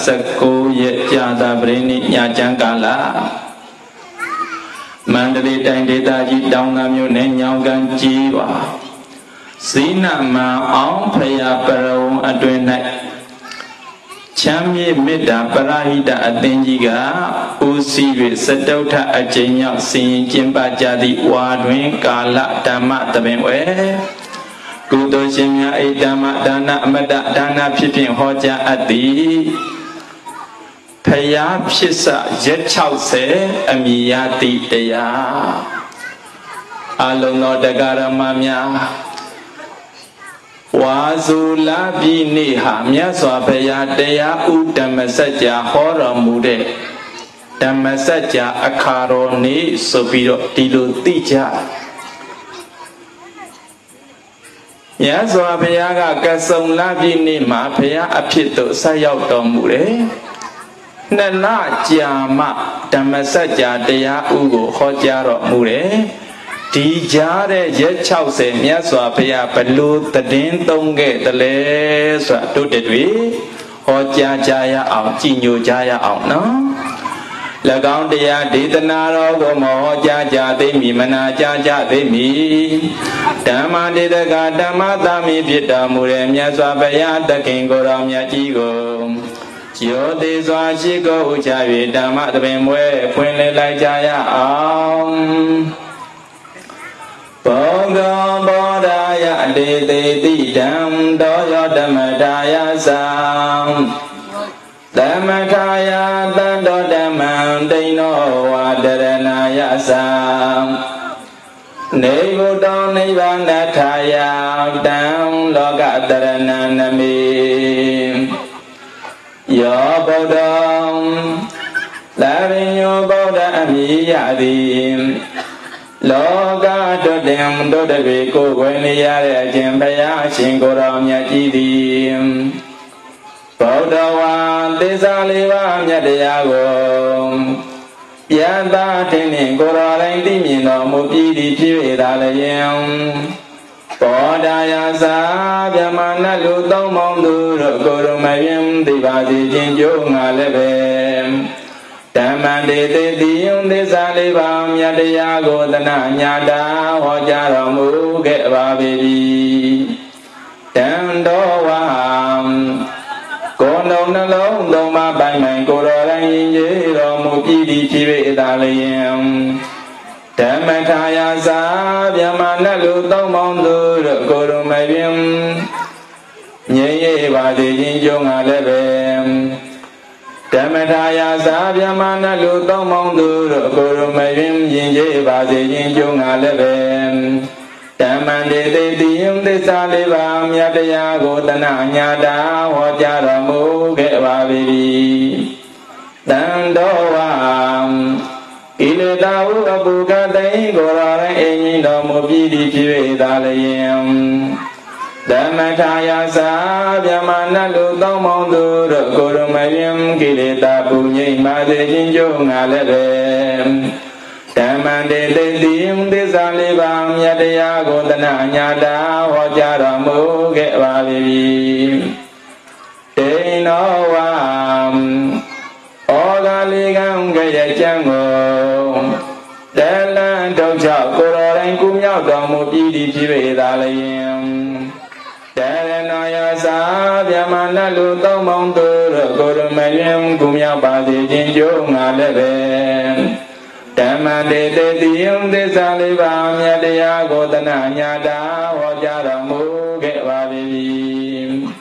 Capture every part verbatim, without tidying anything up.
Sako ye jada brini nyajangkala Mandali Dangdeta ji Dangam ne Nyangam jiwa Sina ma Aung Praya Parong Adwenai Chamye Mida Parahida Atenjiga Usiwe Sadauta Ajenya Sin Jimba Jadi Wadwin Kala Dhamma Tabenwe Kudo Shimya Idama Dana Mada Dana Pipin Hoja Adi Paya Pisa Jet Chause Amiyati Daya Alono Dagara Mamya Wazula Biniha Myaswa Paya Daya Udamasaja Hora Mude Damasaja Akaroni Sobiro Dilu Tija Myaswa Paya Gasong Labini Ma Paya Apito Sayauto Mure Nana Jama Damasaja Dea Ugo Hojaro Mure Dijare Jechause Myaswa Paya Palu Tadin Tonge Tale Swatu Dedwi Hoja Jaya Au Jinyu Jaya Au No Lagong Dea Ditanaro Gomo Hoja Jademi Mana Jaja Demi Dama Didaga Dama Dami Pita Mure Myaswa Paya Daking Goram Yajigo Yo de zwa chigo uchawi dhamma tabinwe pwinle lai jaya aung Bogam bodaya de de di dham doyo dhammadaya sam Dhammataya tando dhammam dino wadaranaya sam Nebuddha nibbanathaya dham loka tarananami Yo Bodam Lavin yo Boda Amiyadi Loga Dodem Dodavi Kogweniya Jimbaya Shingoram Yajidi Bodawa Desaliva Yadayago Yanda Tini Goraling Dimino Mupidi Pividalayam Bodaya Sabyamana Luto Monduro Gurumayim Divadi Jinjunga Lebe Tamande Diyum Desalivam Yadayago Dana Nyada Hojaramu Gevabi Tandowam Kono Nalong Doma Baiman Goraling Jiromu Pidi Pividalayam Dhammataya Sabyamana Luto Monduro Gurumayim Nye Vadi Jinjunga Lebe Dhammataya Sabyamana Luto Monduro Gurumayim Nye Vadi Jinjunga Lebe Dhammande Diyum Desalivam Yadayago Dana Nyada Hojaramu Gevabi Dandowam Ileta Ugabuga Dei Gorara Eni no Mubidi Pivedalayam Dhammataya Sabyamana Luto Monduro Gurumayim Kileta Punyi Made Jinjunga Lebe Dhammande Diyum Desalivam Yadayago Dana Nyada Hojaramu Gevabi Deinowam Ogaligam Gaya Jango Dalan Doja Kororan Kumya Domu Pidi Pivedalayam Dalanaya Sabyamana Luto Monduro Gurumayim Kumya Badi Jinjunga Lebe Dhammande Diyum Desalivam Yadayago Dana Nyada Hojaramu Gevabi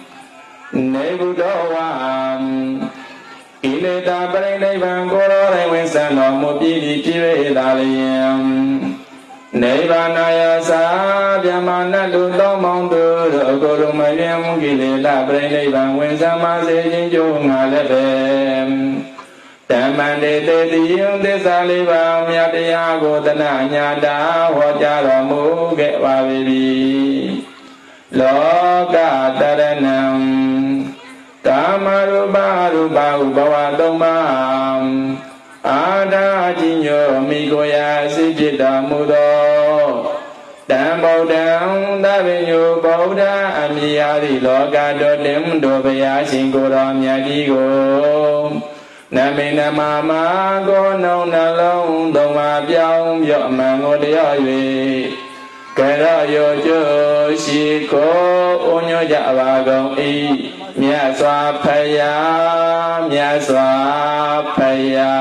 Nebudowam Ileta Parinivan Gorore Winsano Mupidi Pivedalayam Nirvanaya Sabyamana Luto Monduro Gurumayim Kileta Parinivan Winsamase Jinjunga Lebe Dhammande Diyum Desalivam Yadayago Dana Nyada Hojaramu Gevabi Loka Taranam Kamaruba Ruba Ubawa Doma Ada Jinyo Mikoya Sijita Mudo Dambo Dam Davinyo Boda Amiyari Loka Dodim Dobaya Shingoram Yadigo Nam mi nam ma ma go nong na long dong ma biao yo ma ngo liao yue cái đó yo cho si ko o nyo ja ba gong i mya swa phaya mya swa phaya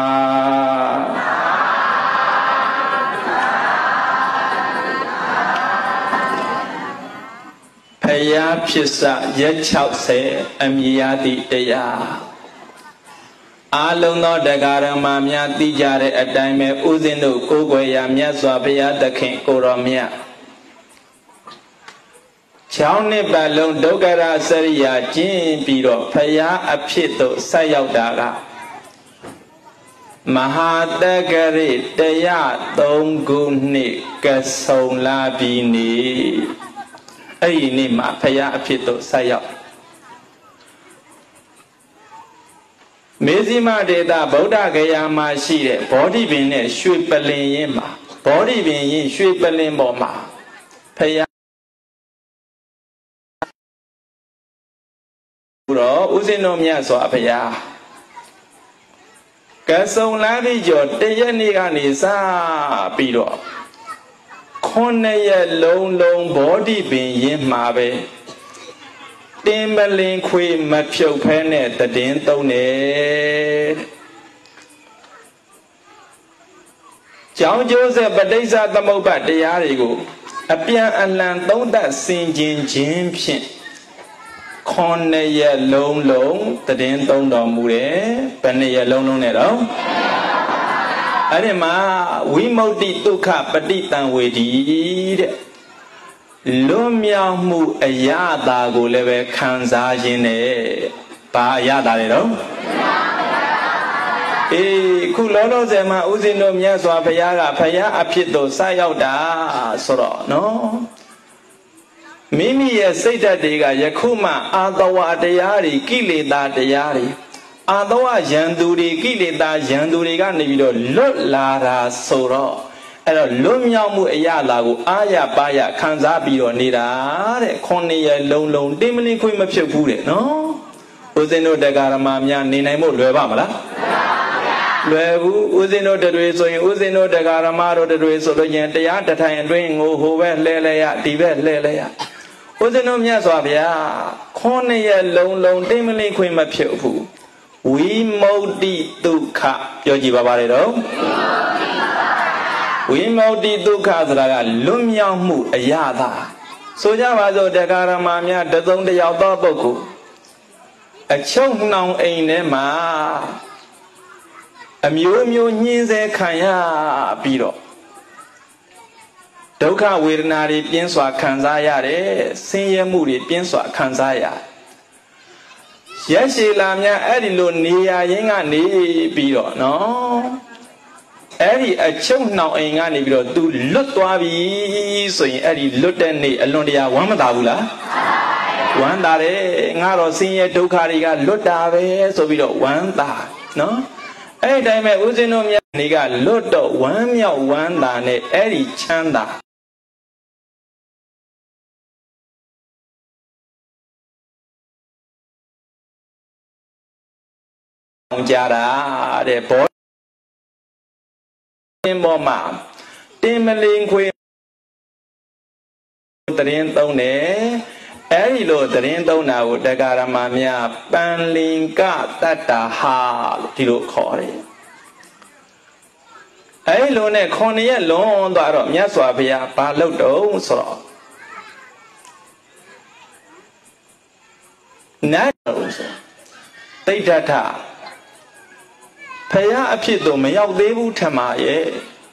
phaya phit sa ye sáu mươi âm ya ti taya a long no dagarama mya ti ja de a tai me u sin do ko kwe ya mya swa phaya thakhin ko ro mya sáuနှစ်ပတ်လုံးဒုက္ခရစရိယာကျင့်ပြီးတော့ဖယားအဖြစ်သို့ဆက်ရောက်တာကမဟာတက္ကရိတရားသုံးခုနှစ်ကဆုံလာပြီနေအဲ့ဒီနေ့မှာဖယားအဖြစ်သို့ဆက်ရောက်မေဇိမဒေတာဗုဒ္ဓဂယာမှာရှိတဲ့ဘောဓိပင်နဲ့ရွှေပလင်ရင်းမှာဘောဓိပင်ရင်းရွှေပလင်ပေါ်မှာဖယားတော့ဥစဉ်တော်မြတ်စွာဘုရားကဆုံလာပြီးကျော်တရက်နေ့ကနေစပြီးတော့ခုနှစ်ရက်လုံးလုံးဘောဓိပင်ရင်းမှာပဲတင်မလင်ခွေမဖြုတ်ဖဲနဲ့တည်င်းသုံးတယ်ကျောင်းကျိုးဆက်ပဋိစ္စသမုပ္ပါတရားတွေကိုအပြန်အလှန်သုံးသပ်ဆင်ခြင်ခြင်းဖြင့်ခွန်နှစ်ရက်လုံးလုံးတည်င်းသုံးတော်မူတယ်ဘယ်နှစ်ရက်လုံးလုံးနဲ့တော့အဲ့ဒီမှာဝိမု ക്തി ဒုက္ခပฏิတံဝေဒီတဲ့လွတ်မြောက်မှုအရာတာကိုလည်းပဲခံစားရင်းနဲ့ဘာအရာတာလဲတော့အေးခုလောလောဆယ်မှာဥစဉ်တော်မြတ်စွာဘုရားကဘုရားအဖြစ်သို့စရောက်တာဆိုတော့နော်မိမိရဲ့စိတ်ဓာတ်တွေကယခုမှအာတဝတရားတွေကိလေသာတရားတွေအာတဝယံသူတွေကိလေသာယံသူတွေကနေပြီးတော့လွတ်လာတာဆိုတော့အဲ့တော့လွတ်မြောက်မှုအရာလာကိုအာရပါရခံစားပြီးတော့နေတာတဲ့ခုနှစ်ရက်လုံးလုံးတင်းမလင်းခွေးမဖြစ်ဘူးတဲ့နော်ဦးဇင်းတို့တရားဓမ္မများနေနိုင်ဖို့လွယ်ပါမလားလွယ်ဘူးဦးဇင်းတို့တွေဆိုရင်ဦးဇင်းတို့တရားဓမ္မတို့တွေဆိုလို့ရင်တရားတထိုင်အတွင်းငိုဟိုပဲလှဲလဲရဒီပဲလှဲလဲရဦးဇင်းတို့မြတ်စွာဘုရားခုနှစ်ရက်လုံးလုံးတိမ်မလင်းခွင့်မဖြစ်ဘူးဝိမု ക്തി ဒုက္ခပြောကြည့်ပါပါလေတော့ဝိမု ക്തി ဒုက္ခဆိုတာကလွတ်မြောက်မှုအရာသာဆိုကြပါစို့တရားဓမ္မများတသုံးတယောက်သောပုဂ္ဂိုလ်အချုပ်နှောင်အိမ်ထဲမှာအမျိုးမျိုးညှင်းဆဲခံရပြီးတော့ဒုက္ခဝေဒနာတွေပြင်းစွာခံစားရတယ်ဆင်းရဲမှုတွေပြင်းစွာခံစားရရက်ရှည်လာများအဲ့ဒီလိုနေရရင်းကနေပြီးတော့နော်အဲ့ဒီအချုပ်နှောင်အိမ်ကနေပြီးတော့ तू လွတ်သွားပြီဆိုရင်အဲ့ဒီလွတ်တဲ့နေ့အလွန်တရာဝမ်းမသာဘူးလားဝမ်းသာတယ်ငါတော့ဆင်းရဲဒုက္ခတွေကလွတ်တာပဲဆိုပြီးတော့ဝမ်းသာနော်အဲ့ဒီတိုင်းပဲဦးဇင်းတို့မြတ်နေကလွတ်တော့ဝမ်းမြောက်ဝမ်းသာနဲ့အဲ့ဒီချမ်းသာကြတာတဲ့ဘောတင်ပေါ်မှာတင်မလင်းခွေတရင်သုံးတယ်အဲ့ဒီလိုတရင်သုံးတာကိုတရားဓမ္မများပန်လင်ကတတ္တဟာလို့ဒီလိုခေါ်တယ်အဲ့ဒီလိုနဲ့ခုနှစ်ရက်လွန်သွားတော့မြတ်စွာဘုရားဘာလုပ်တော့ဆိုတော့နတ်တော်ဆိုတိဋ္ဌထဖယားအဖြစ်တော့မရောက်သေးဘူးထမရဲ့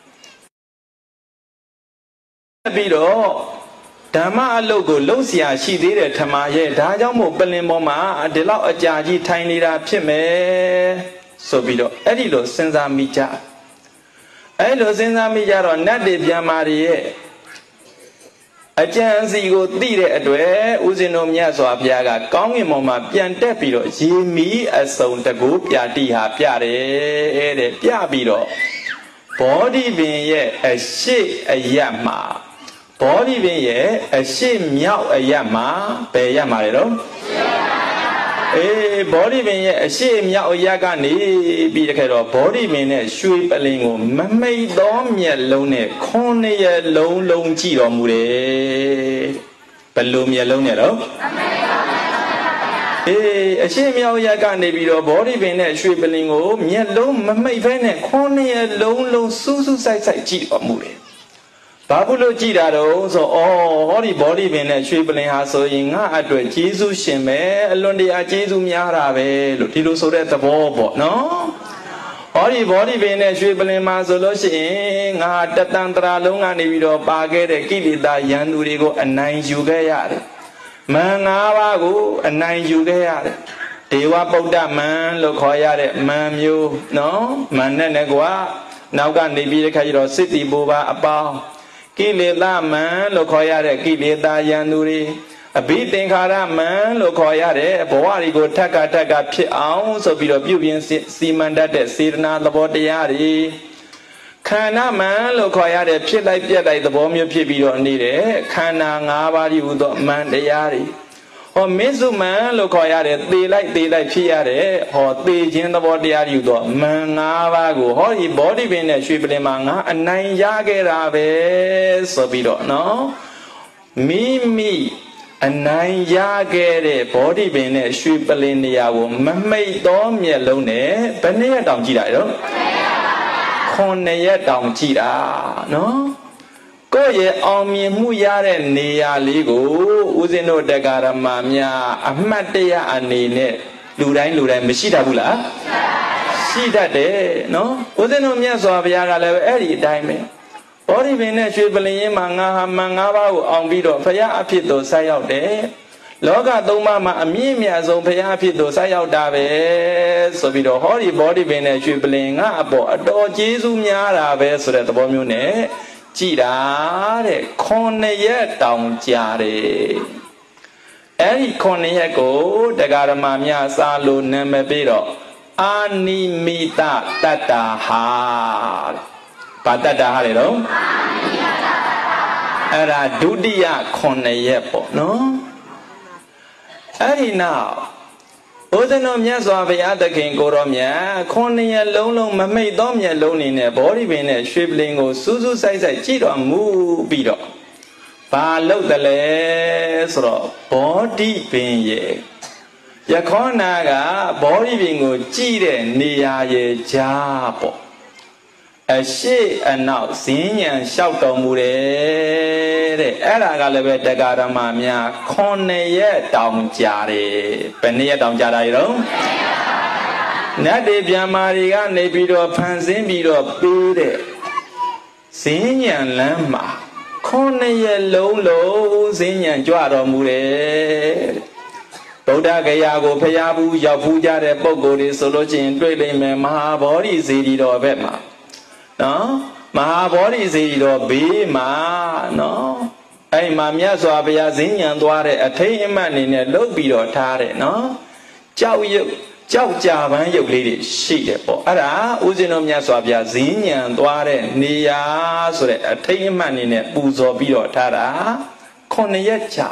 ပြီးတော့ဓမ္မအလုပ်ကိုလှုပ်ရှားရှိသေးတယ်ထမရဲ့ဒါကြောင့်မို့ပလင်ပေါ်မှာဒီလောက်အကြာကြီးထိုင်နေတာဖြစ်မယ်ဆိုပြီးတော့အဲ့ဒီလိုစဉ်းစားမိကြအဲ့လိုစဉ်းစားမိကြတော့နတ်တွေပြန်မာတွေရဲ့အကျဉ်းစီကိုသိတဲ့အတွက်ဦးဇင်းတို့မြတ်စွာဘုရားကကောင်းကင်ဘုံမှာပြန်တက်ပြီးတော့ရေမီးအစုံတကူပြတိဟာပြတယ်တဲ့ပြပြီးတော့ဘောဓိပင်ရဲ့အရှိအယတ်မှာဘောဓိပင်ရဲ့အရှိမြောက်အယတ်မှာဘယ်ရမှာလဲတော့အေးဘောဓိပင်ရဲ့အရှိမြောက်အရကနေပြီးတခါတော့ဘောဓိပင်နဲ့ရွှေပလင်ကိုမမိတ်သောမျက်လုံးနဲ့ခုနှစ်ရက်လုံးလုံးကြည့်တော်မူတယ်ဘယ်လိုမျက်လုံးနဲ့တော့အေးအရှိမြောက်အရကနေပြီးတော့ဘောဓိပင်နဲ့ရွှေပလင်ကိုမျက်လုံးမမိတ်ဖဲနဲ့ခုနှစ်ရက်လုံးလုံးစူးစူးဆိုင်ဆိုင်ကြည့်တော်မူတယ်ဘာဘူးလို့ကြည်တာတော့ဆိုအော်ဟောဒီဘောဓိပင်နဲ့ရွှေပလင်ဟာဆိုရင်ငါအတွက်ကျေးဇူးရှင်ပဲအလွန်တရာကျေးဇူးများတာပဲလို့ဒီလိုဆိုတဲ့သဘောပေါ့နော်ဟောဒီဘောဓိပင်နဲ့ရွှေပလင်မှာဆိုလို့ရှိရင်ငါတတန်တရာလုံးကနေပြီးတော့ပါခဲ့တဲ့ကိလေသာရန်သူတွေကိုအနိုင်ယူခဲ့ရတယ်မန်၅ပါးကိုအနိုင်ယူခဲ့ရတယ်ဒေဝပုဒ္ဒမန်လို့ခေါ်ရတဲ့မန်မျိုးနော်မန်နဲ့ကွာနောက်ကနေပြီးတဲ့ခါကျတော့စစ်တီဘူပါအပေါင်းကိလေသာမန်လို့ခေါ်ရတဲ့ကိလေသာယန္တုတွေအဘိသင်္ခါရမန်လို့ခေါ်ရတဲ့ဘဝတွေကိုထက်ကထက်ကဖြစ်အောင်ဆိုပြီးတော့ပြုပြင်စီမံတတ်တဲ့စေတနာသဘောတရားတွေခန္ဓာမန်လို့ခေါ်ရတဲ့ဖြစ်လိုက်ပြက်လိုက်သဘောမျိုးဖြစ်ပြီးတော့နေတဲ့ခန္ဓာ၅ပါးဒီဟူသောမန်တရားတွေဟောမစ္စုမန်လို့ခေါ်ရတဲ့သေလိုက်သေလိုက်ဖြစ်ရတဲ့ဟောသေခြင်းသဘောတရားတွေဟူသောမန်၅ပါးကိုဟောဒီဘောဓိပင်နဲ့ရွှေပလင်မှာငါအနိုင်ရခဲ့တာပဲဆိုပြီးတော့နော်မိမိအနိုင်ရခဲ့တဲ့ဘောဓိပင်နဲ့ရွှေပလင်နေရာကိုမမိတ်သောမျက်လုံးနဲ့ဘယ်နှစ်ရက်တောင်ကြည့်တာလဲတော့ခုနှစ်ရက်တောင်ကြည့်တာနော်ကိုယ့်ရဲ့အောင်မြင်မှုရတဲ့နေရာလေးကိုဦးဇင်းတို့တရားဓမ္မများအမှတ်တရအနေနဲ့လူတိုင်းလူတိုင်းမရှိတတ်ဘူးလားရှိတတ်တယ်နော်ဦးဇင်းတို့မြတ်စွာဘုရားကလည်းအဲ့ဒီအတိုင်းပဲဘောဓိပင်နဲ့ရွှေပလင်ရင်မှာငါဟာမန်၅ပါးကိုအောင်ပြီးတော့ဘုရားအဖြစ်သို့ဆက်ရောက်တယ်လောကသုံးပါးမှာအမြင့်မြတ်ဆုံးဘုရားအဖြစ်သို့ဆက်ရောက်တာပဲဆိုပြီးတော့ဟောဒီဘောဓိပင်နဲ့ရွှေပလင်ငါအပေါ်အတော်ကျေးဇူးများတာပဲဆိုတဲ့သဘောမျိုးနဲ့ကြည်တာတဲ့ခုနှစ်ရက်တောင်ကြာတယ်အဲ့ဒီခုနှစ်ရက်ကိုတရားဓမ္မများစာလို့နာမည်ပေးတော့အာနိမိတတတ္တာဟာဘာတတ္တာဟာလေတော့အဲ့ဒါဒုတိယခုနှစ်ရက်ပေါ့နော်အဲ့ဒီနောက်ဘုဇင်တော်မြတ်စွာဘုရားသခင်ကိုရောမြတ်ခုနှစ်ရက်လုံးလုံးမမိတ်သောမျက်လုံးနေနဲ့ဘောဓိပင်နဲ့ရွှေပလင်ကိုစူးစူးဆိုင်ဆိုင်ကြည့်တော်မူပြီးတော့ဘာလုပ်တယ်လဲဆိုတော့ဘောဓိပင်ရဲ့ယခောနာကဘောဓိပင်ကိုကြည့်တဲ့နေရာရဲ့ကြားပေါ့အရှိအနောက်ဇင်းညံလျှောက်တော်မူတယ်တဲ့အဲ့ဒါကလည်းပဲတရားဓမ္မများခုနှစ်ရက်တောင်ကြာတယ်ဘယ်နှစ်ရက်တောင်ကြာတာရောနတ်တွေဗျာမာတွေကနေပြီးတော့ဖန်ဆင်းပြီးတော့ပေးတဲ့ဇင်းညံလမ်းမှာခုနှစ်ရက်လုံးလုံးဇင်းညံကြွတော်မူတယ်ဗုဒ္ဓဂယာကိုဖျားဘူးရောက်ဖူးကြတဲ့ပုဂ္ဂိုလ်တွေဆိုလို့ချင်းတွေ့လိမ့်မယ်မဟာဗောဓိစေတီတော်ဘက်မှာနော်မဟာဗောဓိစေတီတော်ဘေးမှာနော်အဲ့မှာမြတ်စွာဘုရားဇင်းညံသွားတဲ့အထိတ်အမှတ်အနေနဲ့လှုပ်ပြီးတော့ထားတယ်နော်ကြောက်ရွံ့ကြောက်ကြပန်းရုပ်လေးတွေရှိတယ်ပေါ့အဲ့ဒါဦးဇင်းတော်မြတ်စွာဘုရားဇင်းညံသွားတဲ့နေရာဆိုတဲ့အထိတ်အမှတ်အနေနဲ့ပူဇော်ပြီးတော့ထားတာခုနှစ်ရက်ကြာ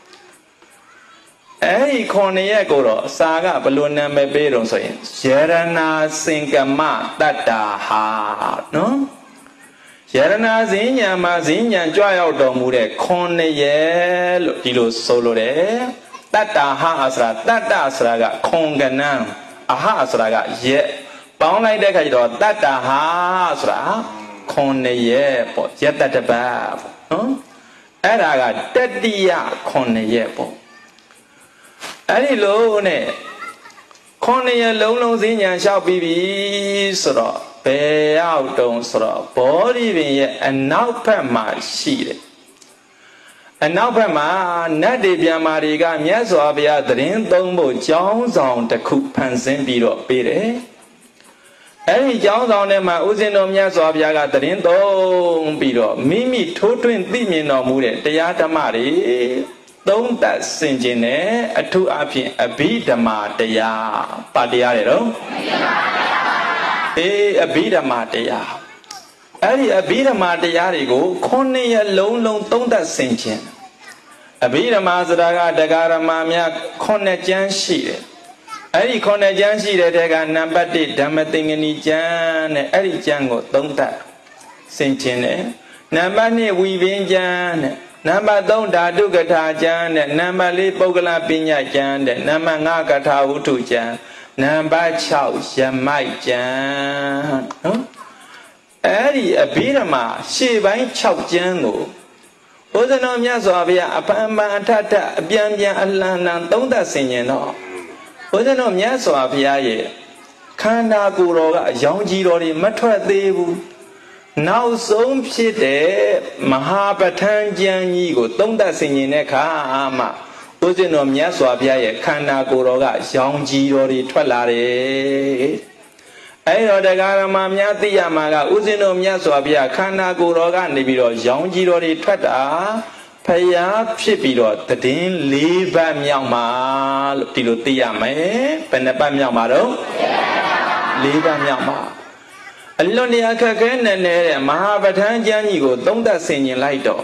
အဲ့ဒီခုနှစ်ရက်ကိုတော့စာကဘလို့နာမည်ပေးတော့ဆိုရင်ယရဏစင်ကမတတ္တာဟာနော်ယရဏဇင်းညာမှာဇင်းညာကြွရောက်တော်မူတဲ့ခုနှစ်ရက်လို့ဒီလိုဆိုလိုတယ်တတ္တာဟာဆိုတာတတ္တဆိုတာကခွန်ကနန်းအဟဆိုတာကရက်ပေါင်းလိုက်တဲ့ခါကျတော့တတ္တာဟာဆိုတာခုနှစ်ရက်ပေါ့ရက်တတပတ်ပေါ့နော်အဲ့ဒါကတတိယခုနှစ်ရက်ပေါ့အဲ့ဒီလိုနဲ့ခုနှစ်ရက်လုံးလုံးစည်းညာလျှောက်ပြီးပြီဆိုတော့ဘယ်ရောက်တုံးဆိုတော့ဘောဓိပင်ရဲ့အနောက်ဘက်မှာရှိတယ်အနောက်ဘက်မှာနတ်တွေပြန်မာတွေကမြတ်စွာဘုရားသတင်းသုံးဖို့ကျောင်းဆောင်တစ်ခုဖန်ဆင်းပြီးတော့ပေးတယ်အဲ့ဒီကျောင်းဆောင်ထဲမှာဦးဇင်းတော်မြတ်စွာဘုရားကသတင်းသုံးပြီးတော့မိမိထိုးထွင်းသိမြင်တော်မူတဲ့တရားဓမ္မတွေသုံးသပ်ဆင်ခြင်တယ်အထူးအဖြင့်အဘိဓမ္မာတရားပါတရားတွေတော့အေးအဘိဓမ္မာတရားအဲ့ဒီအဘိဓမ္မာတရားတွေကိုခုနှစ်ရက်လုံးလုံးသုံးသပ်ဆင်ခြင်အဘိဓမ္မာဆိုတာကတရားဓမ္မများခုနှစ်ကျမ်းရှိတယ် Eri kone jan si de dega number di dhamma tingani jan ne eri jan go tongta sinchin ne number ni weaving jan ne number three dhatu katha jan ne number four pogala pinya jan ne number five katha wuttu jan number six yamai jan no eri abhidhamma shei bain six jan go Ozano Myaswa Bhiya Apamba Atata Abyan Byan Allan Lan Tongta Sinyin no Ozano Myaswa Bhiya ye Khanda Guru ga Yaung Ji Taw de Ma Thwat Thei Bu Naut Song Phit de Mahapathan Chan Ji ko Tongta Sinyin ne kha ma Ozano Myaswa Bhiya ye Khanda Guru ga Yaung Ji Taw de Thwat la de Ai ro Dagara ma mya thi ya ma ga Uzino Myaswa Bhiya Khanda Guru ga ne pi ro Yaung Ji Taw de Thwat ta Phaya phit pi ro Tatin four bat myauk ma lo ti lo thi ya me Bhe na bat myauk ma do four bat myauk ma Alon ne akhat khe ne ne de Mahapathan Chan Ji ko Tongta Sinyin lai taw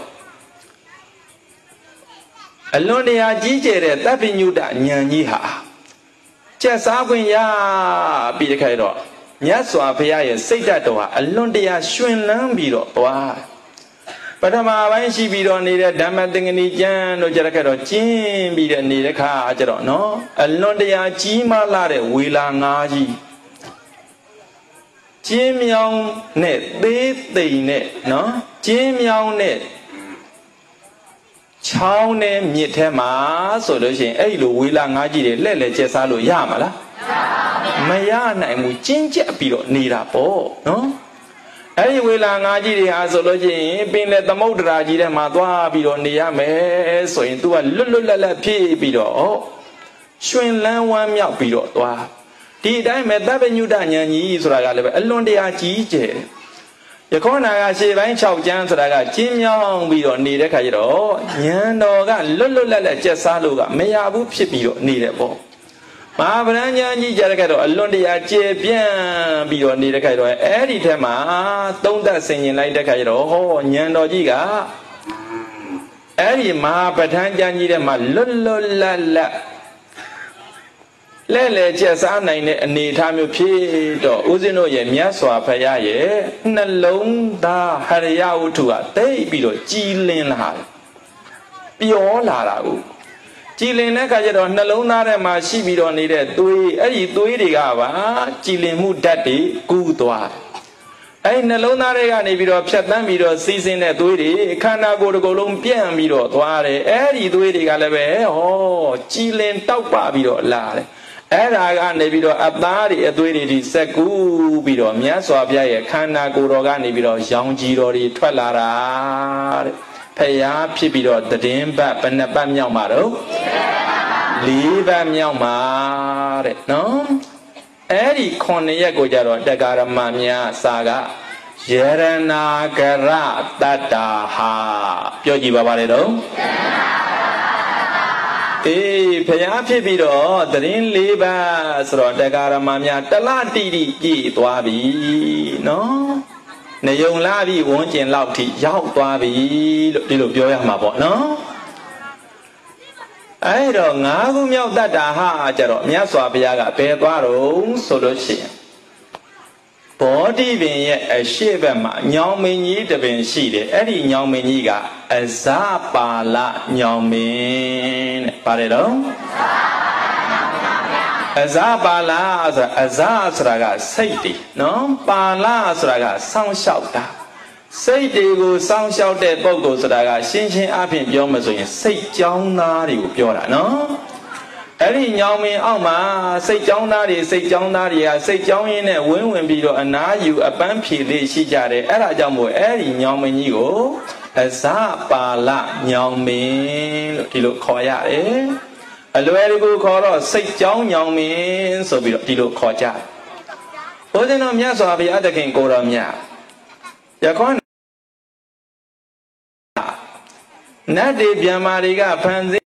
Alon ne ha ji cye de Tappanyutta Nyan Ji ha Chat sa kwin ya pi de khai taw Myaswa Bhiya ye Sait dat taw ha Alon ne ha shwin lan pi taw twa Pathama bain shi pi taw nede Dhamma Tingani Chan lo jara khat taw chin pi de nede kha ja taw no Alon ne ha ji ma la de Wela five ji Chin myaung ne Thei Thei ne no Chin myaung ne Chao ne myit the ma so lo shin ai lo Wela five ji de let let chet sa lo ya ma la ma ya nai mu chin chat pi taw neda paw no Ai Wela five ji de ha so lo shin pin le Thammuddra ji de ma twa pi taw ne ya me so yin tu ga lut lut lat lat phit pi taw shwin lan wan myauk pi taw twa Di dai me Tappanyutta Nyan Ji soda ga le be alon taya ji cye Yakhona ga shei bain six jan soda ga chin myaung pi taw ne de kha ja taw Nyan taw ga lut lut lat lat chet sa lo ga ma ya bu phit pi taw ne de paw Mahapathan Chan Ji ja kha taw alon taya cye pyan pi taw ne de kha ja taw ai di the ma Tongta Sinyin lai de kha ja taw ho Nyan taw ji ga ai di Mahapathan Chan Ji de ma lut lut lat lat Le le chet sa nai ne ani tha myo phit taw Uzino ye Myaswa Bhiya ye Nalong da Hariya Wuttu ga Thei pi taw ji lin la Pyaw la da u Ji lin ne kha ja taw Nalong da de ma shi pi taw ne de Thwei ai di thwei de ga ba ji lin mu dat de ku twa Ai Nalong da de ga ne pi taw phat tan pi taw si sin de thwei de Khanda ko ta kou long pyan pi taw twa de ai di thwei de ga le be ho ji lin tauk pa pi taw la de Ai da ga ne pi taw atha de athwei de di sat ku pi taw Myaswa Bhiya ye Khanda ko taw ga ne pi taw Yaung Ji Taw de Thwat la da de Phaya phit pi taw Tatin bat Bhe na bat myauk ma do four bat myauk ma de no Ai di seven yat ko ja taw Dagarama mya sa ga Yaranagara Tatta ha Pyaw ji ba ba le taw Eh, Phaya phit pi taw Tatin four bat so taw Dagarama mya tala ti ti pi twa bi no Ne yong la bi won chin lauk thi yauk twa bi lo ti lo pyaw ya ma paw no Ai taw five khu myauk Tatta ha ja taw Myaswa Bhiya ga Bhe twa taw so lo shin Bodhi Pin ye ashei bat ma Nyaung Min Ji ta pin shi de ai di Nyaung Min Ji ga Azapala Nyaung Min ne ba le taw Azapala so Aza soda ga Sait de no Pala soda ga saung hyauk ta Sait de ko saung hyauk de puggol soda ga shin shin a phin pyaw ma so yin Sait chaung na de ko pyaw da no Ai di Nyaung Min auk ma Sait chaung na de Sait chaung na de ga Sait chaung yin ne win win pi taw ana yu apan phit le shi ja de ai da jaung mo ai di Nyaung Min Ji ko Azapala Nyaung Min lo ti lo khaw ya de A luai de ko khaw taw Sait chaung Nyaung Min so pi taw ti lo khaw ja Uzino Myaswa Bhiya Thakhin ko taw mya Yakhona Nat de pyan ma de ga phan sin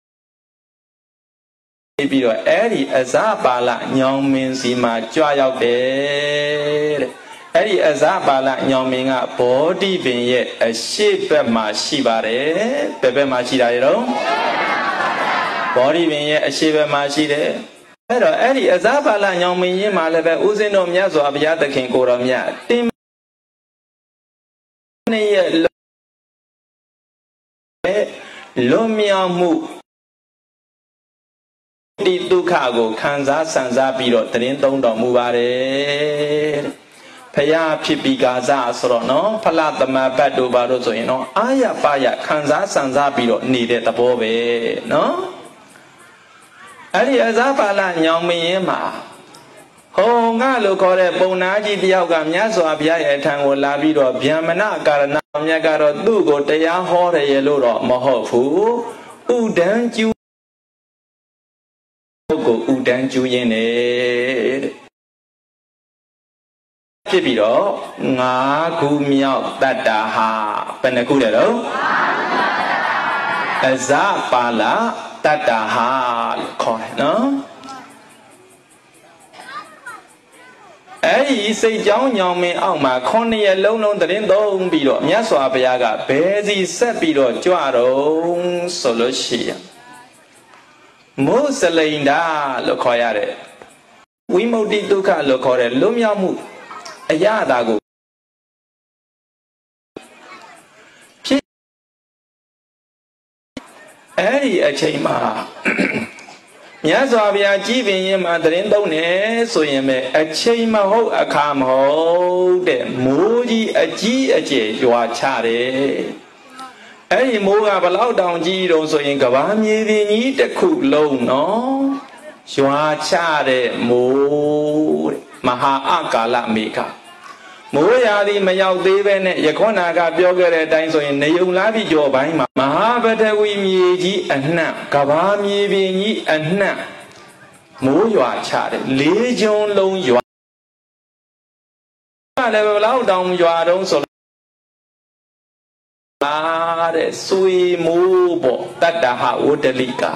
pi taw ai di Azapala Nyaung Min si ma chwa yauk de de ai di Azapala Nyaung Min ga Bodhi Pin ye ashei bat ma shi ba de Bhe bat ma shi da de taw Bodhi Pin ye ashei bat ma shi de အဲ့တော့အဲ့ဒီအဇဘာလညောင်မင်းကြီးမှာလည်းပဲဦးဇင်းတို့မြတ်စွာဘုရားသခင်ကိုတော်မြတ်တင်းနေရဲ့လွန်မြောက်မှုဒီဒုက္ခကိုခံစားဆန်စားပြီးတော့သတင်းသုံးတော်မူပါတယ်ဖရာဖြစ်ပြီးကာစဆိုတော့နော်ဖလသမဘတ်တို့ဘာလို့ဆိုရင်နော်အာရပါရခံစားဆန်စားပြီးတော့နေတဲ့သဘောပဲနော်အဲ့ဒီအဇဘာလညောင်မင်းရင်မှာဟောငါလို့ခေါ်တဲ့ပုံနာကြီးတယောက်ကမြတ်စွာဘုရားရဲ့အထံကိုလာပြီးတော့ဗျမနကာရဏမြတ်ကတော့သူ့ကိုတရားဟောတယ်ရလို့တော့မဟုတ်ဘူးဥဒံကျူကိုဥဒံကျူရင်းတယ်ဖြစ်ပြီးတော့ငါးခုမြောက်တတ္တာဟာဘယ်နှခုလဲတော့အဇပါလတတ္တာဟာလို့ခေါ်တယ်နော်အဲ့ဒီစိတ်ကြောင်းညောင်မင်းအောက်မှာခုနှစ်ရက်လုံးလုံးသတင်းသုံးပြီးတော့မြတ်စွာဘုရားကဘယ်စီဆက်ပြီးတော့ကြွတော့ဆိုလို့ရှိရင်မိုးစလိန်ဒါလို့ခေါ်ရတဲ့ဝိမု ക്തി ဒုက္ခလို့ခေါ်တဲ့လွတ်မြောက်မှုအရာတာကိုဖြစ်အဲ့ဒီအချိန်မှာမြတ်စွာဘုရားကြည်ပင်ရင်မှာသတင်းသုံးနေဆိုရင်ပဲအချိန်မဟုတ်အခါမဟုတ်တဲ့မိုးကြီးအကြီးအကျယ်ရွာချတယ်အဲ့ဒီမိုးကဘလောက်တောင်ကြီးတုံဆိုရင်ကဘာမြေပြင်ကြီးတစ်ခုလုံးနော်ရွာချတဲ့မိုးတဲ့မဟာအကာလမေဃမိုးရာသီမရောက်သေးပဲနဲ့ယခုနကပြောခဲ့တဲ့အတိုင်းဆိုရင်နေုံလားပြီးကြော်ပိုင်းမှာမဟာပထဝီမြေကြီးအနှံ့ကဘာမြေပြင်ကြီးအနှံ့မိုးရွာချတယ်လေးကျုံလုံးရွာလည်းဘယ်လောက်တောင်ရွာတုံးဆိုလာတဲ့ဆွေမိုးပေါ့တတ္တဟဝတ္တလိကာ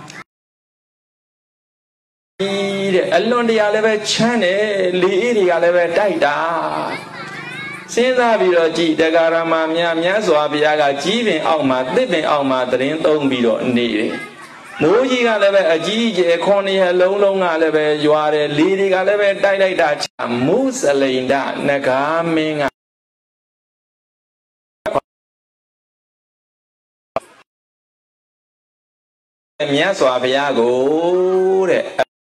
ဒီတဲ့အလွန်တရာလည်းပဲချမ်းတယ်လေအေးတွေကလည်းပဲတိုက်တာစဉ်းစားပြီးတော့ကြည်တက္ကရာမများမြတ်စွာဘုရားကကြီးပင်အောက်မှာတစ်ပင်အောက်မှာသတင်းသုံးပြီးတော့နေတယ်မိုးကြီးကလည်းပဲအကြီးအကျယ်ခွန်ရလုံးလုံးကလည်းပဲရွာတယ်လေတွေကလည်းပဲတိုက်လိုက်တာချမုစလိန်ဒနဂါမင်းကမြတ်စွာဘုရားကိုတဲ့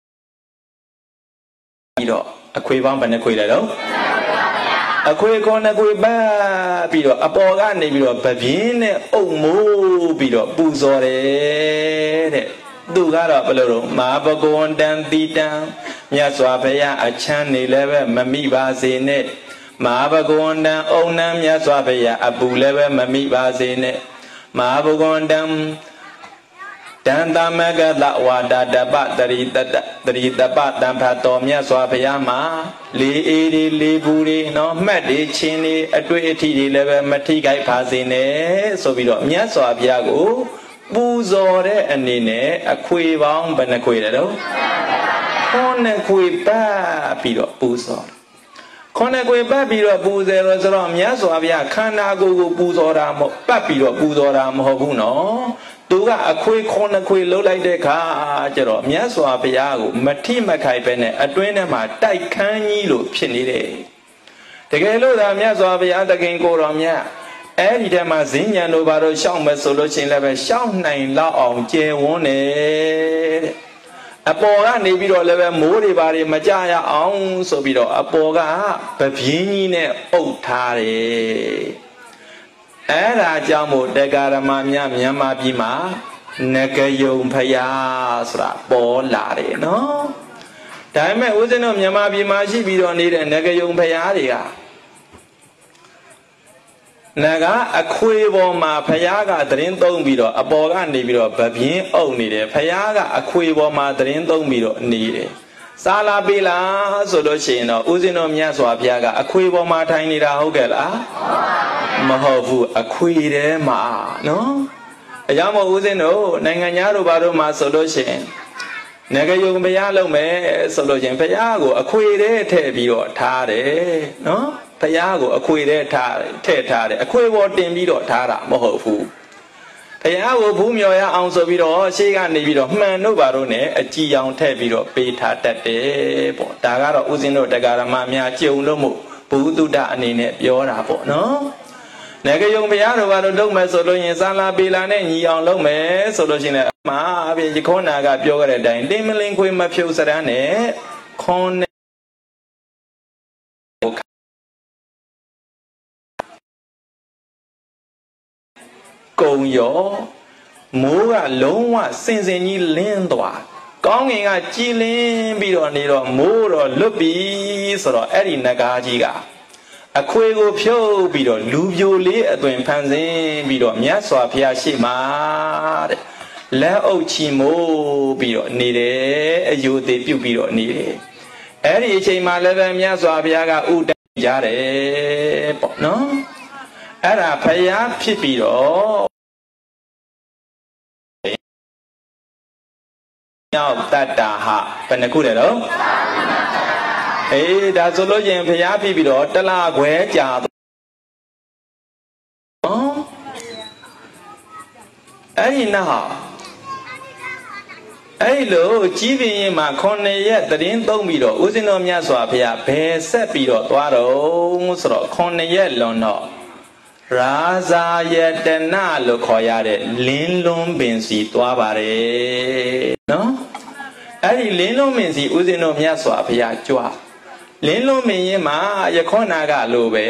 ပြီးတော့အခွေပေါင်းဘယ်နှခွေလဲတော့အခွေကောနှစ်ခွေပတ်ပြီးတော့အပေါ်ကနေပြီးတော့ဗပြင်းနဲ့အုပ်မိုးပြီးတော့ပူဇော်တယ်တဲ့သူကတော့ဘယ်လိုတော့မဟာပဂဝန္တံတိတံမြတ်စွာဘုရားအချမ်းနေလည်းပဲမမိပါစေနဲ့မဟာပဂဝန္တံအုံနံမြတ်စွာဘုရားအပူလည်းပဲမမိပါစေနဲ့မဟာပဂဝန္တံတန်တမကတဝါဒတပတရိတတတရိတပတံဖတ်တော်မြတ်စွာဘုရားမှာလေအေးတွေလေဘူးတွေနော်မှတ်တွေချင်းတွေအတွေ့အထိတွေလည်းပဲမထိခိုက်ပါစေနဲ့ဆိုပြီးတော့မြတ်စွာဘုရားကိုပူဇော်တဲ့အနေနဲ့အခွေပေါင်းဘယ်နှခွေလဲတော့ခုနှစ်ခွေပတ်ပြီးတော့ပူဇော်ခုနှစ်ခွေပတ်ပြီးတော့ပူဇော်လို့ဆိုတော့မြတ်စွာဘုရားခန္ဓာကိုယ်ကိုပူဇော်တာမဟုတ်ပတ်ပြီးတော့ပူဇော်တာမဟုတ်ဘူးနော်သူကအခွေခုနှစ်ခွေလှုပ်လိုက်တဲ့ခါကျတော့မြတ်စွာဘုရားကိုမထိမခိုက်ပဲနဲ့အတွင်းထဲမှာတိုက်ခန်းကြီးလို့ဖြစ်နေတယ်တကယ်လို့သာမြတ်စွာဘုရားသခင်ကိုတော်မြတ်အဲ့ဒီထဲမှာဇင်းညံတို့ဘာလို့ရှောက်မယ်ဆိုလို့ရှိရင်လည်းပဲရှောက်နိုင်လောက်အောင်ကျယ်ဝန်းတယ်တဲ့အပေါ်ကနေပြီးတော့လည်းပဲမိုးတွေဘာတွေမကြရအောင်ဆိုပြီးတော့အပေါ်ကပပြင်းကြီးနဲ့အုပ်ထားတယ်အဲ့ဒါကြောင့်မို့တေကာရမများမြန်မာပြည်မှာနဂယုံဖယားဆိုတာပေါ်လာတယ်နော်ဒါပေမဲ့ဦးဇင်းတို့မြန်မာပြည်မှာရှိပြီးတော့နေတဲ့နဂယုံဖယားတွေကနဂအခွေပေါ်မှာဖယားကသတင်းသုံးပြီးတော့အပေါ်ကနေပြီးတော့ဗပြင်းအုပ်နေတယ်ဖယားကအခွေပေါ်မှာသတင်းသုံးပြီးတော့နေတယ်စားလာပြီလားဆိုလို့ရှိရင်တော့ဦးဇင်းတော်မြတ်စွာဘုရားကအခွေပေါ်မှာထိုင်နေတာဟုတ်ကဲ့လားမဟုတ်ဘူးအခွေထဲမှာနော်အကြောင်းမို့ဦးဇင်းတို့နိုင်ငံသားတို့ဘာလို့မှဆိုလို့ရှိရင်နဂယုံဘုရားလုံးမယ်ဆိုလို့ရှိရင်ဘုရားကိုအခွေထဲထည့်ပြီးတော့ထားတယ်နော်ဘုရားကိုအခွေထဲထားထည့်ထားတယ်အခွေပေါ်တင်ပြီးတော့ထားတာမဟုတ်ဘူးဘုရားကိုဘူးမြော်ရအောင်ဆိုပြီးတော့ရှေ့ကနေပြီးတော့မှန်တို့ပါတော့ ਨੇ အကြည်အောင်ထည့်ပြီးတော့ပေးထားတတ်တယ်ပေါ့ဒါကတော့ဦးဇင်းတို့တရားဓမ္မများကြုံလို့မို့ဘုဒ္ဓတအနေနဲ့ပြောတာပေါ့နော်ငကယုံဘုရားတို့ဘာလို့လုပ်မယ်ဆိုလို့ရင်စာလာပေလာနဲ့ညီအောင်လုပ်မယ်ဆိုလို့ရှိရင်အမှားအပြင်ခေါနာကပြောခဲ့တဲ့အတိုင်းတင်းမလင်းခွေမဖြုတ်စရမ်းနဲ့ခွန်နဲ့ကုံရောမိုးကလုံးဝစင်စင်ကြီးလင်းသွားကောင်းငင်ကကြည်လင်းပြီးတော့နေတော့မိုးတော့လွတ်ပြီဆိုတော့အဲ့ဒီနဂါးကြီးကအခွေကိုဖြုတ်ပြီးတော့လူပြိုလေးအသွင်ဖန်ဆင်းပြီးတော့မြတ်စွာဘုရားရှိမှတဲ့လက်အုပ်ချီမိုးပြီးတော့နေတယ်အယုသေးပြုတ်ပြီးတော့နေတယ်အဲ့ဒီအချိန်မှာလည်းပဲမြတ်စွာဘုရားကဥတည်ကြတယ်ပေါ့နော်အဲ့ဒါဘုရားဖြစ်ပြီးတော့မြောက်တတ္တာဟဘယ်နှခုလဲတော့အေးဒါဆိုလို့ရင်ဘုရားဖြစ်ပြီးတော့တလခွဲကြာနော်အဲ့ဒီနောက်အဲ့လိုကြီးပင်ရင်မှာခုနှစ်ရက်တရင်သုံးပြီးတော့ဦးဇင်းတော်မြတ်စွာဘုရားဘယ်ဆက်ပြီးတော့သွားတော့ဆိုတော့ခုနှစ်ရက်လွန်တော့ရာဇာယတနာလို့ခေါ်ရတဲ့လင်းလွန်းပင်စီသွားပါတယ်နော်အဲ့ဒီလင်းလွန်းပင်စီဦးဇင်းတော်မြတ်စွာဘုရားကြွားလင်းလွန်းပင်ရင်မှာယခုနာကလို့ပဲ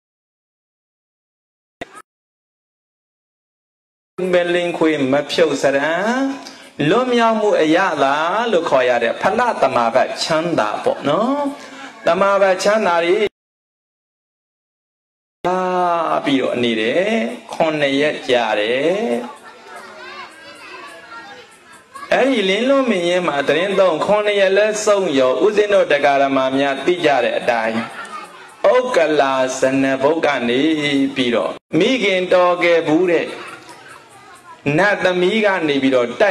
ဘယ်လင်းခွေမဖြုတ်စရံလွတ်မြောက်မှုအရသာလို့ခေါ်ရတဲ့ဖလတမဘတ်ချမ်းသာပေါ့နော်တမဘတ်ချမ်းသာရီပြီးတော့နေတယ်ခုနှစ်ရက်ကြာတယ်အဲ့ဒီလင်းလွန်းမင်းရင်မှာတရင်သုံးခုနှစ်ရက်လဲဆုံးရောဥစဉ်တို့တရားဓမ္မများသိကြတဲ့အတိုင်းဥက္ကလာဇနဘုတ်ကနေပြီးတော့မိခင်တော်ခဲ့ဘူးတဲ့နတ်သမီးကနေပြီးတော့တိုက်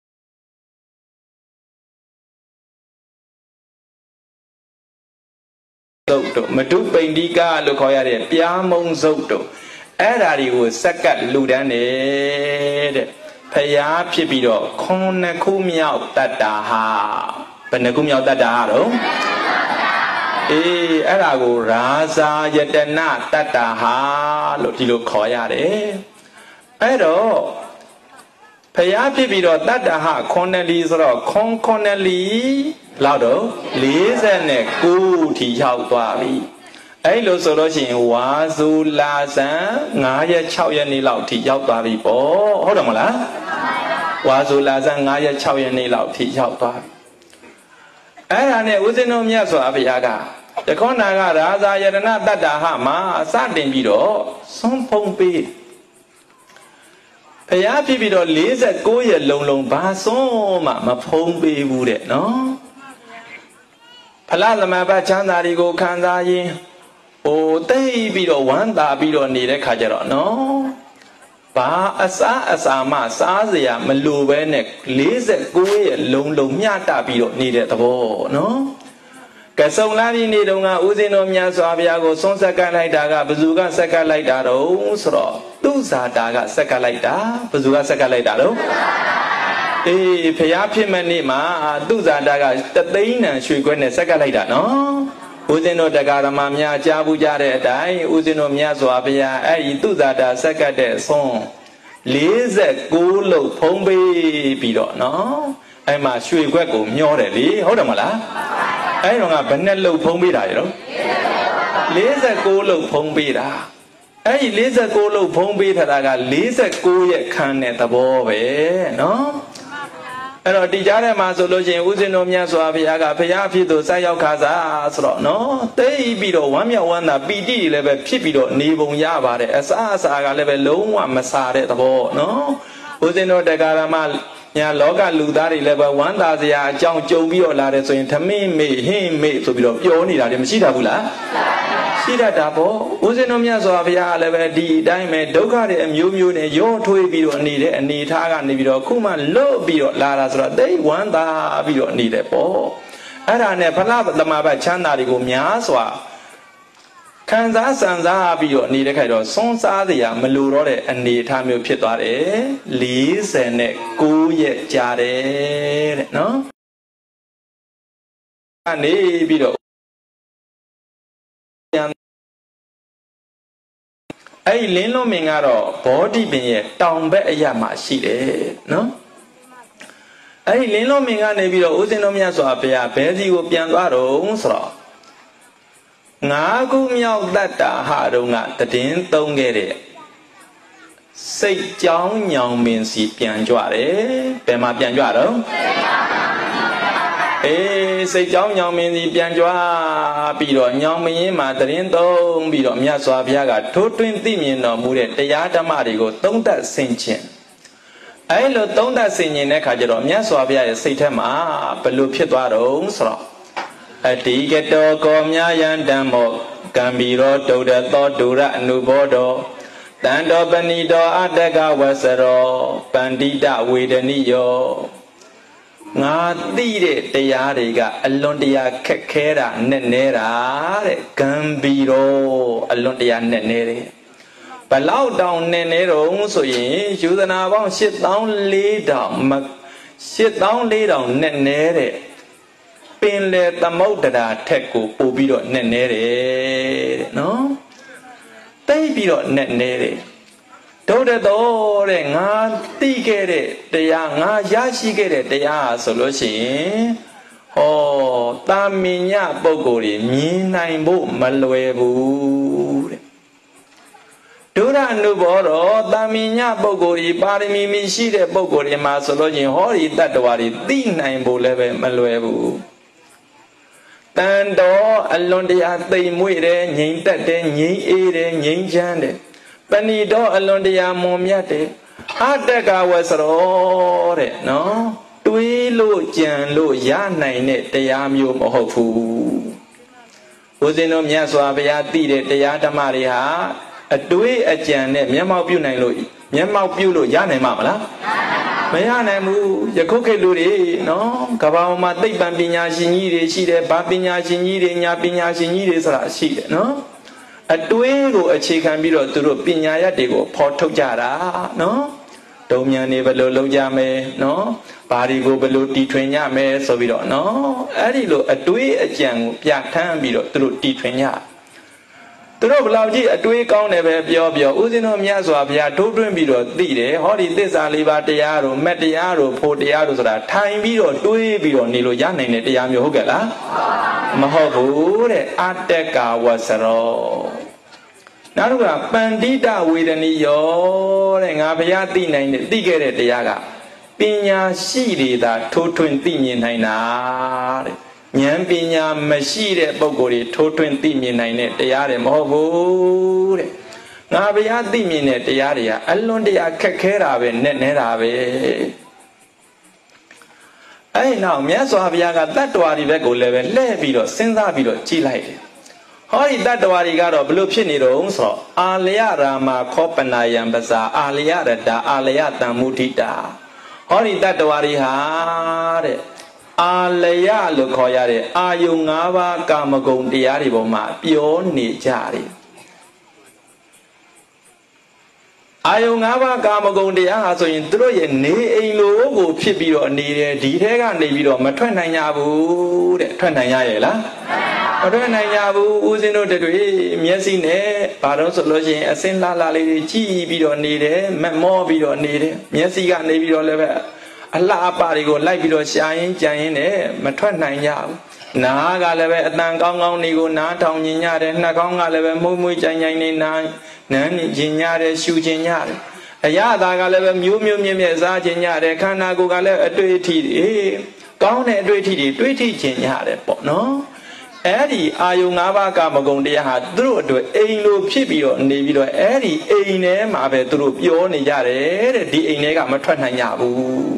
သုတ်တို့မတုပိန္ဒိကလို့ခေါ်ရတဲ့ပြားမုံသုတ်တို့အဲ့ဓာတွေကိုစက္ကပ်လူတန်းနေတဲ့ဖျားဖြစ်ပြီးတော့ခုနှစ်ခုမြောက်တတ္တာဟာဘယ်နှခုမြောက်တတ္တာဟာတော့အေးအဲ့ဒါကိုရာဇာယတနာတတ္တာဟာလို့ဒီလိုခေါ်ရတယ်အဲ့တော့ဖျားဖြစ်ပြီးတော့တတ္တာဟာခုနှစ်လီဆိုတော့ခွန်ခုနှစ်လီလောက်တော့လေးဆယ်နဲ့ကိုးထိရောက်သွားပြီအဲ့လိုဆိုလို့ရှိရင်ဝါစုလာဇန်ငါးရက်၆ရက်နေ့လောက်ထိရောက်သွားပြီပေါ့ဟုတ်တယ်မလားဝါစုလာဇန်ငါးရက်၆ရက်နေ့လောက်ထိရောက်သွားပြီအဲ့ဒါနဲ့ဦးဇင်းတော်မြတ်စွာဘုရားကတခေါနာကရာဇာယတနာတတ္တာဟမှာအစတင်ပြီးတော့ဆုံးဖုံးပေးဘုရားဖြစ်ပြီးတော့လေးဆယ်ကိုးရက်လုံးလုံးဘာဆုံးမှမဖုံးပေးဘူးတဲ့နော်ဖလားသမဘတ်ချမ်းသာတွေကိုခံစားရင်ဟိုတိတ်ပြီးတော့ဝမ်းသာပြီးတော့နေတဲ့ခါကျတော့နော်ဘာအစားအစာမှစားစရာမလိုပဲနဲ့လေးဆယ်ကိုးရက်လုံးလုံးမျှတပြီးတော့နေတဲ့သဘောနော်ကဆုံလာပြီးနေတုန်းကဦးဇင်းတော်မြတ်စွာဘုရားကိုဆုံးဆက်ကပ်လိုက်တာကဘယ်သူကဆက်ကပ်လိုက်တာတော့ဆိုတော့သူဇာတာကဆက်ကပ်လိုက်တာဘယ်သူကဆက်ကပ်လိုက်တာတော့အေးဖျားဖြစ်မဲ့နေ့မှာသူဇာတာကတသိန်းနံရွှေခွဲနဲ့ဆက်ကပ်လိုက်တာနော်ဦးဇင်းတို့တရားဓမ္မများကြားဘူးကြတဲ့အတိုင်းဦးဇင်းတို့မြတ်စွာဘုရားအဲ့ဒီသူဇာတာဆက်ကပ်တဲ့ဆုံးလေးဆယ်ကိုးလို့ဖုံးပေးပြီးတော့နော်အဲ့မှာရွှေခွက်ကိုမျောတယ်လေဟုတ်တယ်မလားအဲ့တော့ကဘယ်နဲ့လှုပ်ဖုံးပေးတာရောလေးဆယ်ကိုးလှုပ်ဖုံးပေးတာအဲ့ဒီလေးဆယ်ကိုးလှုပ်ဖုံးပေးထားတာကလေးဆယ်ကိုးရဲ့ခန်းတဲ့သဘောပဲနော်အဲ့တော့ဒီကြားထဲမှာဆိုလို့ရှိရင်ဦးဇင်းတော်မြတ်စွာဘုရားကဘုရားဖြစ်သူစိုက်ရောက်ခါစားဆိုတော့နော်တိတ်ပြီးတော့ဝမ်းမြောက်ဝမ်းသာပီတိလည်းပဲဖြစ်ပြီးတော့နေပုံရပါတယ်အစားအစာကလည်းပဲလုံးဝမစားတဲ့သဘောနော်ဦးဇင်းတော်တရားဓမ္မညာလောကလူသားတွေလည်းပဲဝမ်းသာစရာအကြောင်းကြုံပြီးတော့လာတယ်ဆိုရင်ထမင်းမေဟင်းမေဆိုပြီးတော့ပြောနေတာလည်းမရှိတာဘူးလားရှိတတ်တာပေါ့ဦးဇင်းတော်မြတ်စွာဘုရားလည်းပဲဒီအတိုင်းပဲဒုက္ခတွေအမျိုးမျိုးနဲ့ရောထွေးပြီးတော့နေတဲ့အနေထားကနေပြီးတော့ခုမှလွတ်ပြီးတော့လာတာဆိုတော့တိတ်ဝမ်းသာပြီးတော့နေတယ်ပေါ့အဲ့ဒါနဲ့ဖလားသမဘတ်ချမ်းသာတွေကိုများစွာခံစားစံစားပြီးတော့နေတဲ့ခိုင်တော့စွန်းစားစရာမလိုတော့တဲ့အနေအထားမျိုးဖြစ်သွားတယ်လေးဆယ်နဲ့ကိုးရက်ကြာတယ်တဲ့နော်အနေပြီးတော့အဲ့ဒီလင်းလုံးမင်ကတော့ဘောဓိပင်ရဲ့တောင်ဘက်အရာမှာရှိတယ်နော်အဲ့ဒီလင်းလုံးမင်ကနေပြီးတော့ဦးဇင်းတော်မြတ်စွာဘုရားဘဲစီကိုပြန်သွားတော့ဆိုတော့ငါးခုမြောက်တတ္တာဟာတော့ငါတည်င်းသုံးခဲ့တဲ့စိတ်ကြောင်းညောင်မင်းစီပြန်ကြွတယ်ဘယ်မှာပြန်ကြွတော့အေးစိတ်ကြောင်းညောင်မင်းစီပြန်ကြွပြီးတော့ညောင်မင်းမှာတရင်သုံးပြီးတော့မြတ်စွာဘုရားကထိုးထွင်းသိမြင်တော်မူတဲ့တရားဓမ္မတွေကိုသုံးသပ်ဆင်ခြင်အဲလိုသုံးသပ်ဆင်ခြင်တဲ့အခါကျတော့မြတ်စွာဘုရားရဲ့စိတ်ထဲမှာဘယ်လိုဖြစ်သွားတော့ဆိုတော့အတိကတောကောမြာယံတံမောကံဘီရောဒုဒသောဒုရအနုဘောတောတန်တော်ပဏိတောအတ္တကဝဆရောပန္တိတဝေဒနိယောငါသိတဲ့တရားတွေကအလွန်တရာခက်ခဲတာနဲ့နေတာတဲ့ကံဘီရောအလွန်တရာနဲ့နေတယ်ဘလောက်တောင်နဲ့နေတော့ဆိုရင်ယူဇနာပေါင်းရှစ်သောင်းလေးထောင်ရှစ်သောင်းလေးထောင်နဲ့နေတဲ့ပင်လေသမုဒ္ဒရာထက်ကိုပို့ပြီးတော့နဲ့နေတယ်တဲ့နော်တိတ်ပြီးတော့နဲ့နေတယ်ဒုဒ္ဒတော်တဲ့ငါသိခဲ့တဲ့တရားငါရရှိခဲ့တဲ့တရားဆိုလို့ရှိရင်ဟောတာမင်ညပုဂ္ဂိုလ်တွေမြင်နိုင်ဖို့မလွယ်ဘူးတဲ့ဒုရအနုဘောတော့တာမင်ညပုဂ္ဂိုလ်တွေပါရမီမရှိတဲ့ပုဂ္ဂိုလ်တွေမှာဆိုလို့ရှိရင်ဟောဒီတတ္တဝါတွေသိနိုင်ဖို့လည်းပဲမလွယ်ဘူးတန်တော်အလွန်တရာသိမ်မွေ့တယ်ငြိမ်သက်တယ်ငြိမ်အေးတယ်ငြိမ်ချမ်းတယ်ပဏိတော်အလွန်တရာမွန်မြတ်တယ်အတ္တကဝဆရောတဲ့နော်တွေးလို့ကြံလို့ရနိုင်တဲ့တရားမျိုးမဟုတ်ဘူးဦးဇင်းတို့မြတ်စွာဘုရားသိတဲ့တရားဓမ္မတွေဟာအတွေးအကြံနဲ့မျက်မှောက်ပြုနိုင်လို့မျက်မှောက်ပြုလို့ရနိုင်မှာမလားမရနိုင်ဘူးယခုခေတ်လူတွေနော်ကမ္ဘာပေါ်မှာသိပ္ပံပညာရှင်ကြီးတွေရှိတယ်ဗာပညာရှင်ကြီးတွေညာပညာရှင်ကြီးတွေဆိုတာရှိတယ်နော်အတွေးကိုအခြေခံပြီးတော့သူတို့ပညာရတွေကိုဖော်ထုတ်ကြတာနော်ဒုံမြန်နေဘယ်လိုလုပ်ကြမယ်နော်ဘာတွေကိုဘယ်လိုတီထွင်ကြမယ်ဆိုပြီးတော့နော်အဲ့ဒီလိုအတွေးအကြံကိုပြဋ္ဌာန်းပြီးတော့သူတို့တီထွင်ကြသူတို့ဘလောက်ကြီးအတွေးကောင်းတယ်ပဲပြောပြောဦးဇင်းတော်မြတ်စွာဘုရားထိုးထွင်းပြီးတော့သိတယ်ဟောဒီသစ္စာလေးပါးတရားတို့မက်တရားတို့ဖို့တရားတို့ဆိုတာထိုင်ပြီးတော့တွေးပြီးတော့နေလို့ရနိုင်တဲ့တရားမျိုးဟုတ်ကဲ့လားမဟုတ်ဘူးတဲ့အတ္တကဝဆရောနောက်တစ်ခါပန္တိတဝေဒနိယောတဲ့ငါဘုရားသိနိုင်တဲ့သိခဲ့တဲ့တရားကပညာရှိတွေသာထိုးထွင်းသိမြင်နိုင်တာတဲ့ဉာဏ်ပညာမရှိတဲ့ပုဂ္ဂိုလ်တွေထိုးထွင်းသိမြင်နိုင်တဲ့တရားတွေမဟုတ်ဘူးတဲ့ငါဘုရားသိမြင်တဲ့တရားတွေကအလွန်တရာခက်ခဲတာပဲနဲ့နေတာပဲအဲ့နောက်မြတ်စွာဘုရားကတတ္တဝါတွေဘက်ကိုလည်းပဲလှည့်ပြီးတော့စဉ်းစားပြီးတော့ကြည်လိုက်တယ်ဟောဒီတတ္တဝါတွေကတော့ဘလို့ဖြစ်နေတော့ဆိုတော့အာလယရာမခောပနာယံပဇာအာလယရတအာလယတံမုဒိတာဟောဒီတတ္တဝါတွေဟာတဲ့အာလယလို့ခေါ်ရတဲ့အာယုံ၅ပါးကာမဂုဏ်တရားတွေပေါ်မှာပြောနေကြတယ်အာယုံ၅ပါးကာမဂုဏ်တရားဟာဆိုရင်သူတို့ရဲ့နေအိမ်လိုကိုဖြစ်ပြီးတော့နေတယ်ဒီထဲကနေပြီးတော့မထွက်နိုင်ကြဘူးတဲ့ထွက်နိုင်ရရဲ့လားမထွက်နိုင်ကြဘူးဦးဇင်းတို့တွေမျက်စိနဲ့ဘာလို့ဆိုလို့ရှိရင်အစင်းလှလှလေးတွေကြည့်ပြီးတော့နေတယ်မမောပြီးတော့နေတယ်မျက်စိကနေပြီးတော့လည်းပဲအလှအပတွေကိုလိုက်ပြီးတော့ရှာရင်ကြံရင်နဲ့မထွက်နိုင်ကြဘူးနားကလည်းပဲအတန်ကောင်းကောင်းတွေကိုနားထောင်ညင်ရတယ်နှာခေါင်းကလည်းပဲမှုမွေးကြိုင်ကြိုင်နေနားနမ်းညင်ရတယ်ရှူကျင်ရတယ်အရသာကလည်းပဲမျိုးမျိုးမြင့်မြတ်စားခြင်းရတယ်ခန္ဓာကိုယ်ကလည်းအတွေ့အထိတွေကောင်းတဲ့အတွေ့အထိတွေတွေးထိခြင်းရတယ်ပေါ့နော်အဲ့ဒီအာယုံ၅ပါးကာမဂုဏ်တရားဟာသူတို့အတွက်အိမ်လိုဖြစ်ပြီးတော့နေပြီးတော့အဲ့ဒီအိမ်ထဲမှာပဲသူတို့ပြောနေကြတယ်တဲ့ဒီအိမ်ထဲကမထွက်နိုင်ကြဘူး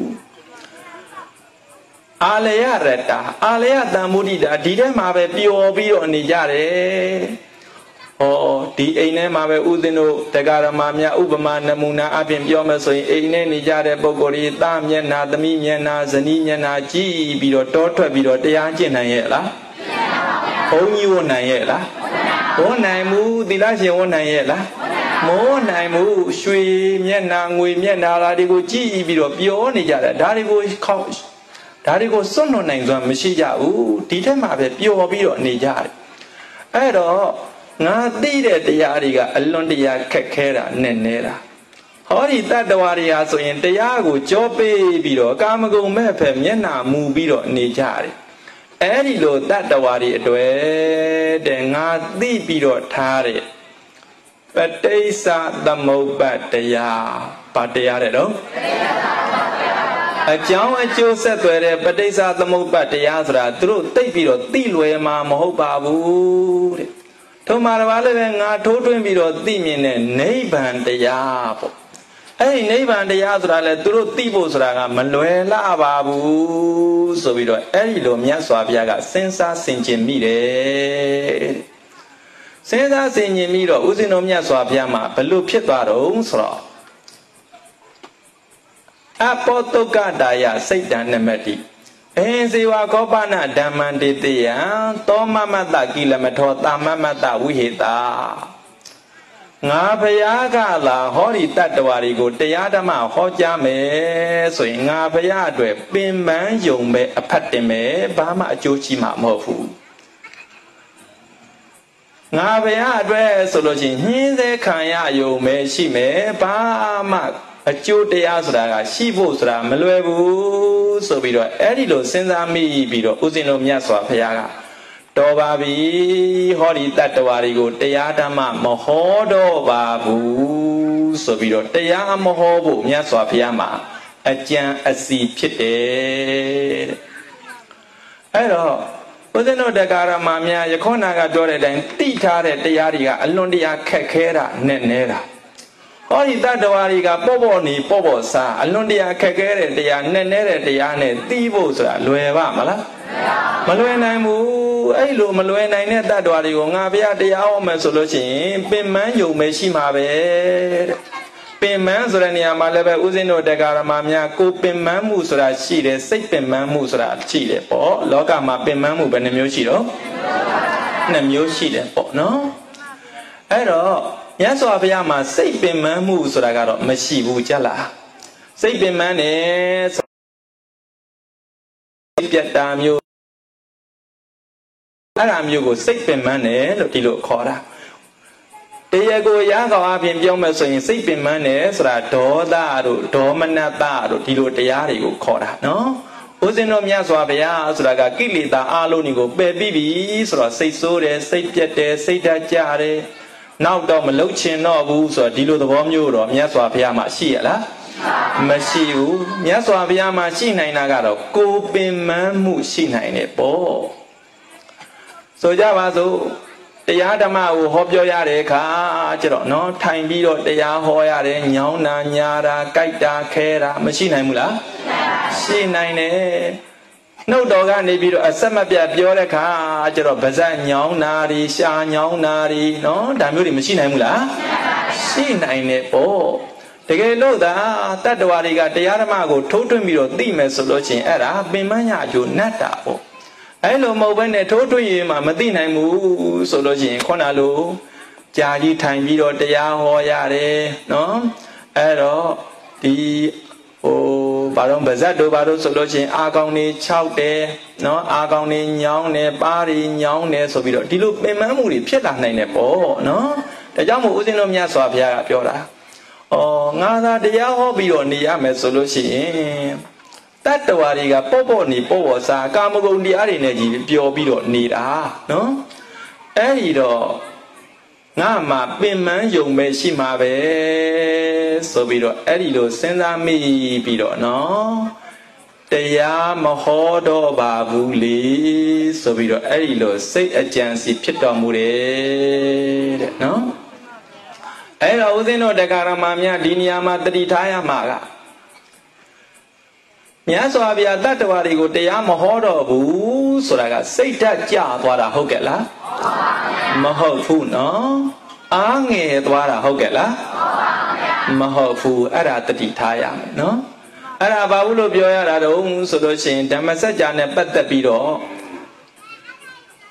အာလယရတအာလယတံမုဒိတာဒီထဲမှာပဲပျော်ပြီးတော့နေကြတယ်ဟောဒီအိမ်ထဲမှာပဲဥဒင်းတို့တက္ကရာမများဥပမာနမူနာအပြင်ပြောမယ်ဆိုရင်အိမ်ထဲနေကြတဲ့ပုဂ္ဂိုလ်တွေသားမျက်နှာသမီးမျက်နှာဇနီးမျက်နှာကြည့်ပြီးတော့တောထွက်ပြီးတော့တရားကျင့်နိုင်ရဲ့လားဘုန်းကြီးဝတ်နိုင်ရဲ့လားဝန်နိုင်မှုသီလရှင်ဝန်နိုင်ရဲ့လားမဝန်နိုင်မှုရွှေမျက်နှာငွေမျက်နှာလာတွေကိုကြည့်ပြီးတော့ပြောနေကြတယ်ဒါတွေကိုခေါက်ဒါတွေကိုစွန့်လွတ်နိုင်စွာမရှိကြဘူးဒီထက်မှပဲပျော်ပြီးတော့နေကြတယ်အဲ့တော့ငါသိတဲ့တရားတွေကအလွန်တရာခက်ခဲတာနဲ့နေတာဟောဒီတတ္တဝါတွေဟာဆိုရင်တရားကိုကြောပေးပြီးတော့ကာမဂုဏ်မဲ့ဖက်မျက်နှာမူပြီးတော့နေကြတယ်အဲ့ဒီလိုတတ္တဝါတွေအတွေ့တဲ့ငါသိပြီးတော့ထားတဲ့ပဋိစ္စသမုပ္ပါဒ်တရားဘာတရားတဲ့တော့အကြောင်းအကျိုးဆက်သွယ်တဲ့ပဋိစ္စသမုပ္ပါဒ်တရားဆိုတာသူတို့သိပြီးတော့သိလွယ်မှာမဟုတ်ပါဘူးတဲ့ထို့မှာလည်းပဲငါထိုးထွင်းပြီးတော့သိမြင်တဲ့နိဗ္ဗာန်တရားပေါ့အဲ့ဒီနိဗ္ဗာန်တရားဆိုတာလေသူတို့သိဖို့ဆိုတာကမလွယ်လှပါဘူးဆိုပြီးတော့အဲ့ဒီလိုမြတ်စွာဘုရားကစဉ်းစားဆင်ခြင်မိတယ်စဉ်းစားဆင်ခြင်ပြီးတော့ဦးဇင်းတော်မြတ်စွာဘုရားမှာဘလို့ဖြစ်သွားတော့ဆိုတော့အပောတုကတာယစိတ်တံနမတိအဟင်ဇေဝကောပနဓမ္မံတေတယံသောမမတ္တကိလမထောတာမမတ္တဝိဟေတာငါဘုရားကလာဟောဒီတတ္တဝါတွေကိုတရားဓမ္မဟောကြားမယ်ဆိုရင်ငါဘုရားအတွက်ပင်ပန်းယုံပဲအဖတ်တင်မယ်ဘာမှအကျိုးရှိမှာမဟုတ်ဘူးငါဘုရားအတွက်ဆိုလို့ချင်းညင်းသေးခံရယုံပဲရှိမယ်ဘာမှအကျိုးတရားဆိုတာကရှိဖို့ဆိုတာမလွယ်ဘူးဆိုပြီးတော့အဲ့ဒီလိုစဉ်းစားမိပြီးတော့ဦးဇင်းတို့မြတ်စွာဘုရားကတော်ပါပြီဟောဒီတတ္တဝါတွေကိုတရားဓမ္မမဟောတော့ပါဘူးဆိုပြီးတော့တရားမဟောဖို့မြတ်စွာဘုရားမှာအကြံအစီဖြစ်တယ်တဲ့အဲ့တော့ဦးဇင်းတို့တရားဓမ္မများယခုနကပြောတဲ့အတိုင်းသိထားတဲ့တရားတွေကအလွန်တရာခက်ခဲတာနဲ့နေတာဟောဒီတတ္တဝါတွေကပေါ့ပေါ့နေပေါ့ပေါ့စားအလွန်တရာခက်ခဲတဲ့တရားနဲ့နေတဲ့တရားနဲ့သိဖို့ဆိုတာလွယ်ပါမလားမလွယ်နိုင်ဘူးအဲ့လိုမလွယ်နိုင်တဲ့တတ္တဝါတွေကိုငါဘုရားတရားဟောမယ်ဆိုလို့ရှိရင်ပင်မယုံပဲရှိမှာပဲတဲ့ပင်မဆိုတဲ့နေရာမှာလည်းပဲဥစဉ်တို့တရားဓမ္မများကိုပင်မမှုဆိုတာရှိတယ်စိတ်ပင်မမှုဆိုတာရှိတယ်ပေါ့လောကမှာပင်မမှုဘယ်နှမျိုးရှိတော့နှစ်မျိုးရှိတယ်ပေါ့နော်အဲ့တော့မြတ်စွာဘုရားမှာစိတ်ပင်မမှုဆိုတာကတော့မရှိဘူးကြလားစိတ်ပင်မနဲ့စိတ်ပြတ်တာမျိုးအဲ့ဒါမျိုးကိုစိတ်ပင်မနဲ့လို့ဒီလိုခေါ်တာတရားကိုရကောင်အပြင်ပြောမယ်ဆိုရင်စိတ်ပင်မနဲ့ဆိုတာဒေါသတို့ဒေါမနတတို့ဒီလိုတရားတွေကိုခေါ်တာနော်ဦးဇင်းတော်မြတ်စွာဘုရားဆိုတာကကိလေသာအလုံးတွေကိုပယ်ပြီးပြီဆိုတော့စိတ်ဆိုးတယ်စိတ်ပြတ်တယ်စိတ်ဓာတ်ကျတယ်နောက်တော့မလုတ်ချင်တော့ဘူးဆိုတော့ဒီလိုသဘောမျိုးတော့မြတ်စွာဘုရားမှာရှိရလားမရှိဘူးမြတ်စွာဘုရားမှာရှိနိုင်တာကတော့ကိုယ်ပင်မမှုရှိနိုင်တယ်ပေါ့ဆိုကြပါစို့တရားဓမ္မကိုဟောပြောရတဲ့အခါကျတော့နော်ထိုင်ပြီးတော့တရားဟောရတယ်ညောင်းတာညာတာကြိုက်တာခဲတာမရှိနိုင်ဘူးလားရှိနိုင်တယ်နှုတ်တော်ကနေပြီးတော့အဆက်မပြတ်ပြောတဲ့အခါကျတော့ဗဇက်ညောင်းနာရီရှာညောင်းနာရီနော်ဒါမျိုးတွေမရှိနိုင်ဘူးလားရှိနိုင်တယ်ပေါ့တကယ်လို့သာတတ္တဝါတွေကတရားဓမ္မကိုထိုးထွင်းပြီးတော့သိမယ်ဆိုလို့ချင်းအဲ့ဒါပင်မညာအကျိုးနတ်တာပေါ့အဲ့လိုမဟုတ်ဘဲနဲ့ထိုးထွင်းရင်မှမသိနိုင်ဘူးဆိုလို့ချင်းခုနလိုကြာကြီးထိုင်ပြီးတော့တရားဟောရတယ်နော်အဲ့တော့ဒီဟိုဘာလို့ဗဇတ်တို့ဘာလို့ဆိုလို့ချင်းအာကောင်နေ၆တယ်နော်အာကောင်နေညောင်းတယ်ပါးရီညောင်းတယ်ဆိုပြီးတော့ဒီလိုပင်မမှုတွေဖြစ်လာနိုင်တယ်ပေါ့နော်ဒါကြောင့်မို့ဦးဇင်းတို့မြတ်စွာဘုရားကပြောတာဩငါသာတရားဟောပြီးတော့နေရမယ်ဆိုလို့ရှိရင်တတ္တဝါတွေကပေါ့ပေါ့နေပေါ့ပေါ့စားကာမဂုဏ်တရားတွေနဲ့ကြီးပျော်ပြီးတော့နေတာနော်အဲ့ဒီတော့ငါမှပင်မယုံပဲရှိမှာပဲဆိုပြီးတော့အဲ့ဒီလိုစဉ်းစားမိပြီးတော့နော်တရားမဟောတော့ပါဘူးလေဆိုပြီးတော့အဲ့ဒီလိုစိတ်အကြံစီဖြစ်တော်မူတယ်တဲ့နော်အဲ့တော့ဦးဇင်းတို့တရားဓမ္မများဒီနေရာမှာတတိထားရမှာကမြတ်စွာဘုရားတတ္တဝါတွေကိုတရားမဟောတော့ဘူးဆိုတာကစိတ်ဓာတ်ကျသွားတာဟုတ်ကဲ့လားမဟုတ်ဘူးနော်အားငယ်သွားတာဟုတ်ကဲ့လားမဟုတ်ဘူးအဲ့ဒါတတိထားရမယ်နော်အဲ့ဒါဘာလို့လို့ပြောရတာတုံးဆိုလို့ရှိရင်ဓမ္မစကြာနဲ့ပတ်သက်ပြီးတော့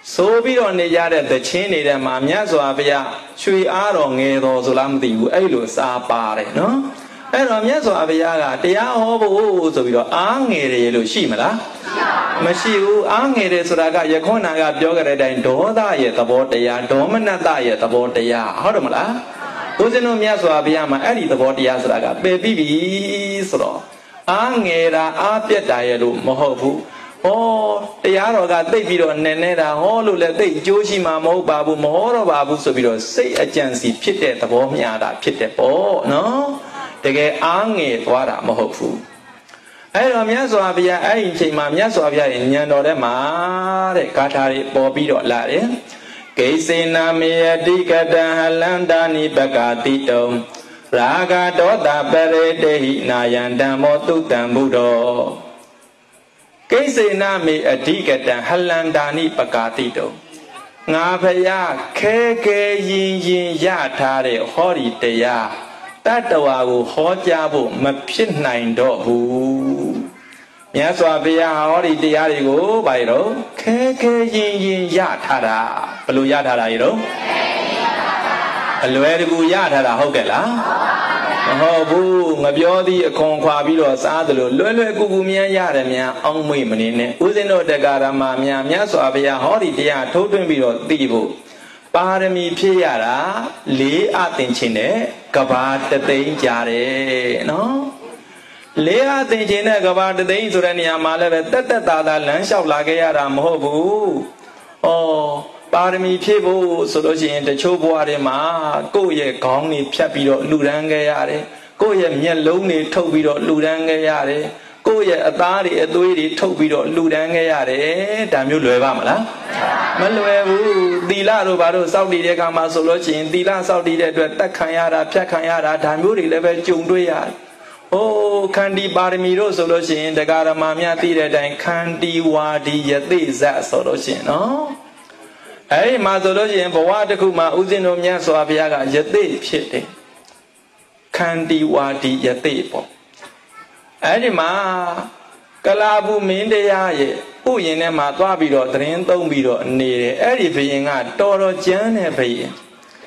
ဆိုပြီးတော့နေကြတဲ့သချင်းနေတဲ့မှာမြတ်စွာဘုရားရွှေအားတော်ငယ်တော်ဆိုလားမသိဘူးအဲ့လိုစာပါတယ်နော်အဲ့တော့မြတ်စွာဘုရားကတရားဟောဖို့ဆိုပြီးတော့အားငယ်တယ်လို့ရှိမလားမရှိဘူးအားငယ်တယ်ဆိုတာကယခုနကပြောကြတဲ့အတိုင်းဒေါသရဲ့သဘောတရားဒေါမနတရဲ့သဘောတရားဟုတ်တယ်မလားဦးဇင်းတို့မြတ်စွာဘုရားမှာအဲ့ဒီသဘောတရားဆိုတာကပယ်ပြီးပြီဆိုတော့အားငယ်တာအားပြတ်တာရဲ့လို့မဟုတ်ဘူးဟောတရားတော်ကသိပြီးတော့နည်းနေတာဟောလို့လည်းသိအကျိုးရှိမှာမဟုတ်ပါဘူးမဟောတော့ပါဘူးဆိုပြီးတော့စိတ်အကြံစီဖြစ်တဲ့သဘောမျှတာဖြစ်တဲ့ပေါ့နော်တကယ်အားငယ်သွားတာမဟုတ်ဘူးအဲ့တော့မြတ်စွာဘုရားအဲ့ဒီအချိန်မှာမြတ်စွာဘုရားရဲ့ဉာဏ်တော်ထဲမှာတဲ့ဂါထာတွေပေါ်ပြီးတော့လာတယ်ကိစေနာမေယတိကတံဟလန္တာနိပကာတိတုံရာဂဒေါသပရိတေဟိနာယံဓမ္မောတုတံဘုဒ္ဓောကိစေနာမေအဓိကတံဟလန္တာနိပကာတိတုံငါဖယားခဲခဲရင်ရင်ရထားတဲ့ဟောဒီတရားတတ္တဝါကိုဟောကြားဖို့မဖြစ်နိုင်တော့ဘူးမြတ်စွာဘုရားဟောဒီတရားတွေကိုဘာလို့ခဲခဲရင်ရင်ရထားတာဘယ်လိုရထားတာရေတော့အလွယ်တကူရထားတာဟုတ်ကဲ့လားမဟုတ်ဘူးငပြောသည်အခွန်ခွာပြီးတော့စားသလိုလွယ်လွယ်ကူကူမြန်ရတယ်များအောင်းမွေ့မနေနဲ့ဦးဇင်းတို့တရားဓမ္မများမြတ်စွာဘုရားဟောဒီတရားထိုးထွင်းပြီးတော့သိဖို့ပါရမီဖြည့်ရတာလေးအသင်ချင်းနဲ့ကဘာတသိန်းကြတယ်နော်လေးအသင်ချင်းနဲ့ကဘာတသိန်းဆိုတဲ့နေရာမှာလည်းပဲတက်တက်တာတာလမ်းလျှောက်လာခဲ့ရတာမဟုတ်ဘူးဩပါရမီဖြည့်ဖို့ဆိုလို့ရှိရင်တချို့ဘဝတွေမှာကိုယ့်ရဲ့ခေါင်းတွေဖြတ်ပြီးတော့လှူဒန်းခဲ့ရတယ်ကိုယ့်ရဲ့မျက်လုံးတွေထုတ်ပြီးတော့လှူဒန်းခဲ့ရတယ်ကိုယ့်ရဲ့အသားတွေအသွေးတွေထုတ်ပြီးတော့လှူဒန်းခဲ့ရတယ်ဒါမျိုးလွယ်ပါမလားမလွယ်ဘူးသီလတို့ဘာလို့စောင့်တည်တဲ့အခါမှာဆိုလို့ရှိရင်သီလစောင့်တည်တဲ့အတွက်တက်ခံရတာဖြတ်ခံရတာဒါမျိုးတွေလည်းပဲကြုံတွေ့ရတယ်ဟိုခန္တီပါရမီတို့ဆိုလို့ရှိရင်တရားဓမ္မများသိတဲ့အတိုင်းခန္တီဝါဒီယသိဇတ်ဆိုလို့ရှိရင်နော်အဲ့ဒီမှာဆိုလို့ရှိရင်ဘဝတစ်ခုမှာဥစဉ်တို့မြတ်စွာဘုရားကယသိဖြစ်တယ်ခန္တီဝါဒီယသိပေါ့အဲ့ဒီမှာကလာဘူးမင်းတရားရဲ့ဥယျာဉ်ထဲမှာသွားပြီးတော့သတင်းသုံးပြီးတော့နေတယ်အဲ့ဒီဘုရင်ကတော်တော်ကြမ်းတဲ့ဘုရင်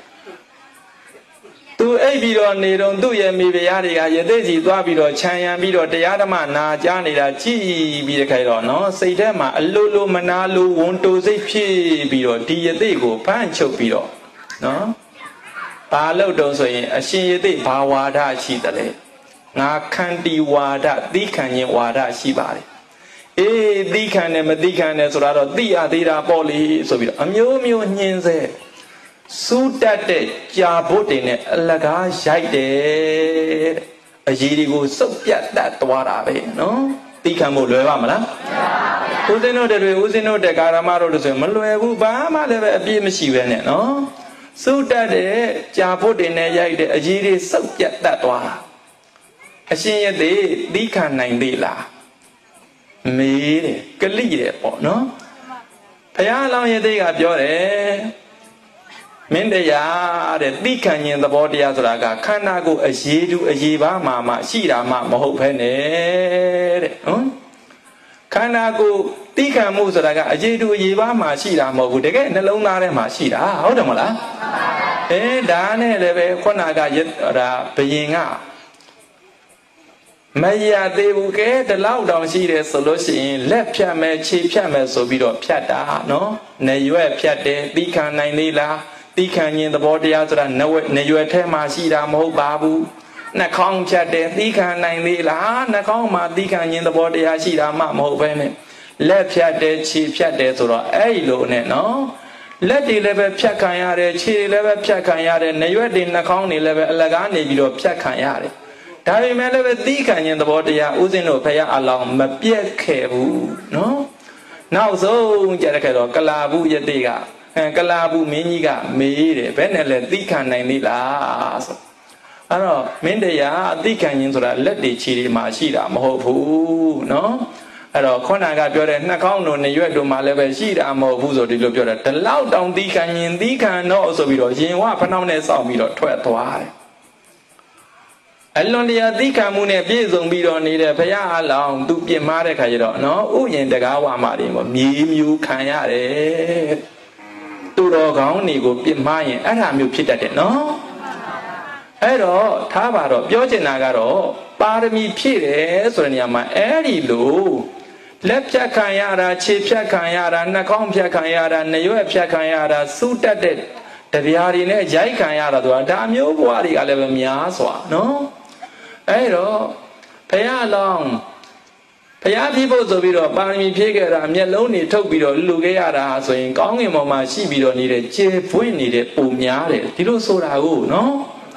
သူအိပ်ပြီးတော့နေတော့သူ့ရဲ့မိဖုရားတွေကယသိစီသွားပြီးတော့ခြံရံပြီးတော့တရားဓမ္မနာကြားနေတာကြည်ပြီးတဲ့ခိုင်တော့နော်စိတ်ထဲမှာအလိုလိုမနာလိုဝန်တိုစိတ်ဖြစ်ပြီးတော့ဒီယသိကိုဖမ်းချုပ်ပြီးတော့နော်ဘာလို့တုံးဆိုရင်အရှင်ယသိဘာဝါဒရှိတယ်လဲငါခန္တီဝါဒသီးခံခြင်းဝါဒရှိပါတယ်အေးသီးခံတယ်မသီးခံတယ်ဆိုတာတော့သိရသေးတာပေါ့လေဆိုပြီးတော့အမျိုးမျိုးညှင်းဆဲစူးတက်တဲ့ကြာဘုတ်တွေနဲ့အလကားရိုက်တယ်အရေးတွေကိုစုပ်ပြတ်တတ်သွားတာပဲနော်သိခံဖို့လွယ်ပါမလားဦးဇင်းတို့တွေဦးဇင်းတို့တဲ့ကာရမတို့တို့ဆိုရင်မလွယ်ဘူးဘာမှလည်းပဲအပြည့်မရှိပဲနဲ့နော်စူးတက်တဲ့ကြာဘုတ်တွေနဲ့ရိုက်တဲ့အရေးတွေစုပ်ပြတ်တတ်သွားတာအရှင်ယသိသီးခံနိုင်သေးလားမေးတယ်ကလိတယ်ပေါ့နော်ဘုရားအလောင်းယသိကပြောတယ်မင်းတရားတဲ့သိခံခြင်းသဘောတရားဆိုတာကခန္ဓာကိုယ်အရေးတူအရေးပါမှမှရှိတာမှမဟုတ်ဘဲနဲ့တဲ့နော်ခန္ဓာကိုယ်သိခံမှုဆိုတာကအရေးတူအရေးပါမှရှိတာမဟုတ်ဘူးတကယ်နှလုံးသားထဲမှာရှိတာဟုတ်တယ်မလားအဲဒါနဲ့လည်းပဲခုနကဒါဘယင်ကမရသေးဘူးကဲဒီလောက်တောင်ရှိတယ်ဆိုလို့ရှိရင်လက်ဖြတ်မယ်ခြေဖြတ်မယ်ဆိုပြီးတော့ဖြတ်တာနော်နေရွက်ဖြတ်တယ်သိခံနိုင်သေးလားသိခံခြင်းသဘောတရားဆိုတာနေရွယ်ထဲမှာရှိတာမဟုတ်ပါဘူးနှာခေါင်းဖြတ်တယ်သိခံနိုင်သေးလားနှာခေါင်းမှာသိခံခြင်းသဘောတရားရှိတာမှမဟုတ်ဘဲနဲ့လက်ဖြတ်တယ်ခြေဖြတ်တယ်ဆိုတော့အဲ့လိုနဲ့နော်လက်တွေလည်းပဲဖြတ်ခံရတယ်ခြေတွေလည်းပဲဖြတ်ခံရတယ်နေရွက်တွေနှာခေါင်းတွေလည်းပဲအလကားနေပြီးတော့ဖြတ်ခံရတယ်ဒါပေမဲ့လည်းပဲသိခံခြင်းသဘောတရားဥစဉ်တို့ဖရာအလောင်းမပြတ်ခဲ့ဘူးနော်နောက်ဆုံးကြတဲ့ခဲ့တော့ကလာဘူးယတိကကလာဘူးမင်းကြီးကမေးတယ်ဘယ်နဲ့လဲသိခံနိုင်သေးလားဆိုအဲ့တော့မင်းတရားသိခံခြင်းဆိုတာလက်တွေခြေတွေမှာရှိတာမဟုတ်ဘူးနော်အဲ့တော့ခေါဏကပြောတဲ့နှာခေါင်းတို့နေရွက်တို့မှာလည်းပဲရှိတာမဟုတ်ဘူးဆိုဒီလိုပြောတယ်ဒီလောက်တောင်သိခံရင်သိခံတော့ဆိုပြီးတော့ရင်ဝဖနှောင်းနဲ့စောင့်ပြီးတော့ထွက်သွားတယ်အလွန်တရာသိခံမှုနဲ့ပြည့်စုံပြီးတော့နေတဲ့ဘုရားအလောင်းသူပြစ်မှားတဲ့ခါကျတော့နော်ဥယျာဉ်တကားဝါမှာတွေပေါ့မြေမြူခံရတယ်သူတော်ကောင်းတွေကိုပြစ်မှားရင်အဲ့ဒါမျိုးဖြစ်တတ်တယ်နော်အဲ့တော့ထားပါတော့ပြောချင်တာကတော့ပါရမီဖြည့်တယ်ဆိုတဲ့နေရာမှာအဲ့ဒီလိုလက်ဖြတ်ခံရတာခြေဖြတ်ခံရတာနှာခေါင်းဖြတ်ခံရတာနှရွက်ဖြတ်ခံရတာစူးတက်တဲ့တရားတွေနဲ့ရိုက်ခံရတာဆိုတာဒါမျိုးဘဝတွေကလည်းပဲများစွာနော်အဲ့တော့ဘုရားလောင်းဘုရားဖြစ်ဖို့ဆိုပြီးတော့ပါရမီဖြည့်ခဲ့တာမျက်လုံးတွေထုတ်ပြီးတော့လူခဲ့ရတာဆိုရင်ကောင်းကင်ဘုံမှာရှိပြီးတော့နေတဲ့ကျေပွင့်နေတဲ့ပုံများတယ်ဒီလိုဆိုတာကိုနော်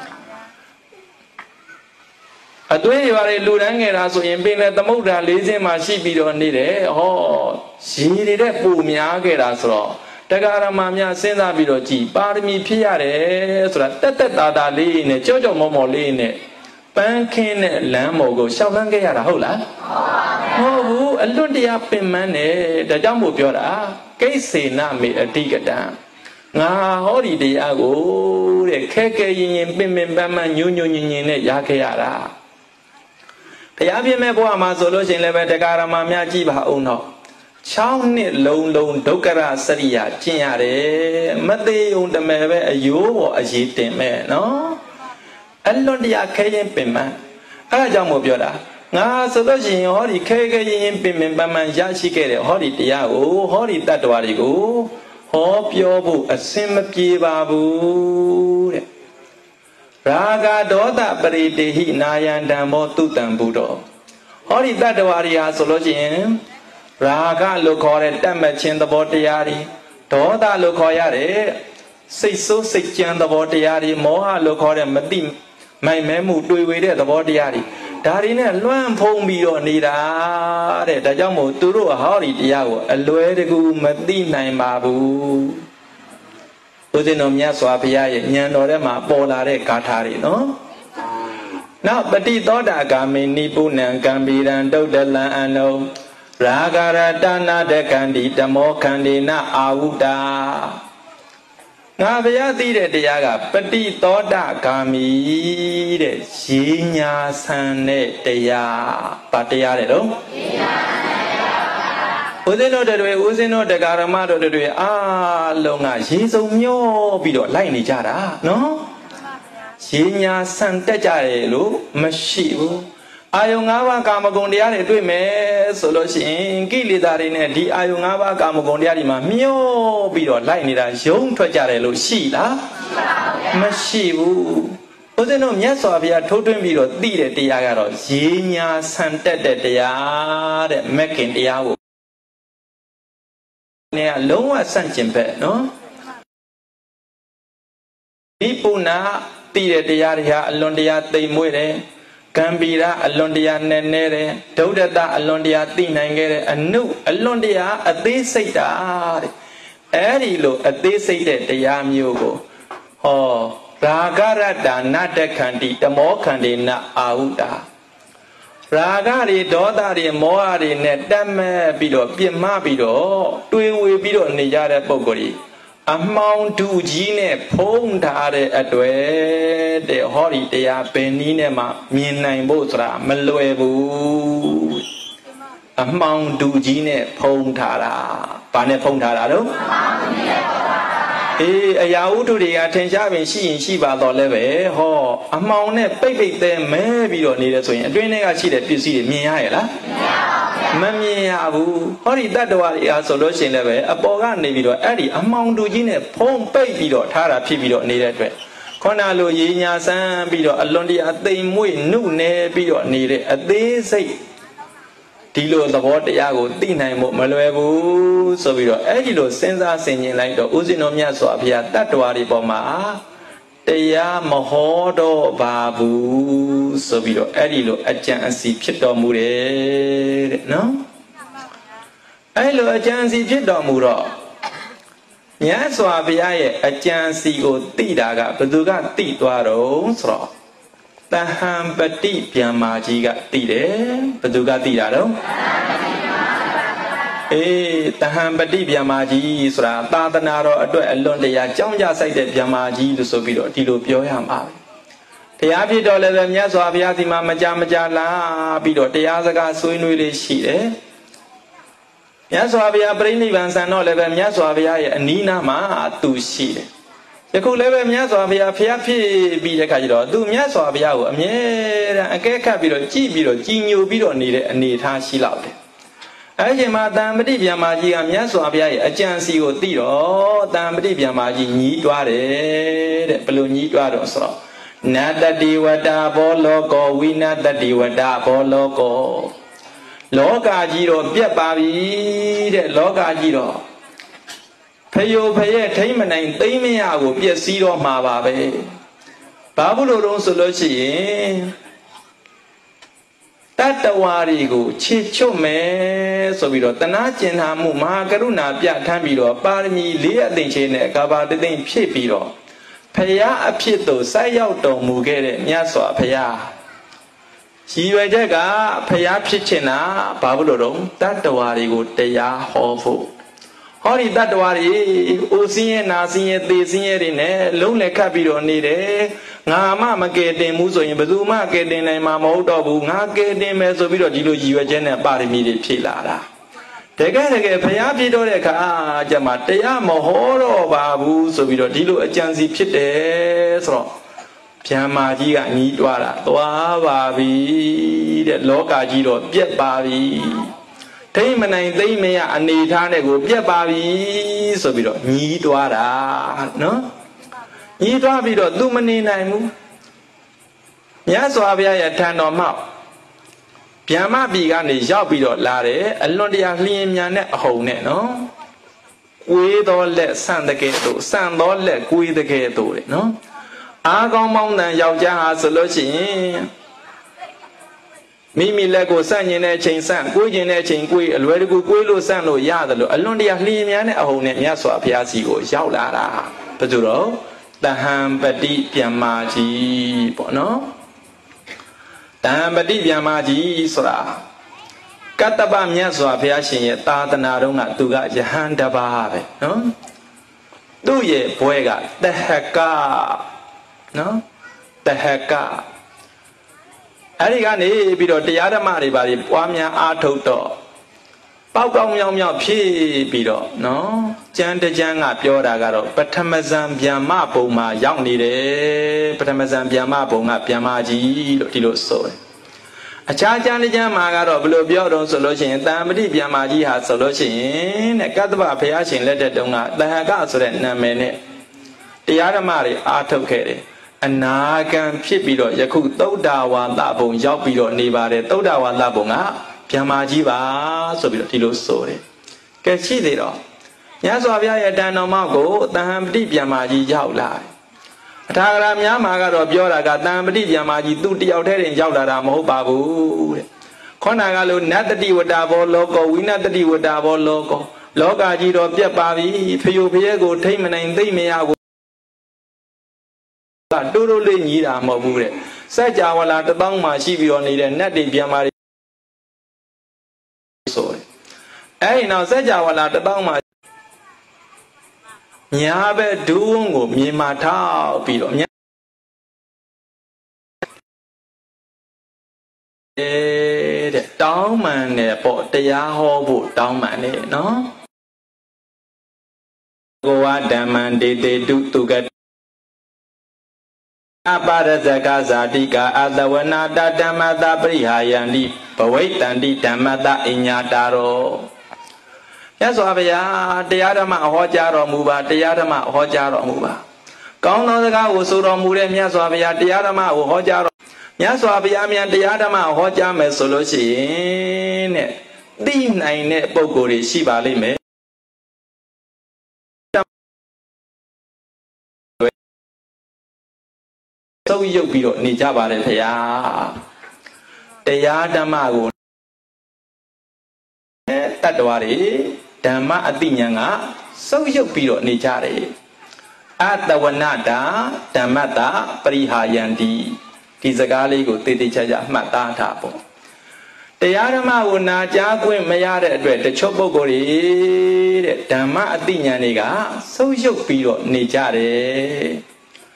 အသွေးရွာတွေလူတန်းငယ်တာဆိုရင်ပင်လေသမုဒ္ဒရာလေးစင်းမှာရှိပြီးတော့နေတယ်ဟောရေတွေတဲ့ပုံများခဲ့တာဆိုတော့တက္ကရာမများစဉ်းစားပြီးတော့ကြည်ပါရမီဖြစ်ရတယ်ဆိုတာတက်တက်တာတာလေးနဲ့ကြောကြောမောမောလေးနဲ့ပန်းခင်းတဲ့လမ်းပေါ်ကိုရှောက်လန်းခဲ့ရတာဟုတ်လားဟုတ်ဘူးအလွတ်တရားပင်မန်းတယ်ဒါကြောင့်မို့ပြောတာကိစေနမေအတိကတံငါဟောဒီတရားကိုတဲ့ခဲခဲရင်ရင်ပင်ပင်ပန်းပန်းညွညွညင်ညင်နဲ့ရခဲ့ရတာဘုရားပြည့်မဲ့ဘုရားမှာဆိုလို့ရှိရင်လည်းပဲတက္ကရာမများကြည့်ပါအောင်တော့၆နှစ်လုံးလုံးဒုက္ခရစရိယာကျင့်ရတယ်မသေးုံတမယ်ပဲအယိုးပေါ်အရေးတင်မဲ့နော်အလွန်တရာခဲရင်ပင်ပန်းအဲ့ဒါကြောင့်မို့ပြောတာငါဆိုလို့ရှိရင်ဟောဒီခဲခဲရင်ရင်ပင်ပင်ပန်းပန်းရရှိခဲ့တဲ့ဟောဒီတရားကိုဟောဒီတတ္တဝါတွေကိုဟောပြောဖို့အစင်မပြေပါဘူးတဲ့ရာဂဒေါသပရိတေဟိနာယန္တံမောတုတံဘုဒ္ဓဟောဒီတတ္တဝါတွေဟာဆိုလို့ရှိရင်ရာဂလို့ခေါ်တဲ့တတ်မှတ်ခြင်းသဘောတရားတွေဒေါသလို့ခေါ်ရတဲ့စိတ်ဆိုးစိတ်ကြံသဘောတရားတွေမောဟလို့ခေါ်တဲ့မတိမိုင်မဲမှုတွေ့ဝေတဲ့သဘောတရားတွေဒါတွေနဲ့လွှမ်းဖုံးပြီးတော့နေတာတဲ့ဒါကြောင့်မို့သူတို့ဟောဒီတရားကိုအလွဲတကူမသိနိုင်ပါဘူးဦးဇင်းတော်မြတ်စွာဘုရားရဲ့ဉာဏ်တော်ထဲမှာပေါ်လာတဲ့ဂါထာတွေနော်နောက်ပฏิသောတာဂာမိနိပုဏ္ဏံကံဗီရံတုတ်တလံအနုရာဂရတနာတကန္တိဓမ္မောခန္ဒီနအာဝုတာငါဘုရားသိတဲ့တရားကပฏิသောတာဂာမိတဲ့ရေညာဆန်တဲ့တရားဘာတရားလဲတော့ရေညာဆန်တဲ့တရားဦးဇင်းတို့တွေဦးဇင်းတို့တရားဓမ္မတို့တွေအားလုံးကရေစုံမျောပြီးတော့လိုက်နေကြတာနော်ရေညာဆန်တက်ကြတယ်လို့မရှိဘူးအာယုံ၅ပါးကာမဂုဏ်တရားတွေတွေ့မယ်ဆိုလို့ရှိရင်ကိလေသာတွေနဲ့ဒီအာယုံ၅ပါးကာမဂုဏ်တရားတွေမှာမျောပြီးတော့လိုက်နေတာယုံထွက်ကြတယ်လို့ရှိလားမရှိဘူးဦးဇင်းတို့မြတ်စွာဘုရားထိုးထွင်းပြီးတော့သိတဲ့တရားကတော့ရေညာဆန်တက်တဲ့တရားတဲ့မက္ခင်တရားကိုနေကလုံးဝဆန့်ကျင်ဘက်နော်ဒီပုဏ္ဏသိတဲ့တရားတွေဟာအလွန်တရာသိမ်မွေ့တယ်ကံဗီရအလွန်တရာနဲ့နဲတယ်ဒုဒ္ဒတအလွန်တရာသိနိုင်ခဲ့တယ်အနုအလွန်တရာအသေးစိတ်တာတဲ့အဲ့ဒီလိုအသေးစိတ်တဲ့တရားမျိုးကိုဟောရာဂရတ္တနတခန္တိဓမ္မောခန္ဒီနအာဟုတာရာဂတွေဒေါသတွေမောဟတွေနဲ့တက်မဲ့ပြီးတော့ပြစ်မှားပြီးတော့တွေးဝေပြီးတော့နေကြတဲ့ပုံကိုယ်ကြီးအမှောင်တူကြီးနဲ့ဖုံးထားတဲ့အတွေ့တဲ့ဟောဒီတရားပင်နည်းနဲ့မှမြင်နိုင်ဖို့ဆိုတာမလွယ်ဘူးအမှောင်တူကြီးနဲ့ဖုံးထားတာဘာနဲ့ဖုံးထားတာတော့အေးအရာဝတ္ထုတွေကထင်ရှားပင်ရှိရင်ရှိပါတော့လဲပဲဟောအမှောင်နဲ့ပိတ်ပိတ်သေးမဲပြီးတော့နေတယ်ဆိုရင်အတွင်းထဲကရှိတဲ့ပစ္စည်းတွေမြင်ရရဲ့လားမမြင်ရဘူးဟောဒီတတ္တဝါတွေအားဆိုလို့ရှိရင်လည်းပဲအပေါ်ကနေပြီးတော့အဲ့ဒီအမှောင်တူကြီးနဲ့ဖုံးပိတ်ပြီးတော့ထားတာဖြစ်ပြီးတော့နေတဲ့အတွက်ခေါဏလိုရေညာဆန်းပြီးတော့အလွန်တရာအသိမ်မွေ့နှုတ်နေပြီးတော့နေတဲ့အသေးစိတ်ဒီလိုသဘောတရားကိုသိနိုင်ဖို့မလွယ်ဘူးဆိုပြီးတော့အဲ့ဒီလိုစဉ်းစားဆင်ခြင်လိုက်တော့ဦးဇင်းတော်မြတ်စွာဘုရားတတ္တဝါတွေပေါ်မှာတရားမဟောတော့ပါဘူးဆိုပြီးတော့အဲ့ဒီလိုအကြံအစီဖြစ်တော်မူတယ်တဲ့နော်အဲ့လိုအကြံအစီဖြစ်တော်မူတော့မြတ်စွာဘုရားရဲ့အကြံအစီကိုသိတာကဘယ်သူကသိသွားတော့ဆိုတော့တဟံပတိဗျမ္မာကြီးကသိတယ်ဘယ်သူကသိတာတော့အေးတဟံပတိဗျမ္မာကြီးဆိုတာသာသနာတော်အတွက်အလွန်တရာကြောင်းကြဆိုင်တဲ့ဗျမ္မာကြီးလို့ဆိုပြီးတော့ဒီလိုပြောရမှာပဲတရားဖြစ်တော့လည်းပဲမြတ်စွာဘုရားစီမှာမကြမကြလာပြီးတော့တရားစကားဆွေးနွေးလေးရှိတယ်မြတ်စွာဘုရားပြိဋိဘံဆန်တော့လည်းပဲမြတ်စွာဘုရားရဲ့အနီးနားမှာသူရှိတယ်ယခုလည်းပဲမြတ်စွာဘုရားဖျားဖြစ်ပြီးတဲ့ခါကျတော့သူမြတ်စွာဘုရားကိုအမြဲတမ်းအကဲခတ်ပြီးတော့ကြည်ပြီးတော့ကြည်ညိုပြီးတော့နေတဲ့အနေအထားရှိလောက်တယ်အဲ့ဒီမှာတန်ပတိဗျမကြီးကမြတ်စွာဘုရားရဲ့အကြံစီကိုသိတော့တန်ပတိဗျမကြီးညီးတွားတယ်တဲ့ဘယ်လိုညီးတွားတော့ဆိုတော့နတတိဝတ္တဘောလောကောဝိနတတိဝတ္တဘောလောကောလောကကြီးတော့ပြတ်ပါပြီတဲ့လောကကြီးတော့ဖယိုဖရဲ့ထိမ့်မနိုင်သိမ့်မရကိုပြည့်စည်တော့မှာပါပဲဘာဘူးလို့တော့ဆိုလို့ရှိရင်တတ္တဝါတွေကိုခြေချွတ်မယ်ဆိုပြီးတော့တနာကျင်နာမှုမဟာကရုဏာပြထမ်းပြီးတော့ပါရမီလေးအသိချင်းနဲ့ကဘာတသိမ့်ဖြစ်ပြီးတော့ဖရာအဖြစ်သို့ဆိုက်ရောက်တော်မူခဲ့တဲ့မြတ်စွာဘုရားရည်ရွယ်ချက်ကဖရာဖြစ်ချင်တာဘာဘူးလို့တော့တတ္တဝါတွေကိုတရားဟောဖို့ဟောဒီတတ္တဝါတွေအိုစင်းရဲ့နာစင်းရဲ့သေစင်းရဲ့တွေနဲ့လုံးလက်ခတ်ပြီးတော့နေတယ်ငါမှမကယ်တင်ဘူးဆိုရင်ဘယ်သူမှကယ်တင်နိုင်မှာမဟုတ်တော့ဘူးငါကယ်တင်မယ်ဆိုပြီးတော့ဒီလိုရည်ရွယ်ချက်နဲ့ပါရမီတွေဖြည့်လာတာတကယ်တကယ်ဘုရားဖြစ်တော့တဲ့အခါကျမှတရားမဟောတော့ပါဘူးဆိုပြီးတော့ဒီလိုအကြံစီဖြစ်တယ်ဆိုတော့ဗျာမာကြီးကညီးတွားတာသွားပါပြီတဲ့လောကကြီးတော့ပြက်ပါပြီထိမ့်မနိုင်သိမ့်မရအနေထားနဲ့ကိုပြက်ပါပြီဆိုပြီးတော့ညီးတွားတာနော်ညီးတွားပြီးတော့သူမနေနိုင်ဘူးမြတ်စွာဘုရားရဲ့ထံတော်မှာဗျာမပြည်ကနေရောက်ပြီးတော့လာတယ်အလွန်တရာလျင်မြန်တဲ့အဟုန်နဲ့နော်ကွေးတော်လက်ဆန့်တကယ်တို့ဆန့်တော်လက်ကွေးတကယ်တို့တဲ့နော်အားကောင်းမောင်းတန်ယောက်ျားဟာဆိုလို့ရှိရင်မိမိလက်ကိုဆန့်ကျင်တဲ့အချိန်ဆန့်ကွေးကျင်တဲ့အချိန်ကွေးအလွယ်တကူကွေးလို့ဆန့်လို့ရတယ်လို့အလွန်တရာလျင်မြန်တဲ့အဟုန်နဲ့မြတ်စွာဘုရားစီကိုရောက်လာတာဘယ်သူတော့တဟံပတိဗျမကြီးပေါ့နော်တဟံပတိဗျမကြီးဆိုတာကတ္တပမြတ်စွာဘုရားရှင်ရဲ့သာသနာတော်ကသူကယဟန်တပါးပဲနော်သူ့ရဲ့ဘွဲကတဟကနော်တဟကအဲ့ဒီကနေပြီးတော့တရားဓမ္မတွေပါပြီးပွားများအားထုတ်တော့ပေါက်ကောင်းမြောင်မြောင်ဖြည့်ပြီးတော့နော်ကျမ်းတကျမ်းကပြောတာကတော့ပထမဇန်ဗျမ္မဘုံမှာရောက်နေတယ်ပထမဇန်ဗျမ္မဘုံကဗျမ္မာကြီးလို့ဒီလိုဆိုတယ်အခြားကျမ်းတကျမ်းမှာကတော့ဘယ်လိုပြောတော့ဆိုလို့ရှိရင်တန်ပတိဗျမ္မာကြီးဟာဆိုလို့ရှိရင်တဲ့ကတ္တဗဘုရားရှင်လက်ထက်တုန်းကတဟကဆိုတဲ့နာမည်နဲ့တရားဓမ္မတွေအားထုတ်ခဲ့တယ်အနာဂံဖြစ်ပြီးတော့ယခုသုဒ္ဓဝါဒဘုံရောက်ပြီးတော့နေပါတယ်သုဒ္ဓဝါဒဘုံကဗျမ္မာကြီးပါဆိုပြီးတော့ဒီလိုဆိုတယ်ကဲရှိသေးတော့မြတ်စွာဘုရားရဲ့တန်တော်မောက်ကိုတဟံပတိဗျမ္မာကြီးရောက်လာတယ်အထာဂရများမှာကတော့ပြောတာကတဟံပတိဗျမ္မာကြီးသူတယောက်တည်းတင်ရောက်လာတာမဟုတ်ပါဘူးတဲ့ခေါဏကလို့နတ္တတိဝတ္တဘောလောကောဝိနတ္တတိဝတ္တဘောလောကောလောကကြီးတော့ပြတ်ပါပြီဖယိုဖယဲကိုထိမ့်မနိုင်သိမ့်မရကိုကတိုးတိုးလေးညီးတာမဟုတ်ဘူးတဲ့စัจ java လာတစ်ပေါင်းမှရှိပြီးတော့နေတဲ့နတ်တွေဗျမ္မာတွေဆိုတယ်အဲ့ဒီနောက်စัจ java လာတစ်ပေါင်းမှညာဘက်ဒူးဝန်းကိုမြေမာထောက်ပြီးတော့တဲ့တောင်းမှန်တယ်ပေါ့တရားဟောဖို့တောင်းမှန်တယ်နော်ကိုဝဓမ္မံဒေတေတုတုကအပါရဇကဇာတိကအသဝနာတဓမ္မတပရိဟာယန္တိဘဝိတန္တိဓမ္မတအညာတာရောမြတ်စွာဘုရားတရားဓမ္မဟောကြားတော်မူပါတရားဓမ္မဟောကြားတော်မူပါကောင်းသောစကားကိုဆိုတော်မူတဲ့မြတ်စွာဘုရားတရားဓမ္မကိုဟောကြားတော်မြတ်စွာဘုရားမြန်တရားဓမ္မဟောကြားမယ်ဆိုလို့ရှိရင်တဲ့သိနိုင်တဲ့ပုဂ္ဂိုလ်တွေရှိပါလိမ့်မယ်သုတ်ရုပ်ပြီးတော့နေကြပါတယ်ဖေဟာတရားဓမ္မကိုတတ္တဝါတွေဓမ္မအသိဉာဏ်ကစုပ်ရုပ်ပြီးတော့နေကြတယ်အတဝနတာဓမ္မတာပရိဟာယန္တိဒီစကားလေးကိုတေးသေးချာချာမှတ်သားထားပေါ့တရားဓမ္မကိုနာကြားခွင့်မရတဲ့အတွက်တချို့ပုဂ္ဂိုလ်တွေတဲ့ဓမ္မအသိဉာဏ်တွေကစုပ်ရုပ်ပြီးတော့နေကြတယ်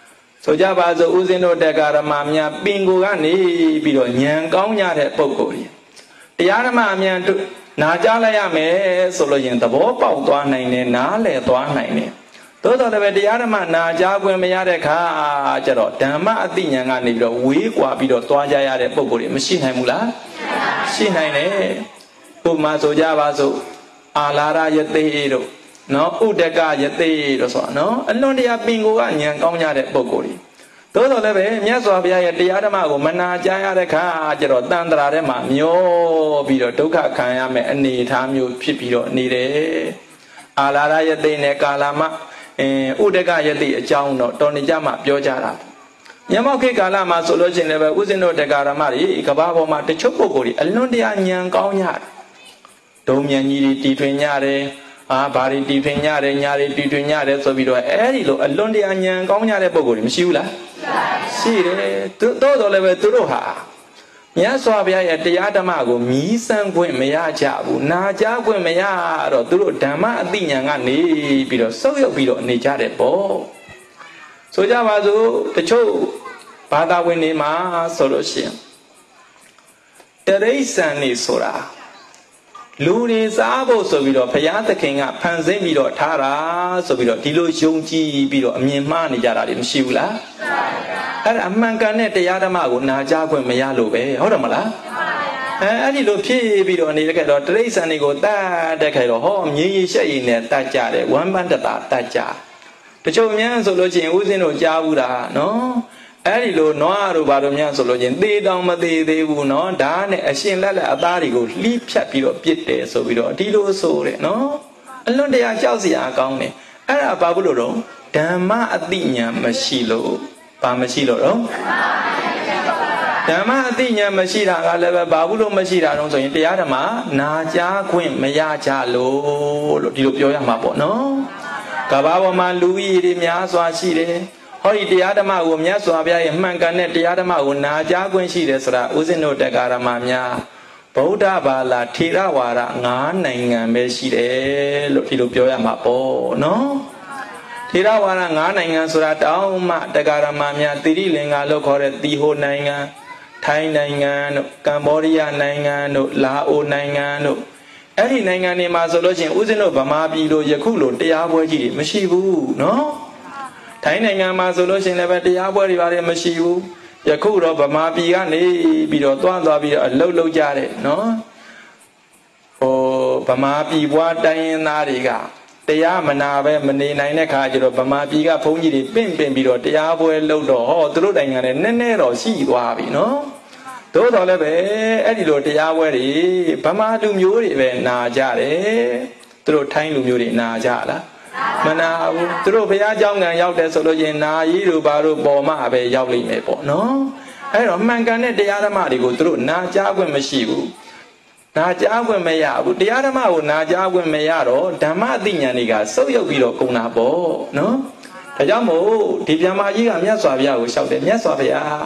ဆိုကြပါစို့ဦးဇင်းတို့တက္ကရာမများပင်ကိုကနေပြီးတော့ဉာဏ်ကောင်းကြတဲ့ပုဂ္ဂိုလ်တွေတရားဓမ္မအမြန်နာကြားလိုက်ရမယ်ဆိုလို့ရင်သဘောပေါက်သွားနိုင်တယ်နားလည်သွားနိုင်တယ်သို့တော်လည်းတရားဓမ္မနာကြားခွင့်မရတဲ့ခါကျတော့ဓမ္မအသိဉာဏ်ကနေပြီးတော့ဝေးကွာပြီးတော့သွားကြရတဲ့ပုဂ္ဂိုလ်တွေမရှိနိုင်ဘူးလားရှိနိုင်တယ်ဥပမာဆိုကြပါစို့အာလာရယသိတို့နော်ဥဒကယသိတို့ဆိုတော့နော်အလွန်တရာပင်ကိုကဉာဏ်ကောင်းကြတဲ့ပုဂ္ဂိုလ်တွေသို့တော်လည်းပဲမြတ်စွာဘုရားရဲ့တရားဓမ္မကိုမနာကြားရတဲ့ခါကျတော့တန်ត្រာထဲမှာမျောပြီးတော့ဒုက္ခခံရမယ်အနေအထားမျိုးဖြစ်ပြီးတော့နေတယ်အာလာရယသိနဲ့ကာလမဥဒကယသိအကြောင်းတော့တော်နေကြမှာပြောကြတာညမောက်ခေတ်ကာလမှာဆိုလို့ရှိရင်လည်းဥစဉ်တို့တက္ကရာမတွေကဘာပေါ်မှာတချို့ပုဂ္ဂိုလ်တွေအလွန်တရာဉာဏ်ကောင်းကြတယ်ဒုံဉာဏ်ကြီးတွေတီထွင်ကြတယ်အာဘာတွေတီထွင်ကြတယ်ညာတွေတီထွင်ကြတယ်ဆိုပြီးတော့အဲဒီလိုအလွန်တရာဉာဏ်ကောင်းကြတဲ့ပုဂ္ဂိုလ်တွေမရှိဘူးလားရှိတယ်သို့တော်လည်းပဲသူတို့ဟာမြတ်စွာဘုရားရဲ့တရားဓမ္မကိုမြည်စမ်းခွင့်မရကြဘူးနာကြားခွင့်မရတော့သူတို့ဓမ္မအသိဉာဏ်ကနေပြီးတော့ဆုပ်ယုပ်ပြီးတော့နေကြတယ်ပေါ့ဆိုကြပါစို့တချို့ဘာသာဝင်တွေမှာဆိုလို့ရှိရင်တရိစ္ဆာန်နေဆိုတာလူတွေစားဖို့ဆိုပြီးတော့ဘုရားသခင်ကဖန်ဆင်းပြီးတော့ထားတာဆိုပြီးတော့ဒီလိုယုံကြည်ပြီးတော့အမြင်မှားနေကြတာတွေမရှိဘူးလားအဲ့ဒါအမှန်ကန်တဲ့တရားဓမ္မကိုနာကြားခွင့်မရလို့ပဲဟုတ်တယ်မလားအဲအဲ့ဒီလိုဖြစ်ပြီးတော့နေတဲ့ခဲ့တော့တရိစ္ဆာန်တွေကိုတတ်တဲ့ခဲ့တော့ဟောမြည်ရရှက်ရည်နဲ့တတ်ကြတယ်ဝမ်းပန်းတတာတတ်ကြတချို့များဆိုလို့ရှိရင်ဦးဇင်းတို့ကြားဘူးတာနော်အဲ့ဒီလိုနွားတို့ဘာတို့များဆိုလို့ချင်းသေတောင်မသေးသေးဘူးနော်ဒါနဲ့အရှင်လက်လက်အသားတွေကိုလှီးဖြတ်ပြီးတော့ပြစ်တယ်ဆိုပြီးတော့ဒီလိုဆိုတယ်နော်အလွန်တရာကြောက်စရာကောင်းတယ်အဲ့ဒါဘာလို့လို့ဓမ္မအသိဉာဏ်မရှိလို့ဘာမရှိလို့တော့ဓမ္မအသိဉာဏ်မရှိတာကလည်းပဲဘာလို့မရှိတာတော့ဆိုရင်တရားဓမ္မနာကြားခွင့်မရကြလို့လို့ဒီလိုပြောရမှာပေါ့နော်ကဘာပေါ်မှာလူကြီးတွေများစွာရှိတယ်ဟောဒီတရားဓမ္မကိုမြတ်စွာဘုရားရဲ့မှန်ကန်တဲ့တရားဓမ္မကိုနာကြားခွင့်ရှိတယ်ဆိုတာဥစဉ်တို့တက္ကရာမများဗုဒ္ဓဘာသာထေရဝါဒငါးနိုင်ငံပဲရှိတယ်လို့ဒီလိုပြောရမှာပေါ့နော်ထေရဝါဒငါးနိုင်ငံဆိုတာတောင်းမှတက္ကရာမများသီရိလင်္ကာလို့ခေါ်တဲ့သီဟိုနိုင်ငံထိုင်းနိုင်ငံတို့ကမ္ဘောဒီးယားနိုင်ငံတို့လာအိုနိုင်ငံတို့အဲ့ဒီနိုင်ငံတွေမှာဆိုလို့ရှိရင်ဥစဉ်တို့ဗမာပြည်လိုယခုလိုတရားပွဲကြီးတွေမရှိဘူးနော်ထိုင်းနိုင်ငံမှာဆိုလို့ရှိရင်လည်းတရားပွဲတွေပါတယ်မရှိဘူးယခုတော့ဗမာပြည်ကနေပြီးတော့တွားသွားပြီးတော့အလုတ်လုတ်ကြတယ်နော်ဟိုဗမာပြည်ဘွားတိုင်းရင်းသားတွေကတရားမနာပဲမနေနိုင်တဲ့ခါကျတော့ဗမာပြည်ကဘုန်းကြီးတွေပင့်ပင့်ပြီးတော့တရားပွဲလုပ်တော့ဟောသူတို့နိုင်ငံနဲ့နည်းနည်းတော့ရှိသွားပြီနော်သို့တော်လည်းပဲအဲ့ဒီလိုတရားပွဲတွေဗမာလူမျိုးတွေပဲနာကြတယ်သူတို့ထိုင်းလူမျိုးတွေနာကြလားမနာဘူးသူတို့ဘုရားเจ้าငံရောက်တယ်ဆိုလို့ရင်နာရီတို့ဘာတို့ပေါ်မှာပဲရောက်လိမ့်မယ်ပေါ့နော်အဲ့တော့မှန်ကန်တဲ့တရားဓမ္မတွေကိုသူတို့နာကြားခွင့်မရှိဘူးနာကြားခွင့်မရဘူးတရားဓမ္မကိုနာကြားခွင့်မရတော့ဓမ္မအသိဉာဏ်တွေကဆုပ်ယုပ်ပြီးတော့ကုန်တာပေါ့နော်ဒါကြောင့်မို့ဒီဗျာမာကြီးကမြတ်စွာဘုရားကိုလျှောက်တယ်မြတ်စွာဘုရား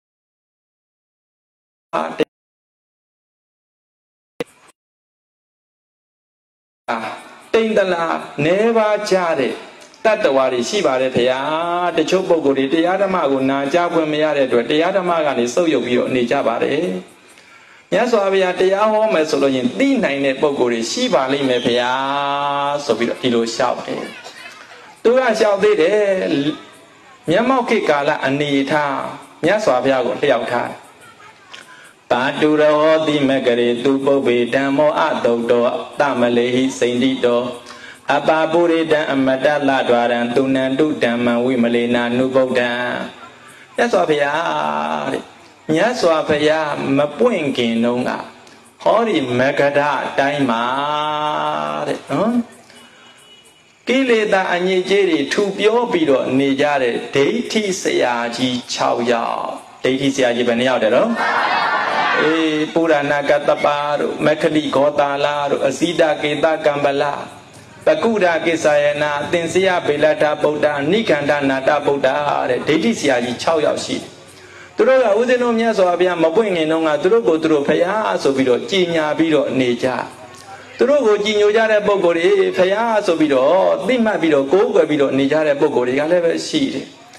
တိမ်တလာနေပါကြတဲ့တတ္တဝါတွေရှိပါတယ်ဖေဟာတချို့ပုဂ္ဂိုလ်တွေတရားဓမ္မကိုနာကြားခွင့်မရတဲ့အတွက်တရားဓမ္မကနေဆုပ်ယုပ်ပြီးတော့နေကြပါတယ်မြတ်စွာဘုရားတရားဟောမယ်ဆိုလို့ရင်သိနိုင်တဲ့ပုဂ္ဂိုလ်တွေရှိပါလိမ့်မယ်ဖေဟာဆိုပြီးတော့ဒီလိုလျှောက်တယ်သူကလျှောက်သေးတယ်မျက်မှောက်ခေတ်ကာလအနေထားမြတ်စွာဘုရားကိုလျှောက်ထားတာတုရောတိမကရေသူပုပ္ပေဓမ္မောအတုတ်တောတမလေဟိစိန္တိတောအပပုရိတံအမတလဒွါရံသူနန္တုဓမ္မံဝိမလေနာနုဗုဒ္ဓံမြတ်စွာဘုရားတဲ့မြတ်စွာဘုရားမပွင့်ခင်တုန်းကဟောဒီမဂဒတိုင်းမှာတဲ့နော်ကိလေသာအညစ်အကြေးတွေထူပြောပြီးတော့နေကြတဲ့ဒိဋ္ဌိဆရာကြီး၆ယောက်ဒိဋ္ဌိဆရာကြီးဘယ်နှယောက်တဲ့တော့အေးပုရဏကတ္တပါတို့မခလိဂောတာလာတို့အဇိဒကေတကံပလာပကုဒကိစ္စယနာအသင်္စယဗေလတာဗုဒ္ဓနိခန္ဓနာတဗုဒ္ဓတဲ့ဒိဋ္ဌိဆရာကြီး၆ယောက်ရှိတယ်သူတို့ကဦးဇင်းတို့မြတ်စွာဘုရားမပွင့်ခင်တုန်းကသူတို့ကိုသူတို့ဖယားဆိုပြီးတော့ကြည်ညာပြီးတော့နေကြသူတို့ကိုကြည်ညိုကြတဲ့ပုဂ္ဂိုလ်တွေဖယားဆိုပြီးတော့သိမှတ်ပြီးတော့ကိုးကွယ်ပြီးတော့နေကြတဲ့ပုဂ္ဂိုလ်တွေကလည်းပဲရှိတယ်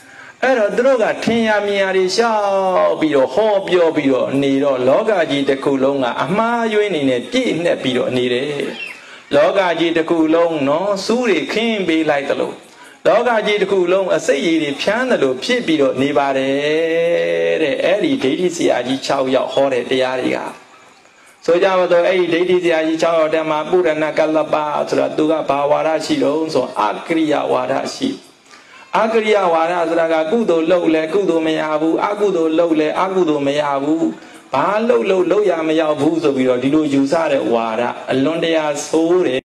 အဲ့တော့သူတို့ကထင်ရမြင်ရတွေရှောက်ပြီးတော့ဟောပြောပြီးတော့နေတော့လောကကြီးတစ်ခုလုံးကအမှားယွင်းနေနဲ့ပြည့်နှက်ပြီးတော့နေတယ်လောကကြီးတစ်ခုလုံးနော်စူးတွေခင်းပေးလိုက်တယ်လို့လောကကြီးတစ်ခုလုံးအစိတ်ရည်တွေဖြန်းတယ်လို့ဖြစ်ပြီးတော့နေပါတယ်တဲ့အဲ့ဒီဒိဋ္ဌိဆရာကြီး၆ယောက်ဟောတဲ့တရားတွေကဆိုကြပါတော့အဲ့ဒီဒိဋ္ဌိဆရာကြီး၆ယောက်တည်းမှာပုရဏကလပဆိုတာသူကဘာဝါဒရှိတော့ဆိုအကရိယဝါဒရှိအကရိယဝါဒဆိုတာကကုသိုလ်လုပ်လဲကုသိုလ်မရဘူးအကုသိုလ်လုပ်လဲအကုသိုလ်မရဘူးဘာလုပ်လို့လုပ်ရမရောက်ဘူးဆိုပြီးတော့ဒီလိုယူဆတဲ့ဝါဒအလွန်တရာဆိုးတယ်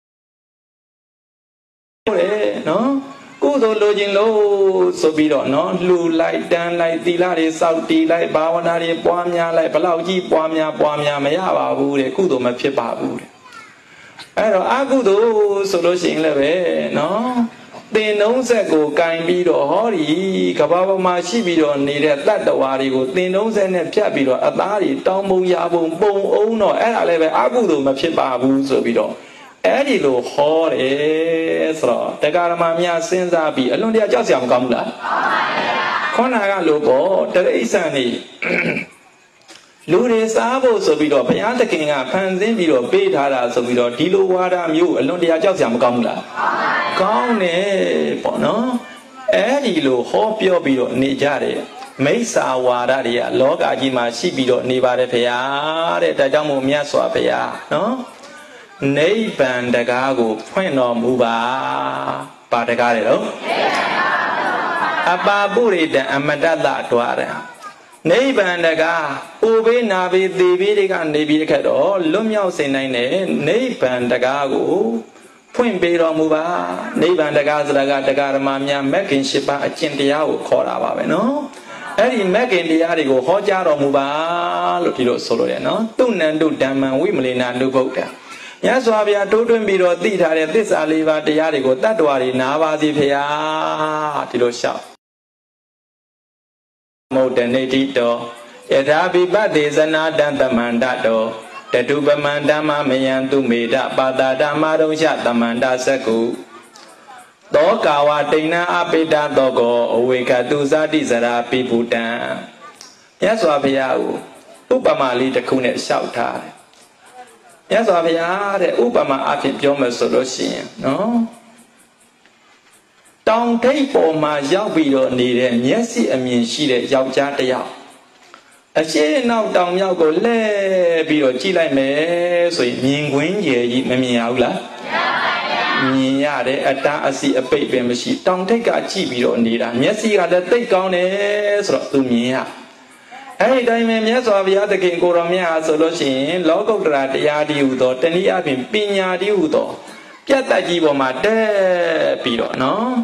နော်ကုသိုလ်လိုချင်လို့ဆိုပြီးတော့နော်လှူလိုက်တန်းလိုက်သီလတွေစောင့်တည်လိုက်ဘာဝနာတွေပွားများလိုက်ဘလောက်ကြီးပွားများပွားများမရပါဘူးတဲ့ကုသိုလ်မဖြစ်ပါဘူးတဲ့အဲ့တော့အကုသိုလ်ဆိုလို့ရှိရင်လည်းပဲနော်သင်နှုံးဆက်ကိုကင်ပြီးတော့ဟောဒီကဘာပေါ်မှာရှိပြီးတော့နေတဲ့တတ္တဝါတွေကိုသင်နှုံးဆက်နဲ့ဖြတ်ပြီးတော့အသားတွေတောင်းပုံရပုံပုံအောင်တော့အဲ့ဒါလည်းပဲအကုသိုလ်မဖြစ်ပါဘူးဆိုပြီးတော့အဲ့ဒီလိုဟောတယ်ဆိုတော့တရားဓမ္မများစဉ်းစားပြီးအလွန်တရာကြောက်စရာမကောင်းဘူးလားခေါင်းနာကလို့ပေါ့တရိษံနေလူတွေစားဖို့ဆိုပြီးတော့ဘုရားသခင်ကဖန်ဆင်းပြီးတော့ပေးထားတာဆိုပြီးတော့ဒီလိုဝါဒမျိုးအလွန်တရာကြောက်စရာမကောင်းဘူးလားကောင်းတယ်ပေါ့နော်အဲ့ဒီလိုဟောပြောပြီးတော့နေကြတယ်မိစ္ဆာဝါဒတွေကလောကကြီးမှာရှိပြီးတော့နေပါတယ်ဘုရားတဲ့ဒါကြောင့်မို့မြတ်စွာဘုရားနော်နိဗ္ဗာန်တကားကိုဖွင့်တော်မူပါပါတကားတယ်နော်အပါပုရိတံအမတ္တတတွာရံနိဗ္ဗာန်တကားဥပိနာပိသေပိတွေကနေပြီးတခါတော့လွတ်မြောက်စေနိုင်တဲ့နိဗ္ဗာန်တကားကိုဖွင့်ပေးတော်မူပါနိဗ္ဗာန်တကားဆိုတာကတရားဓမ္မများမဂ်ခင်၈ပါးအကျင့်တရားကိုခေါ်တာပါပဲနော်အဲ့ဒီမဂ်ခင်တရားတွေကိုဟောကြားတော်မူပါလို့ဒီလိုဆိုလို့ရနော်တုဏ္ဏတုဓမ္မံဝိမလေနာတုဗုဒ္ဓမြတ်စွာဘုရားတိုးတွင်းပြီးတော့သိထားတဲ့သစ္စာလေးပါးတရားတွေကိုတတ္တဝါတွေနားပါစေဖေဟာဒီလိုလျှောက်မௌတနေတိတောယထာပိပတေဇနာတံသမန္တတောတတုပမန္တမမယံသူမေတပါတာဓမ္မရုံချသမန္တစကုသောကာဝတိဏအပိတသောကောအဝေကတုဇာတိဇရာပိပုတံမြတ်စွာဘုရားကိုဥပမာလေးတစ်ခုနဲ့လျှောက်ထားတယ်မြတ်စွာဘုရားတဲ့ဥပမာအဖြစ်ပြောမယ်ဆိုလို့ရှိရင်နော်တောင်ထိပ်ပေါ်မှာရောက်ပြီးတော့နေတဲ့မျက်စိအမြင်ရှိတဲ့ယောက်ျားတစ်ယောက်အရှိနောက်တောင်မြောက်ကိုလှည့်ပြီးတော့ကြည့်လိုက်မယ်ဆိုရင်မြင်ကွင်းကြီးကြီးမမြင်ရဘူးလားမြင်ရတယ်အတားအစီအပိတ်ပဲမရှိတောင်ထိပ်ကကြည့်ပြီးတော့နေတာမျက်စိကလည်းသိပ်ကောင်းတယ်ဆိုတော့သူမြင်ရအဲ့ဒီတိုင်းပဲမြတ်စွာဘုရားသခင်ကိုရောမြတ်ဆိုလို့ရှိရင်လောကုတ္တရာတရားဒီဟုသောတနည်းအားဖြင့်ပညာဒီဟုသောပြတ်တက်ကြီးပေါ်မှာတက်ပြီးတော့နော်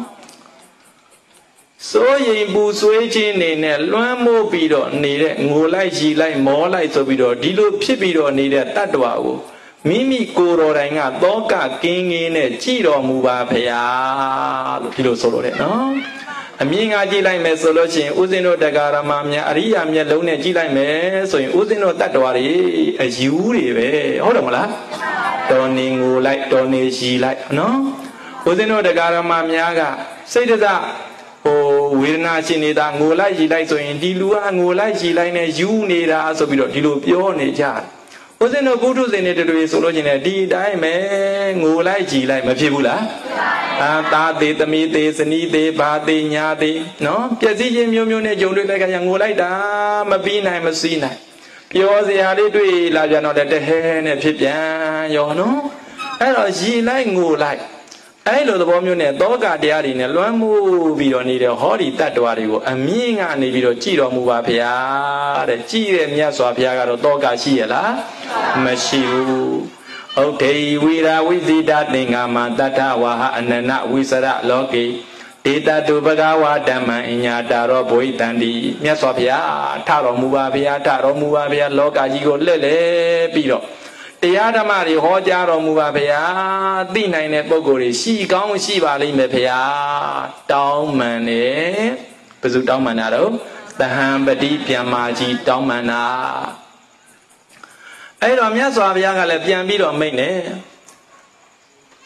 စိုးရိမ်ပူဆွေးခြင်းနေနဲ့လွှမ်းမိုးပြီးတော့နေတဲ့ငိုလိုက်ရီလိုက်မောလိုက်ဆိုပြီးတော့ဒီလိုဖြစ်ပြီးတော့နေတဲ့တတ္တဝါကိုမိမိကိုယ်တော်တိုင်ကသောကကင်းကင်းနဲ့ကြည်တော်မူပါဖရာလို့ဒီလိုဆိုလို့တယ်နော်အမြင်ကကြည့်လိုက်မယ်ဆိုလို့ရှိရင်ဥစဉ်တို့တရားဓမ္မများအရိယာမျက်လုံးနဲ့ကြည့်လိုက်မယ်ဆိုရင်ဥစဉ်တို့တတ္တဝါတွေအယူတွေပဲဟုတ်တယ်မလားတော်နေငိုလိုက်တော်နေရီလိုက်နော်ဥစဉ်တို့တရားဓမ္မများကစိတ်တစဟိုဝေဒနာရှင်နေတာငိုလိုက်ရီလိုက်ဆိုရင်ဒီလူကငိုလိုက်ရီလိုက်နဲ့ယူနေတာဆိုပြီးတော့ဒီလိုပြောနေကြတယ်ဥစဉ်တို့ပုထုဇဉ်တွေတွေဆိုလို့ချင်းလည်းဒီအတိုင်းပဲငိုလိုက်ကြည်လိုက်မဖြစ်ဘူးလားအာသာသေးသမီးသေးဇနီးသေးဘာသေးညာသေးနော်ပျက်စီးခြင်းမျိုးမျိုးနဲ့ကြုံတွေ့လိုက်ကြငိုလိုက်တာမပြီးနိုင်မစည်းနိုင်ပြောစရာလေးတွေ့လာပြန်တော့တဟဲနဲ့ဖြစ်ပြန်ရောနော်အဲ့တော့ရည်လိုက်ငိုလိုက်အဲ့လိုသဘောမျိုးနဲ့သောကတရားတွေနဲ့လွှမ်းမိုးပြီးတော့နေတဲ့ဟောဒီတတ္တဝါတွေကိုအမြင့်ကနေပြီးတော့ကြည်တော်မူပါဗျာတဲ့ကြည်တဲ့မြတ်စွာဘုရားကတော့သောကရှိရလားမရှိဘူးဥဒေဝိရာဝိဇိတာသင်္ဃမတတ္ထဝါဟအနန္နဝိစရလောကေဒေတတုပကဝဓမ္မံအညာတာရောဘဝိတန္တိမြတ်စွာဘုရားထတော်မူပါဗျာထတော်မူပါဗျာလောကကြီးကိုလှည့်လေပြီးတော့တရားဓမ္မတွေဟောကြားတော်မူပါဗျာသိနိုင်တဲ့ပုဂ္ဂိုလ်တွေရှိကောင်းရှိပါလိမ့်မယ်ဗျာတောင်းမှန်တယ်ဘယ်သူတောင်းမှန်တာတော့သဟံပတိပြန်မာကြီးတောင်းမှန်တာအဲ့တော့မြတ်စွာဘုရားကလည်းပြန်ပြီးတော့မိန့်တယ်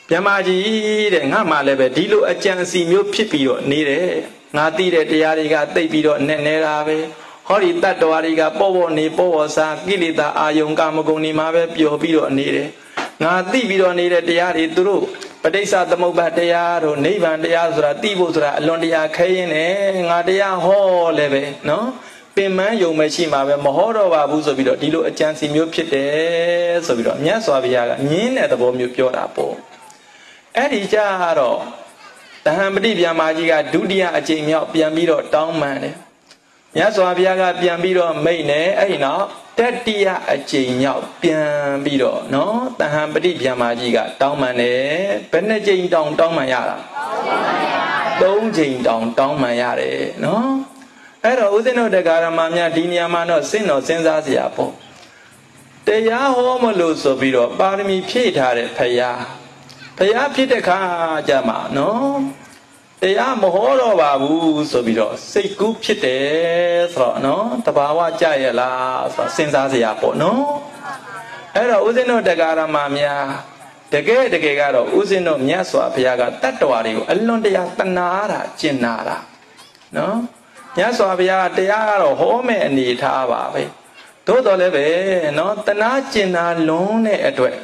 Yamaji, the Namalebe, Dilo, a chance, you pipio, needed. Nati, the Tiariga, they bedo, Nenerabe, Hori, that Doariga, Povo, Nipo, Sa, Gilita, Ayung, Gamagoni, Mabe, Pio, Bido, needed. Nati, Bido, needed Tiari, Duru. But they saw the Mobatea, or Nevan, the Azra, Tibusra, Londia, Kayen, Nadia, Ho, Leve, no? Payment, you may see my Mohoro, Abuso, Dilo, a chance, you pit, so we don't, yes, or Viaga, Nin at the bomb, you pure apple. Eddie Jaro, the Hamadi Yamajiga, Dudia, a Jamia, Piamiro, Town Man. Yes, or Viaga, Piamiro, Mayne, eh, no, that dear a Jamia, Piamiro, no, the Hamadi Yamajiga, Town Man, Penajing down, Town Mayara. Don't jing down, Town Mayare, no? I don't know the Garamania, Dinia Mano, Sin or Sensaziapo. They are homolose of Biro, Barmi Pietare, Paya. Paya Piteka Jama, no? They are Mohoro Babu, so Biro, say good Pite, no? Tabawa Jayala, Sensaziapo, no? I don't know the Garamamia. The gay the Gagaro, Uzino, Miaswa, Piaga, Tatuari, alone they are Tanara, Chinara, no? Yes, I are they are home and eat Hava. Todo leve, not the Nachina alone at way.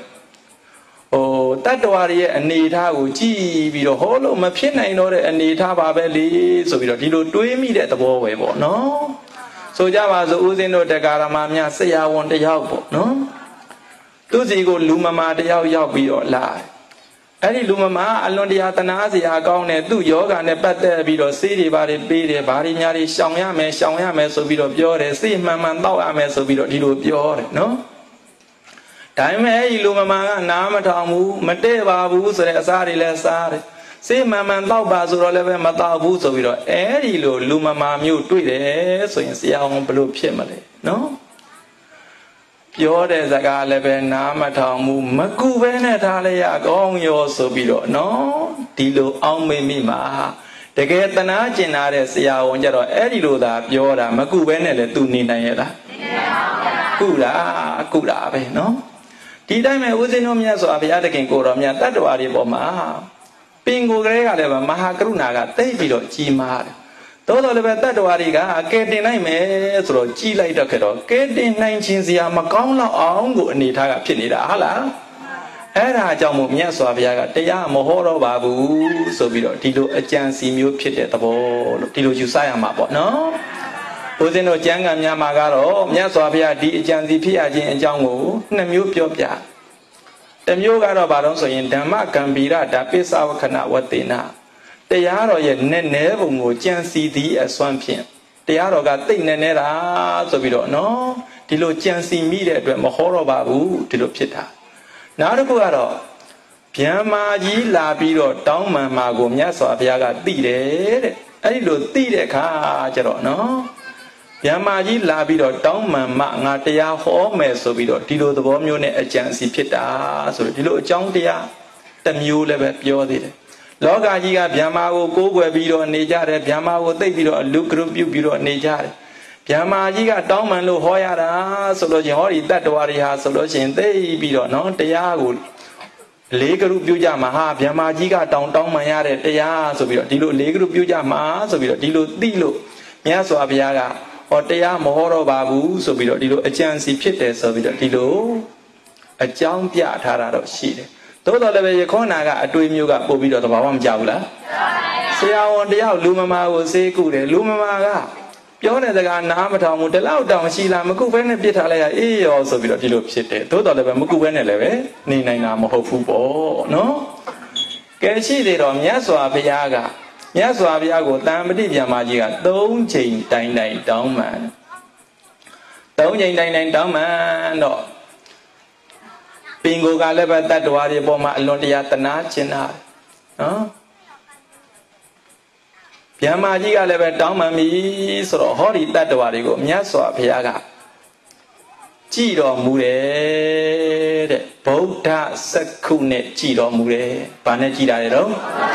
Oh, that worry and need Haguchi, we the whole of my pin, I know and need Hava belly, so we don't do me at the way, no? So Java's Uzino de Garamamia say I want the help, no? Tuzi go Lumama de Yao Yao be or lie. Any Lumama, alone the Atanazi are gone and do yoga and a better video city by the baby, body, Yari, Shangame, Shangame, so video pure, see Mamma, Ame, so video pure, no? Time eh, Lumama, Namatamu, Mateva, Bus, Asari, Lesari, see Mamma, Bazu, eleven Matabu, so video, any Lumama, mute to it, so you see our blue pimele, no? Pure as a galebe, Namatamu, Macuven, Talia, gong your sobilo, no? Tilo, Aume Mima. The get the Nachina, Sia, Onjaro, Ediluda, Piora, Macuven, and the Tunina. Kura, Kura, no? Did I may Uzinomia so Abiatakin Goromia, that worry Boma? Pingo Grega, Mahakrunaga, they below Chimar. Todo le verdad wariga getting name through G like the kettle, getting nineteen Zia Macona on ni taga pinida hala. Era Jamumia Swabiaga, they are Mohoro Babu, so we don't do a chance in you pit at the ball, Tilo Jusaya Mapo, no? Uzino Janga Yamagaro, Miaswabia, D. Janzi Piaji and Jangu, Namu Piopia. The Muga Baronso in Denmark can be that a piece of Kana what they now. They are yet never more chance the as swamping. They are got thing nera, so we don't know. Tilo chance immediate when Mohoro Babu, Tilo Pita. Now the Buaro Piama Yi Labiro, Doma Mago, Miaso, Piaga, Tide, I do Tide Cajaro, no? Piama Yi Labiro, Doma Magatea, Home, so we don't Tilo the bomb unit a chance Pita, so Tilo John Dia, the mule level pure. Loga Yiga Piama go where Biro and Nejare, Piama will take Biro, look group you Biro and Nejare. Piama Yiga Dom and Lu Hoyara, Sology Hori, that Wari has solution, they Biro, no, they are good. Legal Yamaha, Piama Yiga down down Mayare, they are so Biro, Dilo, Legal Yama, so Biro, Dilo, Dilo, Miaso Abiaga, or they are Mohoro Babu, so Biro, Dilo, a chance he pit, so Biro, Dilo, a jump Yatara sheet. Todo le ve Konaga, a twin yoga, Bobido, the Bawam Jaula. Say, I want the out, Lumama will say, good, Lumamaga. Yona the Ganamata would allow down Sheila Macuven, Pitala, e also be a little shit. Todo le Macuven, leve, Nina Mohofu, no? Can she did on Yaswa Piaga? Yaswa Piago, Damadidia Magia, don't change nine nine down man. Don't change nine nine down man, no. Bingo Galeba that Wari Boma Londiatana China. Piamaji Galeba Damami, so Hori that Warigo, Miaswa Piaga. Chiro Mure, Bota Sakune, Chiro Mure, Panachida,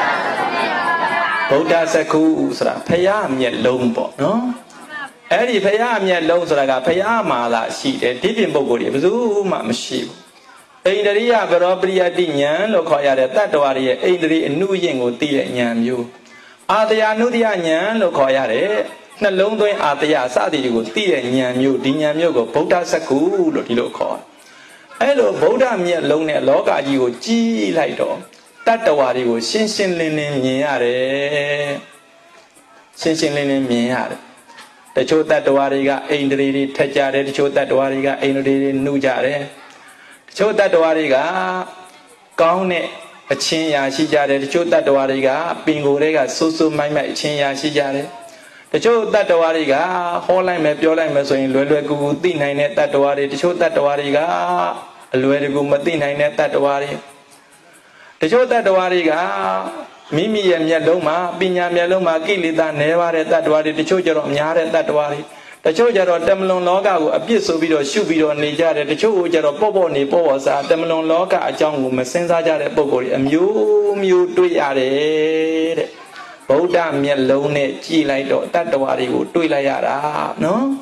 Bota Saku, Payam yet Lombo, no? Eddie Payam yet Lozraga, Payama, she, a Dipping Bogori, Zuma Machine. Indriya Baropriyati Nyan Lokoya Tatwari, Indri Nuyin Tia Nyamu. Adia Nudia Nyan Lokoya, Nalongo Adia Sadi Tia Nyamu, Dinyamu, Bota Saku, Lotilo. Hello, Boda Mia Lone Loga you G Lido. Tatwari was Shinshin Linen Miare. Shinshin Linen Miare. The Chota Dwariga, Indri, Tajare, Chota Dwariga, Indri, Nujare. Chota Dwariga, Gaune, a chin yashijare, Chota Dwariga, Bingorega, Susu, my chin yashijare. The Chota Dwariga, Holland, Mapiola, Mason, Luegu, Dina, Tatwari, the Chota Dwariga, Luegu, Matina, Tatwari. The Chota Dwariga, Mimi and Yaloma, Binya Yaloma, Kilida, Neva, Tatwari, the Choja of Yare, Tatwari. The Choja of Demlon Loga, a piece of video, Shubio, Nijare, the Choja of Bobo, Niposa, Demlon Loga, a young woman, Sensaja, Bobo, and you, you do yare. Boda Mielone, G Lido, Tatwari, Tuilayara, no?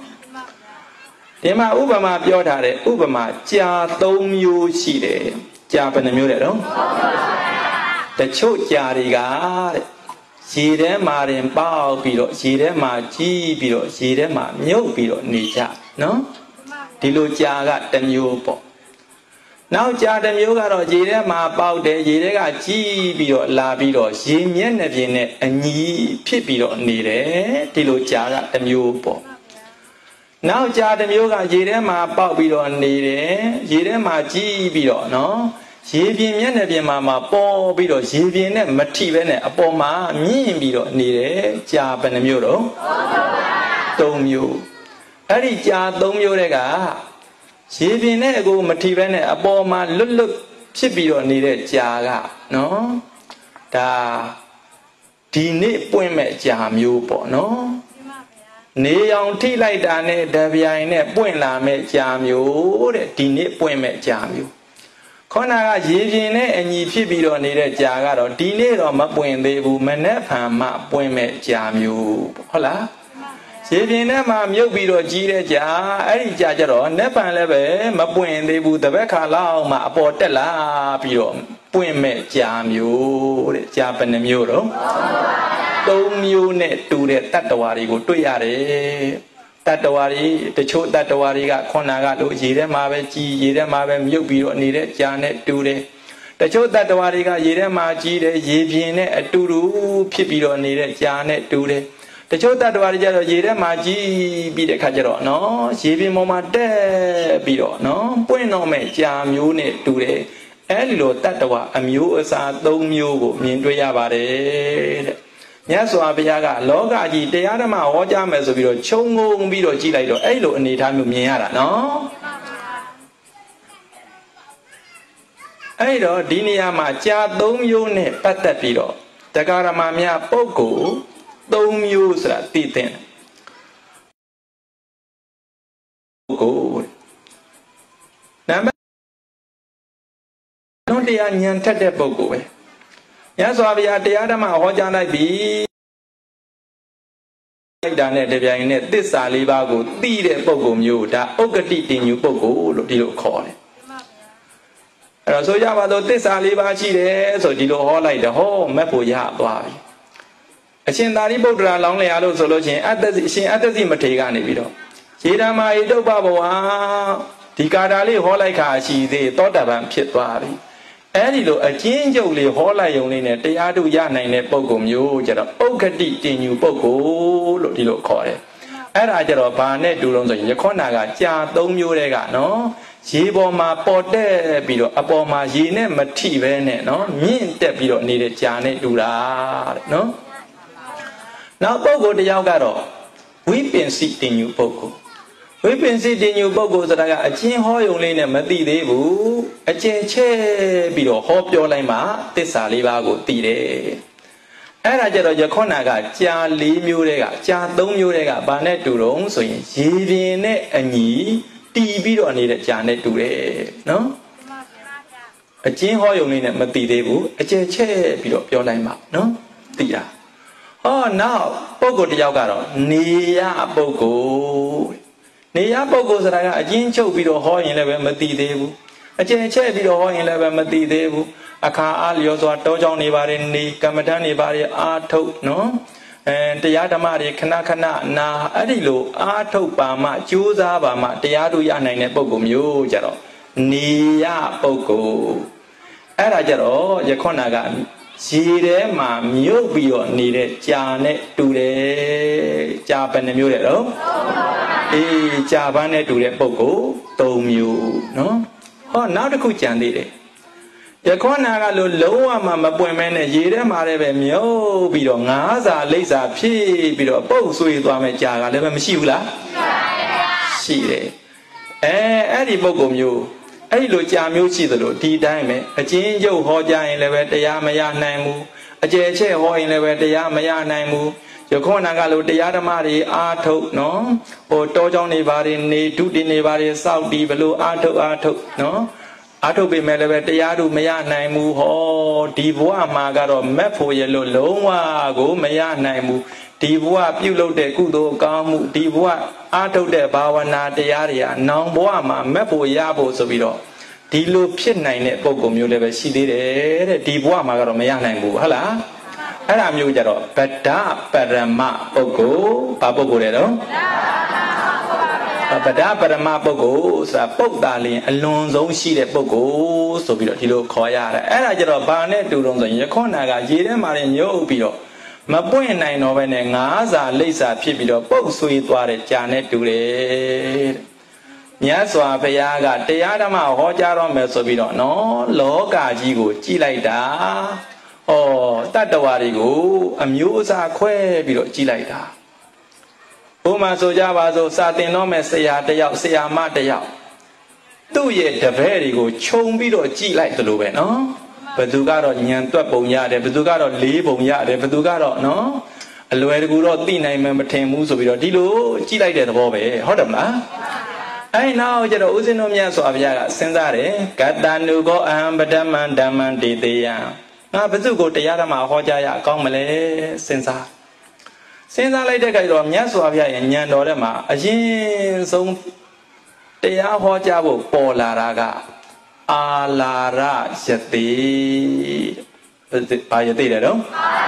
Dema Ubama Biotare, Ubama, Chia Tom you Shide, Japan Murero. The Chojariga. Sire Marin Bao Biro, Sire Ma G Biro, Sire Ma Mio Biro, Nija, no? Tilu Jaga them Yopo. Now Jadam Yoga or Jire Ma Bao de Jirega G Biro, La Biro, Jimian Nevine, and Yi Pipiro Nire, Tilu Jaga them Yopo. Now Jadam Yoga Jire Ma Bao Biro Nire, Jire Ma G Biro, no? Jivian Mama, Bo Biro, Jivian, Mativene, Apoma, me Biro, Nire, Japan Muro, Dom you. Erija Dom Yurega, Jivian, go Mativene, Apoma, Lulu, Chibiro, Nire, Jaga, no? Da Dine Poeme Jam Yupo, no? Neon tea like Dane, Daviane, Buena me jam you, Dine Poeme jam you. Kona Yivine and Yipibiro needed Jagaro, Dine or Mapuin de Bumanep, Ma Poeme jam you. Hola? Yivine, Mam Yobiro Gire Ja, Eri Jajaro, Nepan Leve, Mapuin de Budabeka Lao, Ma Portela, Pio, Poeme jam you, Japan Muro. Don't you net to the Tatawari go to Yare. Tatawari, the Cho Tatawari got Konaga, Jire Mabe, Jire Mabe, Yubiro needed Janet Ture. The Cho Tatawari got Jire Maji, Yivine, a Turu, Pipiro needed Janet Ture. The Cho Tatawari Jire Maji be the Kajaro, no, Jibi Moma de Biro, no, Bueno me jam unit Ture. Ello Tatawa, a Musa, Dom Yugo, Mindriabare. Yes, so Abiaga, Loga, the Adama, or Jamas of your Chongo, Bido, Gilato, Elo, and the time of Miara, no? Ado, Diniama, Cha, Dom you ne, Patapido, Tagaramamia, Poco, Dom use a titan. Good. Number don't the onion tete Poco. Yes, so I have the Adama, Hojana be done at the Vianet, this Alibago, Tide Pogum, you, that Ogati in you Pogo, Dilo call it. So Yavado, this Alibachi, so Dilo Hall like the whole Mapoya Boy. A Chindari Bodra, long Lealo solution at the Shin at the Zimategani video. Chidama, Ido Babo, Ticadali, Holaika, she they thought about Pit Bari. Ello, a change only Hola only, they are to Yana in a Pogum, you, Jera Ogati in you Pogo, Dilo call it. At Ajaro Pane, Dulon, Yakonaga, Ja, Dom Yurega, no? Shiboma Pote, Bido, Apoma, Jine, Mativene, no? Mean that Bido needed Jane Dura, no? Now Pogo the Yagaro, we've been sitting you Pogo. We've been sitting you Pogo that I got a chin hoy only in a Madi debu, a chin che Bido, hope your lima, this Alibago Tide. At Ajaro Yakonaga, Ja Li Murega, Ja Dom Yurega, Banet Durong, so in Jivine and Ye. T V on it, Janet today, no? A chin hoy only in a Mati debu, a che che, below your line map, no? Tia. Oh, now, Pogo de Yagaro, Nia Pogo. Nia Pogo, that I got a gin chow below hoy in a Mati debu. အကျဉ်းချဲ့ပြီးတော့ဟောရင်လည်းပဲမသိသေးဘူးအခါအားလျော်စွာတောကြောင်းနေပါတယ်နေကမ္မဋ္ဌာန်းနေပါတယ်အာထုတ်နော်အဲတရားဓမ္မတွေခဏခဏနာအဲ့ဒီလိုအာထုတ်ပါမှကြိုးစားပါမှတရားတို့ရနိုင်တဲ့ပုံကုမျိုးကြတော့နေရပုံကုအဲ့ဒါကြတော့ယခုနကရေထဲမှာမြုပ်ပြီးတော့နေတဲ့ကြာနဲ့တူတယ်ကြာဘယ်နှမျိုးလဲတော့အေးကြာပန်းနဲ့တူတဲ့ပုံကုသုံးမျိုးနော်ဟောနောက်တစ်ခုကြံသေးတယ်ယခုနကလိုလုံးဝမှမပွင့်မဲနဲ့ရေထဲမှာလည်းပဲမြုပ်ပြီးတော့ငါးစာလိပ်စာဖြည့်ပြီးတော့ပုတ်ဆွေးသွားမယ်ကြာကလည်းပဲမရှိဘူးလားရှိတယ်အဲအဲ့ဒီပုံကုမျိုးအဲ့ဒီလိုကြာမျိုးရှိသလိုဒီတိုင်းပဲအချင်းရုပ်ဟောကြရင်လည်းပဲတရားမရနိုင်ဘူးအကျယ်ချဲ့ဟောရင်လည်းပဲတရားမရနိုင်ဘူးယခုနကလိုတရားဓမ္မတွေအာထုတ်နော်ဟိုတောကြောင်းနေပါတယ်နေဒုတိနေပါတယ်စောက်တီဘလို့အာထုတ်အာထုတ်နော်အာထုတ်ပေမဲ့လည်းပဲတရားတို့မရနိုင်ဘူးဟောဒီဘဝမှာကတော့မက်ဖို့ရလို့လုံးဝကိုမရနိုင်ဘူးဒီဘဝပြုလုပ်တဲ့ကုသိုလ်ကောင်းမှုဒီဘဝအာထုတ်တဲ့ဘာဝနာတရားတွေကနောင်ဘဝမှာမက်ဖို့ရဖို့ဆိုပြီးတော့ဒီလိုဖြစ်နိုင်တဲ့ပုံကုမျိုးလည်းပဲရှိသေးတယ်တဲ့ဒီဘဝမှာကတော့မရနိုင်ဘူးဟုတ်လားအဲ့ဒါမျိုးကြတော့ဗဒ္ဒပရမပုဂ္ဂိုလ်ဘာပုဂ္ဂိုလ်လဲတော့ဗဒ္ဒပရမပုဂ္ဂိုလ်ဆိုတာပုဂ္ဂတာလင်အလွန်ဆုံးရှိတဲ့ပုဂ္ဂိုလ်ဆိုပြီးတော့ဒီလိုခေါ်ရတယ်အဲ့ဒါကြတော့ဘာနဲ့တူတော့ဆိုရင်ယခုနကရေထဲမှာညှုပ်ပြီးတော့မပွင့်နိုင်တော့ဘဲနဲ့ငါးစာလိပ်စာဖြစ်ပြီးတော့ပုတ်ဆွေးသွားတဲ့ကြာနဲ့တူတယ်မြတ်စွာဘုရားကတရားဓမ္မဟောကြားတော်မယ်ဆိုပြီးတော့နော်လောကကြီးကိုကြည်လိုက်တာဩတတ္တဝါတွေကိုအမျိုးအစားခွဲပြီးတော့ကြည်လိုက်တာဘုမာဆိုကြပါစို့စာသင်တော်မယ်ဆရာတယောက်ဆရာမတယောက်သူ့ရဲ့တပည့်တွေကိုခြုံပြီးတော့ကြည်လိုက်သလိုပဲနော်ဘယ်သူကတော့ညံတွက်ပုံရတယ်ဘယ်သူကတော့လေးပုံရတယ်ဘယ်သူကတော့နော်အလွယ်တကူတော့သိနိုင်မှမထင်ဘူးဆိုပြီးတော့ဒီလိုကြည်လိုက်တဲ့သဘောပဲဟုတ်တယ်မလားအဲ့နောက်ကျတော့ဦးဇင်းတို့မြတ်စွာဘုရားကစဉ်းစားတယ်ကတ္တနုကောအဟံပဒမံဓမ္မံဒေတေယံငါဘယ်သူကိုတရားဓမ္မဟောကြားရအကောင်းမလဲစဉ်းစားစဉ်းစားလိုက်တဲ့ခိုက်တော့မြတ်စွာဘုရားရဲ့ဉာဏ်တော်ထဲမှာအရင်ဆုံးတရားဟောကြားဖို့ပေါ်လာတာကအာလာရယတိဘာယတိလဲတော့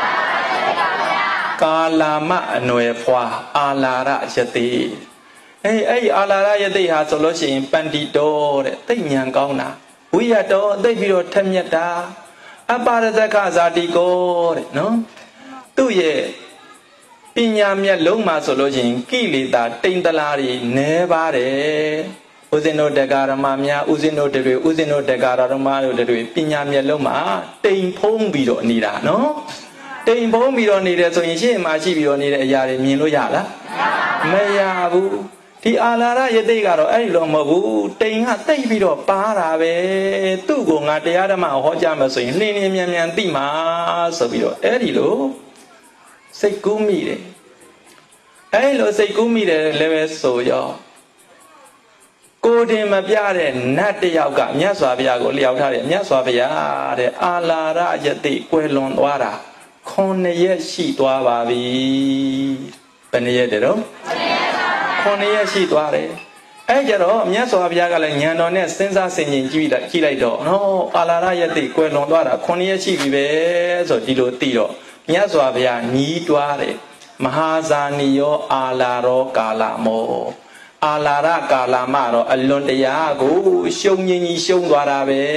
ကာလာမအနွယ်ဖွာအာလာရယတိအေးအဲ့အာလာရယတိဟာဆိုလို့ရှိရင်ပန္တိတောတဲ့သိဉာဏ်ကောင်းတာဝိယတောသိပြီးတော့ထက်မြက်တာအပါရဇကဇာတိကောတဲ့နော်သူ့ရဲ့ပညာမျက်လုံးမှာဆိုလို့ရှိရင်ကိလေသာတိမ်တလားတွေနည်းပါတယ်ဦးဇင်းတို့တက္ကရာမများဦးဇင်းတို့တွေဦးဇင်းတို့တက္ကရာမတို့တွေပညာမျက်လုံးမှာတိမ်ဖုံးပြီးတော့နေတာနော်တိမ်ဖုံးပြီးတော့နေတယ်ဆိုရင်ရှေ့မှာရှိပြီးတော့နေတဲ့အရာတွေမြင်လို့ရလားမရဘူးဒီအာလာရယတိကတော့အဲ့ဒီလိုမဟုတ်ဘူးတိမ်ကတိတ်ပြီးတော့ပါတာပဲသူ့ကိုငါတရားဓမ္မဟောကြားမယ်ဆိုရင်လှင်းလှင်းမြန်မြန်သိမှာဆိုပြီးတော့အဲ့ဒီလိုစိတ်ကူးမိတယ်အဲ့လိုစိတ်ကူးမိတယ်လည်းပဲဆိုရောကိုယ်တင်မပြတဲ့နတ်တယောက်ကမြတ်စွာဘုရားကိုလျှောက်ထားတယ်မြတ်စွာဘုရားတဲ့အာလာရယတိကွယ်လွန်သွားတာခုနှစ်ရက်ရှိသွားပါပြီဘယ်နှစ်ရက်တည်းတော့ခုနှစ်ရက်ရှိသွားတယ်အဲ့ကြတော့မြတ်စွာဘုရားကလည်းဉာဏ်တော်နဲ့စဉ်းစားဆင်ခြင်ကြည့်လိုက်ကြည့်လိုက်တော့နော်အာလာရယတိကွယ်လွန်သွားတာခုနှစ်ရက်ရှိပြီပဲဆိုဒီလိုသိတော့မြတ်စွာဘုရားညီးတွားတယ်မဟာဇာနိယောအာလာရောကာလမောအာလာရကာလမတော့အလွန်တရာကိုရှုံငင်းကြီးရှုံသွားတာပဲ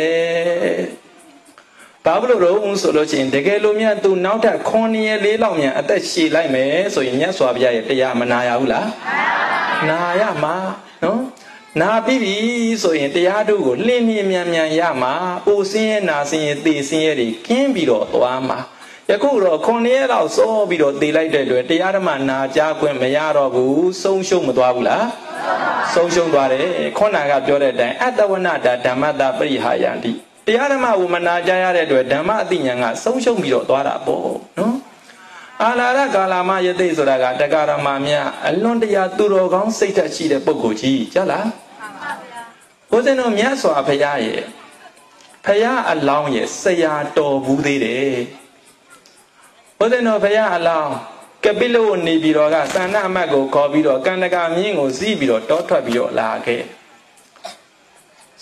ဘာလို့လို့ဆိုလို့ရှိရင်တကယ်လို့မြတ်သူနောက်ထပ်ခုနှစ်ရက်လေးလောက်မြန်အသက်ရှည်လိုက်မယ်ဆိုရင်မြတ်စွာဘုရားရဲ့တရားမနာရဘူးလားနာရမှာနော်နာပြီးပြီဆိုရင်တရားတို့ကိုလှင်းလှင်းမြန်မြန်ရမှာအိုစင်းရဲ့နာစင်းရဲ့သေစင်းရဲ့တွေကင်းပြီးတော့သွားမှာယခုတော့ခုနှစ်ရက်လောက်စောပြီးတော့သေလိုက်တဲ့အတွက်တရားဓမ္မနာကြားခွင့်မရတော့ဘူးဆုံးရှုံးမသွားဘူးလားဆုံးရှုံးသွားတယ်ခုနကပြောတဲ့အတိုင်းအတ္တဝနတာဓမ္မတာပရိဟာယန္တိတရားဓမ္မကိုမနာကြားရတဲ့အတွက်ဓမ္မအသိဉာဏ်ကဆုံးရှုံးပြီးတော့သွားတာပေါ့နော်အာလာရကာလမယသိဆိုတာကတက္ကရာမများအလွန်တရာသူတော်ကောင်းစိတ်ဓာတ်ရှိတဲ့ပုဂ္ဂိုလ်ကြီးကြားလားဘုဇင်တို့မြတ်စွာဘုရားရဲ့ဘုရားအလောင်းရဲ့ဆရာတော်ဘူးသေးတယ်ဘုဇင်တို့ဘုရားအလောင်းကပိလဝနေပြီးတော့ကသန္နအမတ်ကိုခေါ်ပြီးတော့ကန္တကမြင်းကိုစီးပြီးတော့တောထွက်ပြီးတော့လာခဲ့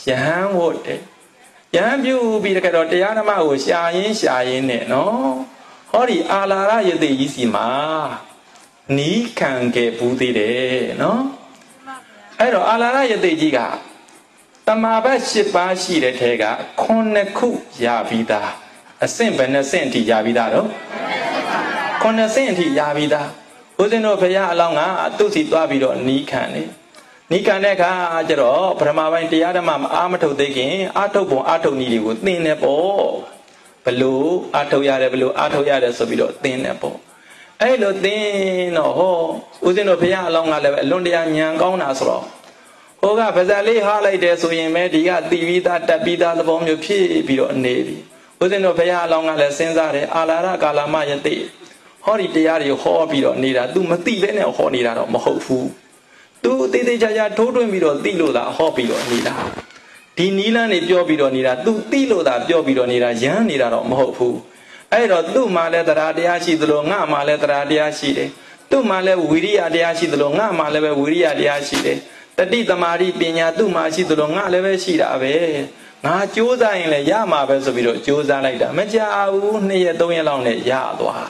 Yan what day? Yan you be the Diana was shying, shying, no? Hori Alara Yadisima. Ni can get booty, no? I don't Alara Yadiga. The Mabashi Bashi the Tega, Conecu Yavida. A simple and a senti Yavida. Conasenti Yavida. Usino Paya along a Tusi Babido, ni canny. Nikaneka, Jero, Pramavan Tiadamam, Amato digging, Atobo, Ato needy would thin a ball. Below, Ato Yada below, Ato Yada Sobido, thin a ball. I don't think no ho, Usino Paya along a Londian young Gonasro. Hoga Pazali holiday so in Media, Divida, Tabida, the bomb you pee, beyond navy. Usino Paya along a Senzare, Alara Galamaya day. Hori Diario, Hobby or Nida, do Mativene or Honida or Mohofu. Do they jaya total middle dilo that hobby or nida? Dinila ne jobido nida, do dilo that jobido nida, yan nida or mohopu. I don't do male that adiashi the longa male that adiashi. Do male wiria diashi the longa male wiria diashi. The dita mari pina do mashi the longa leve shida ave. Na chosa in the yama vesobido, chosa like that. Meja u near doing along the yadwa.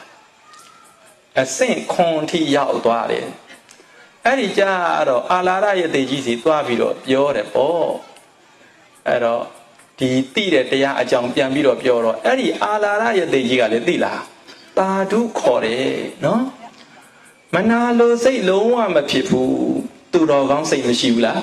A saint conti yadware. Eri jaro alara yete jisi tuabiro yore po. Ero di tire te ya ajang piambiro pioro. Eri alara yete jigale tila. Tadu kore no. Manalo say lowa mapifu. Turogang say mashula.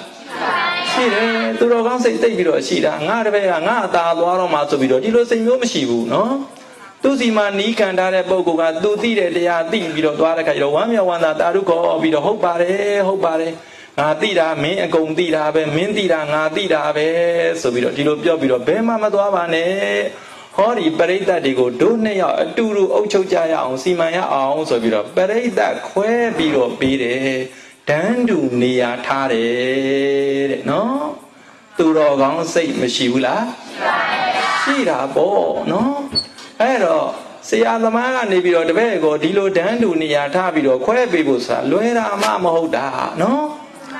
Sire turogang say take biro shida. Ngare nga ta luaro matsubido. Dilo say no mashibu no. Tuzima ni kandare boguga do tire de a thing biro dwara kairo wamia wana taruko biro hopare hopare nga tira min a gung tira be min tira nga tira be so biro dilo pyo biro bema ma twa ba ne hori parita dego do ne ya aturu auk chou ja ya aung siman ya aung so biro parita khwe biro pe de dandu neya tha de de no tu ro kaung sai mashi bu la shi da po no Ero, say Alamana Nibio de Vego, Dilo Dandu Nia Tabio, Quebibusa, Luera Mamoda, no?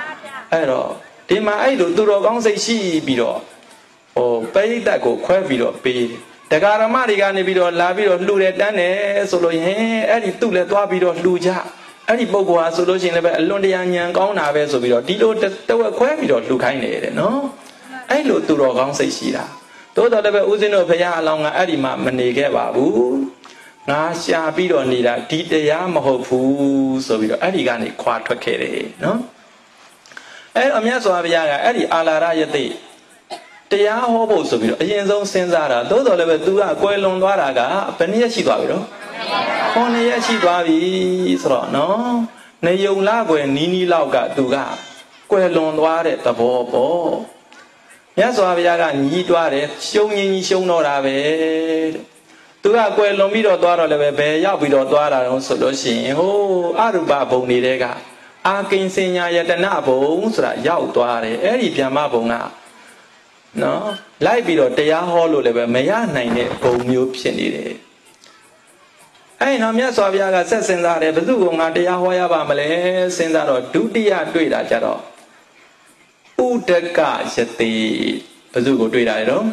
Ero, Tima Ido Durogon say she biro. Oh, pay that go Quebiro, pay. The Garamariga Nibio, Labio, Lure Dane, Solo, Eddie Tule, Tuabio, Luja, Eddie Bogoa, Solution, Londian Yang Gona Vesobio, Dilo, the Quebiro, Lucane, no? I look to Rogon say she. Todo the Uzino Paya along Adima Manege Babu. Nasha Bido Nida, Titea Mohofu, so we Adigani Quattro Kere, no? El Amiaso Aviaga, Adi Alaraya de Tea Hobo, so we Yenzo Senzara, Todo the Dua, Guelon Daraga, Penia Shibaviro. Only a Shibavi, no? Neyo Lago Nini Lauga, Duga, Guelon Dare, the Bobo. Yes, I have need to add showing show no rave. To a quel lomido dora leve, Yabido dora on solution. Oh, Aruba bonirega. I can sing yet an apple, Unsra, Yau dore, Eri Piamabona. No, Libido, they are hollow leve, may I name bone you penny. I know yes, I have said that the Duga, they are however, send out or do the Adrida Jaro. Udaka Yati, Azugo Dwido.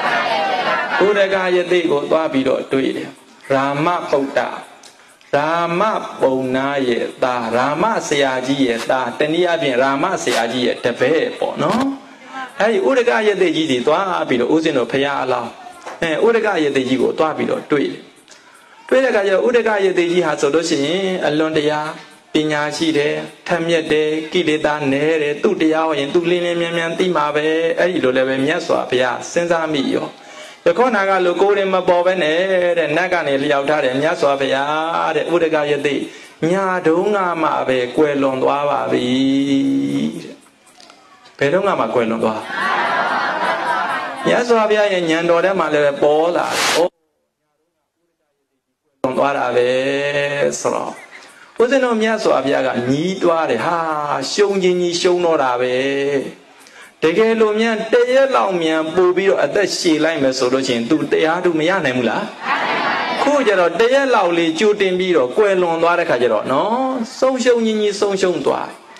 Udaka Yati go Babido Dwid. Rama Pota. Rama Bonaye, da Rama Seaji, da Tenia bin Rama Seaji, Tepe, no? Hey, Udaka Yati, Dwabido, Uzino Payala. Eh, Udaka Yati go Dwabido Dwid. Twidaka Udaka Yati has solution, Alondia. Pinya Shide, Tamia de, Kilida Nere, Tutia, and Tulin Mian Timabe, Edo Levemiaswa, Pia, Senza Mio. The Konaga logo in Mabovene, and Nagani Liauta, and Yaswa Pia, the Udagaya de, Nya Dunga Mabe, Quelon Dua, Pedunga Maquelon Dua. Yaswa Pia and Yandora Male Bola, oh, Dua, so. Uzino Miaso Aviaga, need to add ha, show ye show no rave. Take a lomian, they allow me and Bobio at the sea lime solution to they are to me anemula. Kujaro, they allow me shooting beer, Quelon Duaracajero, no, so show ye so shown to I.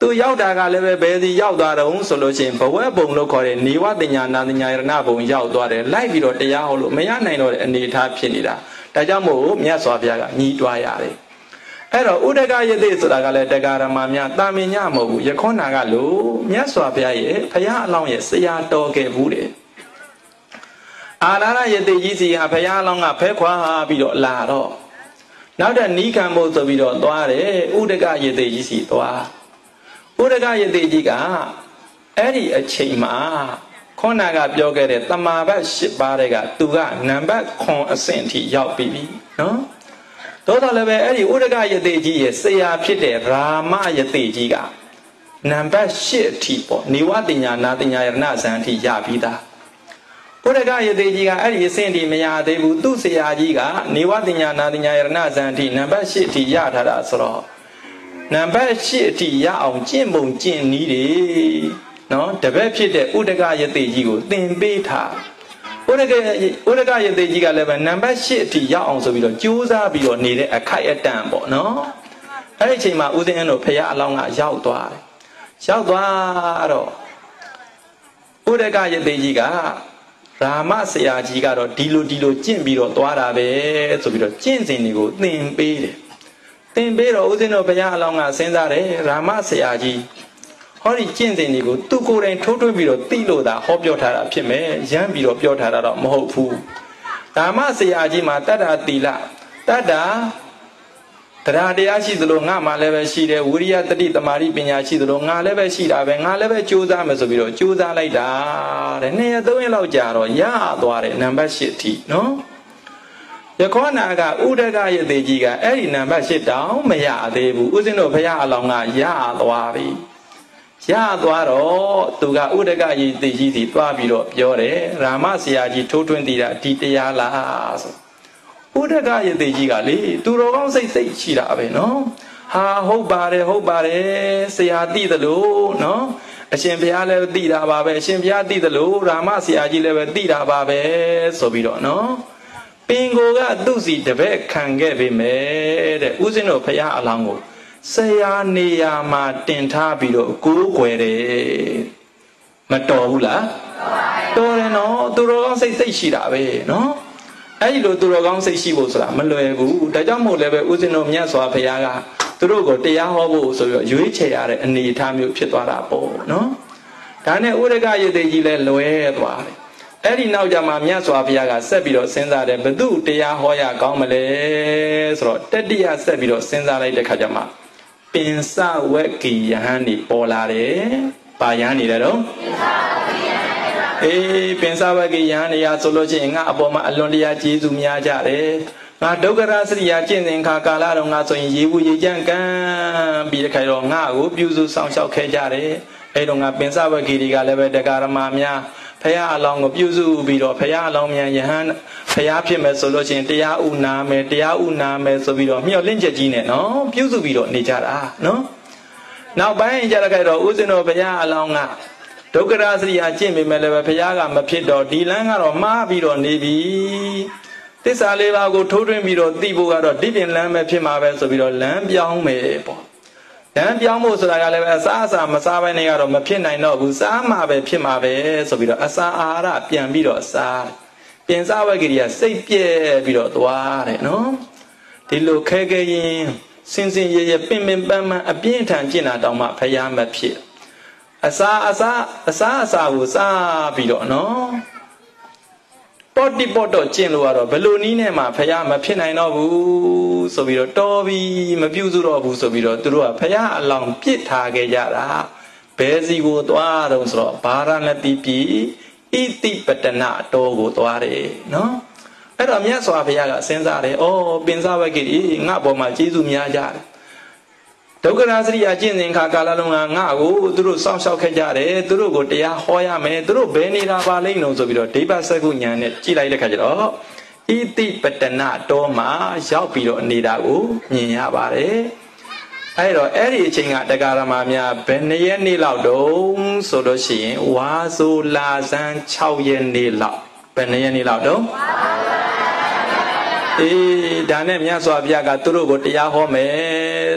သူရောက်တာကလည်းပဲဘယ်စီရောက်သွားတော့ဆိုလို့ရှိရင်ဘဝဘုံလို့ခေါ်တဲ့နေဝတညာနာတညာယရဏဘုံရောက်သွားတယ်လိုက်ပြီးတော့တရားဟောလို့မရနိုင်တော့တဲ့အနေအထားဖြစ်နေတာဒါကြောင့်မို့မြတ်စွာဘုရားကညီးတွားရတယ်အဲ့တော့ဥဒကယတိဆိုတာကလည်းတရားဓမ္မများတာမင်ညမဟုတ်ဘူးယခေါနာကလို့မြတ်စွာဘုရားရဲ့ဘုရားအလောင်းရဲ့ဆရာတော်ခဲ့ဘူးတယ်အာရဏယတိကြီးစီဟာဘုရားအလောင်းကဖဲခွာပြီးတော့လာတော့နောက်တဲ့နီးခံဖို့ဆိုပြီးတော့သွားတယ်ဥဒကယတိကြီးစီသွားဥဒကယတိကြီးကအဲ့ဒီအချိန်မှာခေါနာကပြောခဲ့တဲ့တမာဘတ်၈ပါးတွေကသူကနံပါတ်ခွန်အဆင့်ထိရောက်ပြီနော်သို့တော်လည်းပဲအဲ့ဒီဥဒကယတိကြီးရဲ့ဆရာဖြစ်တဲ့ရာမယတိကြီးကနံပါတ်၈အထိပေါ့နေဝတညာနာတညာယရဏဇံအထိရပြီးသားဥဒကယတိကြီးကအဲ့ဒီအဆင့်ထိမရသေးဘူးသူ့ဆရာကြီးကနေဝတညာနာတညာယရဏဇံအထိနံပါတ်၈အထိရထားတာဆိုတော့နံပါတ်၈အထိရအောင်ကျင့်ပုံကျင့်နည်းတွေနော်တပည့်ဖြစ်တဲ့ဥဒကယတိကြီးကိုသင်ပေးထားဥဒကဥဒကယတိကြီးကလည်းပဲနံပါတ်၈အထိရောက်အောင်ဆိုပြီးတော့ကြိုးစားပြီးတော့နေတဲ့အခိုက်အတန့်ပေါ့နော်အဲ့ဒီအချိန်မှာဦးဇင်းတို့ဖရာအလောင်းကရောက်သွားတယ်ရောက်သွားတော့ဥဒကယတိကြီးကရာမဆရာကြီးကတော့ဒီလိုဒီလိုကျင့်ပြီးတော့သွားတာပဲဆိုပြီးတော့ကျင့်စဉ်တွေကိုသင်ပေးတယ်သင်ပေးတော့ဦးဇင်းတို့ဘုရားအလောင်းကစဉ်းစားတယ်ရာမဆရာကြီးဟောဒီကျင့်စဉ်တွေကိုသူကိုယ်တိုင်ထိုးထွင်းပြီးတော့သိလို့သာဟောပြောထားတာဖြစ်မယ်ရမ်းပြီးတော့ပြောထားတာတော့မဟုတ်ဘူးရာမဆရာကြီးမှာတတ္တာတိလတတ္တာတရားတရားရှိသလိုငါမှလည်းပဲရှိတယ်ဝိရိယတတိတမာတိပညာရှိသလိုငါလည်းပဲရှိတာပဲငါလည်းပဲကြိုးစားမယ်ဆိုပြီးတော့ကြိုးစားလိုက်တာတဲ့နှစ်ရက်သုံးရက်လောက်ကြာတော့ရသွားတယ်နံပါတ်၈အထိနော်ယခေါနာကဥဒကယတိကြီးကအဲ့ဒီနံပါတ်၈တောင်မရသေးဘူးဥစဉ်တို့ဘုရားအလောင်းကရသွားပြီရသွားတော့သူကဥဒကယတိကြီးစီသွားပြီးတော့ပြောတယ်ရာမဆရာကြီးထိုးထွင်းတည်တာဒီတရားလားဆိုဥဒကယတိကြီးကလေသူတော်ကောင်းစိတ်စိတ်ရှိတာပဲနော်ဟာဟုတ်ပါတယ်ဟုတ်ပါတယ်ဆရာသိသလိုနော်အရှင်ဘုရားလည်းသိတာပါပဲအရှင်ဘုရားသိသလိုရာမဆရာကြီးလည်းပဲသိတာပါပဲဆိုပြီးတော့နော်ပင်ကိုကသူ့စီတပည့်ခံခဲ့ပြီမဲ့တဲ့ဥစဉ်တို့ဘုရားအလောင်းကိုဆရာနေရာမှာတင်ထားပြီးတော့ကိုးကွယ်တယ်မတော်ဘူးလားတော်တယ်နော်သူတော်ကောင်းစိတ်စိတ်ရှိတာပဲနော်အဲ့ဒီလိုသူတော်ကောင်းစိတ်ရှိဖို့ဆိုတာမလွယ်ဘူးဒါကြောင့်မို့လည်းပဲဥစဉ်တို့မြတ်စွာဘုရားကသူတို့ကိုတရားဟောဖို့ဆိုပြီးရွေးချယ်ရတဲ့အနေအထားမျိုးဖြစ်သွားတာပေါ့နော်ဒါနဲ့ဥဒကယတိကြီးလည်းလွယ်သွားတယ်အဲ့ဒီနောက်ကြမှာမြတ်စွာဘုရားကဆက်ပြီးတော့စဉ်းစားတယ်ဘသူတရားဟောရကောင်းမလဲဆိုတော့တတိယဆက်ပြီးတော့စဉ်းစားလိုက်တဲ့ခါကျမှပင်စဝက်ကိယဟန်နေပေါ်လာတယ်။ပါယဟန်နေတယ်တော့အေးပင်စဝက်ကိယဟန်နေရဆိုလို့ရှိရင်ငါအပေါ်မှာအလွန်တရာကျေးဇူးများကြတယ်။ငါဒုက္ခရစရိယာကျင့်စဉ်ခါကာလတော့ငါဆိုရင်ရေဘူးရေကြံကန်းပြီးတဲ့ခါတော့ငါကိုပြုစုဆောင်ရှောက်ခဲ့ကြတယ်။အဲ့တော့ငါပင်စဝက်ကိတွေကလည်းပဲတရားဓမ္မများဖရာအလောင်းကိုပြုစုပြီးတော့ဖရာအလောင်းမြန်ယဟန်ဖရာဖြစ်မယ်ဆိုလို့ရှိရင်တရားဥနာမယ်တရားဥနာမယ်ဆိုပြီးတော့မျှော်လင့်ချက်ကြီးနဲ့နော်ပြုစုပြီးတော့နေကြတာနော်နောက်ပိုင်းကြတဲ့တော့ဥစဉ်တော်ဖရာအလောင်းကဒုက္ခရစရိယာကျင့်ပေမဲ့လည်းဖရာကမဖြစ်တော့ဒီလမ်းကတော့မှားပြီးတော့နေပြီသစ္စာလေးပါးကိုထိုးထွင်းပြီးတော့သိဖို့ကတော့ဒီပြင်လမ်းပဲဖြစ်မှာပဲဆိုပြီးတော့လမ်းပြောင်းမယ်ပေါ့လမ်းပြောင်းဖို့ဆိုတာကလည်းပဲအစားအစာမစားဘဲနဲ့ကတော့မဖြစ်နိုင်တော့ဘူးစားမှပဲဖြစ်မှာပဲဆိုပြီးတော့အစာအာဟာရပြန်ပြီးတော့စားပြင်စားဝက်ကြီးကစိတ်ပြဲပြီးတော့သွားတယ်နော်ဒီလိုခဲခဲရင်စင်စင်ရရပင်ပင်ပန်းပန်းအပြင်းထန်ကျင့်တာတောင်မှဖယားမဖြစ်အစာအစာအစာအစာကိုစားပြီးတော့နော်ပော့တိပော့တော့ကျင့်လို့ကတော့ဘလို့နီးနဲ့မှဖယားမဖြစ်နိုင်တော့ဘူးဆိုပြီးတော့တော်ပြီးမပြုစုတော့ဘူးဆိုပြီးတော့သူတို့ကဖယားအလောင်းပြစ်ထားခဲ့ကြတာဘယ်စီကိုသွားတော့ဆိုတော့ဗာရဏသီပြည်ဣတိပတနာတော်ကိုသွားတယ်နော်အဲ့တော့မြတ်စွာဘုရားကစဉ်းစားတယ်ဩပင်စဝကိငါ့ဘောမှာကျေးဇူးများကြတယ်ဒုက္ခရစရိယာကျင့်စဉ်ခါကာလလုံးကငါ့ကိုသူတို့စောင့်ရှောက်ခဲ့ကြတယ်သူတို့ကိုတရားဟောရမယ်သူတို့ဘယ်နေတာပါလိမ့်လို့ဆိုပြီးတော့ဒိဗ္ဗစကုညာနဲ့ကြည်လိုက်တဲ့ခါကျတော့ဣတိပတနာတော်မှာရောက်ပြီးတော့နေတာကိုမြင်ရပါတယ်အဲ့တော့အဲ့ဒီအချိန်ကတရားဓမ္မများဘယ်နှစ်ရက်နေ့လောက်တုန်းဆိုလို့ရှိရင်ဝါဆိုလာဇန်၆ရက်နေ့လောက်ဘယ်နှစ်ရက်နေ့လောက်တုန်းအေးဒါနဲ့မြတ်စွာဘုရားကသူတို့ကိုတရားဟောမယ်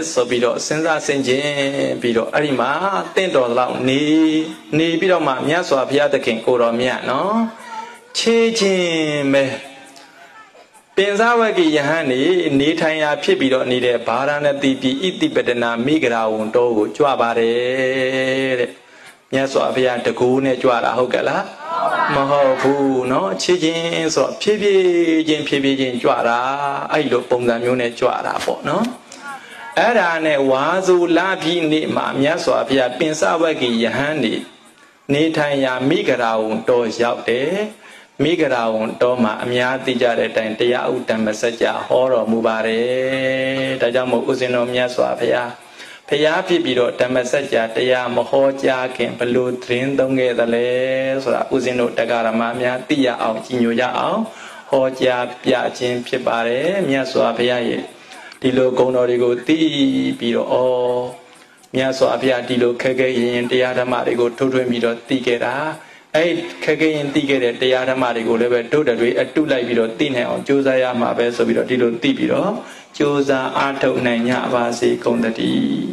ဆိုပြီးတော့စဉ်းစားဆင်ခြင်ပြီးတော့အဲ့ဒီမှာတင့်တော်လောက်နေနေပြီးတော့မှမြတ်စွာဘုရားသခင်ကိုတော်မြတ်နော်ခြေချင်းပဲပင်စားဝဂိယဟန်နေနေထိုင်ရာဖြစ်ပြီးတော့နေတဲ့ဗာရာဏသီပြည်ဣတိပတနာမိဂရာဝန်တော်ကိုကြွပါတယ်တဲ့မြတ်စွာဘုရားတကူနဲ့ကြွတာဟုတ်ကဲ့လားမဟုတ်ဘူးเนาะခြေချင်းဆိုတော့ဖြည်းဖြည်းချင်းဖြည်းဖြည်းချင်းကြွတာအဲ့လိုပုံစံမျိုးနဲ့ကြွတာပေါ့เนาะအဲ့ဒါနဲ့ဝါစုလာပြီးနေ့မှာမြတ်စွာဘုရားပင်စဝဂိယဟန်နေနေထိုင်ရာမိဂရာဝန်တော်ရောက်တယ်မိဂရာဝန်တော်မှာအများသိကြတဲ့အတိုင်းတရားဥဒ္ဓမစကြာဟောတော်မူပါတယ်ဒါကြောင့်မို့ဥစဉ်တော်မြတ်စွာဘုရားဖျားဖြစ်ပြီးတော့ဓမ္မစကြာတရားမဟောကြားခင်ဘလို့သတင်းသုံးခဲ့သလဲဆိုတာဥစဉ်တို့တရားဓမ္မများသိရအောင်ကြီးညိုရအောင်ဟောကြားပြခြင်းဖြစ်ပါတယ်မြတ်စွာဘုရားရဲ့ဒီလိုဂုဏ်တော်တွေကိုသိပြီးတော့ဩမြတ်စွာဘုရားဒီလိုခက်ခဲရင်တရားဓမ္မတွေကိုထုတ်ထွင်းပြီးတော့သိခဲ့တာအဲ့ခက်ခဲရင်သိခဲ့တဲ့တရားဓမ္မတွေကိုလည်းပဲတို့တွေအတုလိုက်ပြီးတော့သိနိုင်အောင်ကြိုးစားရမှာပဲဆိုပြီးတော့ဒီလိုသိပြီးတော့ကြိုးစားအားထုတ်နိုင်ကြပါစေကုန်သတည်း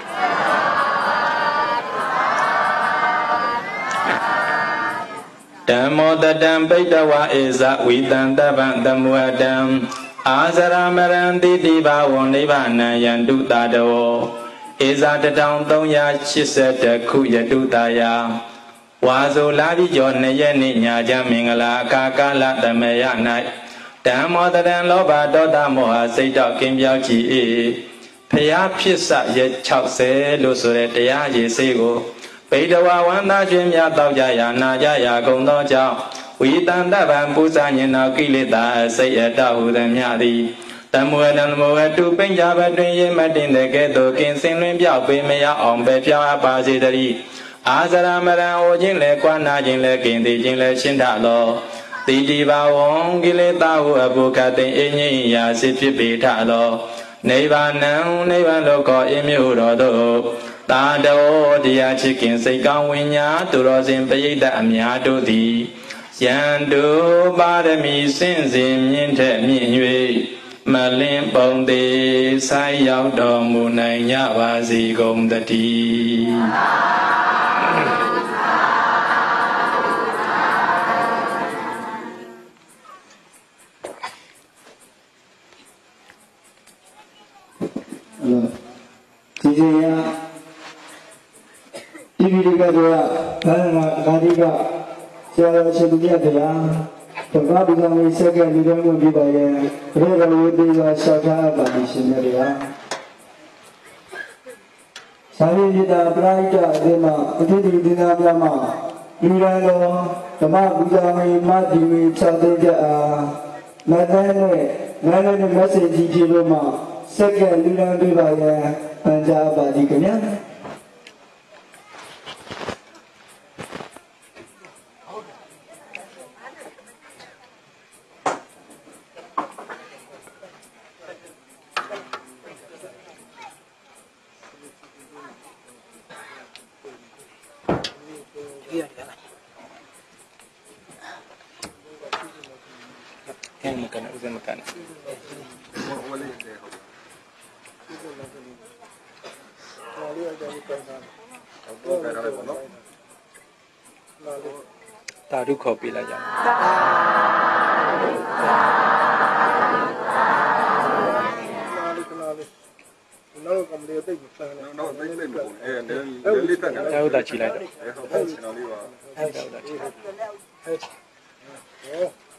ဓမ္မောတတံပိတဝါဧဇဝိတံတဗံတမုဟတံအာဇရမရံတိတိဘာဝံနိဗ္ဗာနံယန္တုတာတောဧဇတထောင်သုံးရာရှစ်ဆယ်တခုယတုတာယဝါဇုလာပြီးကျော်နှစ်ရက်နေ့ညာချမ်းမင်္ဂလာအခါကာလသမယ၌ဓမ္မောတရံလောဘဒေါသမောဟစိတ်တော့ကင်းပြောက်ကြည်၏ဖျားဖြစ်စရက်၆၀လို့ဆိုတဲ့တရားရည်စေးကိုဗိဒဝဝန္တာခြင်းများတောက်ကြရာနာကြရာကုန်သောကြောင့်ဝိတံတဗံပူဇာညင်တော်ကိလေသာစိတ်အတဟုသမျှသည်တမဝတံမောဝတုပိဉ္ဇာဘတွင်ရေမတင်တဲ့ကဲ့သို့ကင်းစင်လွင်ပြောက်ပေမရအောင်ပဲပြောင်းအပ်ပါစေတည်းအာဇရမရံဟောခြင်းလဲကွာနာခြင်းလဲကင်းသိခြင်းလဲရှင်းထသောတိတိဘာဝံကိလေသာဟုအဘုခတိအင်းကြီးရာစိဖြစ်ပေထသောနိဗ္ဗာန်နိဗ္ဗာန်လောကအင်းမြို့တော်သို့တာတော်တရားချစ်ခင်စိတ်ကောင်းဝိညာသူတော်စင်ပရိသတ်အများတို့သည်ယန္တုပါရမီစင့်စဉ်မြင့်ထက်မြင့်၍မလင်းပုံသေးဆိုင်ရောက်တော်မူနိုင်ကြပါစေကုန်သတည်းဒီစီရဒီဗီဒီကတော့ဘာနာဂါဒီကဆရာတော်ရှင်သူမြတ်တရားဘုရားပူဇော်ရေးဆက်ကလူတော်မှုပြပါရဲ့ဘုရားတော်ဝိသေသာရှောက်ထားပါလိမ့်ရှင်မြတ်တရားသာဝိဇ္ဇာပရိဒအဒီမှာအတိတိဒီနာပြမှာလူတော်ဓမ္မပူဇော်ရေးမဒီဝေ၆သိကြအားမတန်းနဲ့ငါးနဲ့ message ကြီးပြလို့မှဆက်ကလူတော်ပြပါရဲ့ပန်ကြပါလိခင်ဗျာတာရုခေါ်ပြလိုက်ကြအောင်နောက်ကမလေးတိတ်ဆန်းနေနောက်တိတ်တိတ်မဟုတ်အဲလေးလေးတက်နေတယ်ဟုတ်တာချီလိုက်တော့ဟုတ်ချင်တော်လေးပါဟုတ်တာချီလိုက်ဟဲ့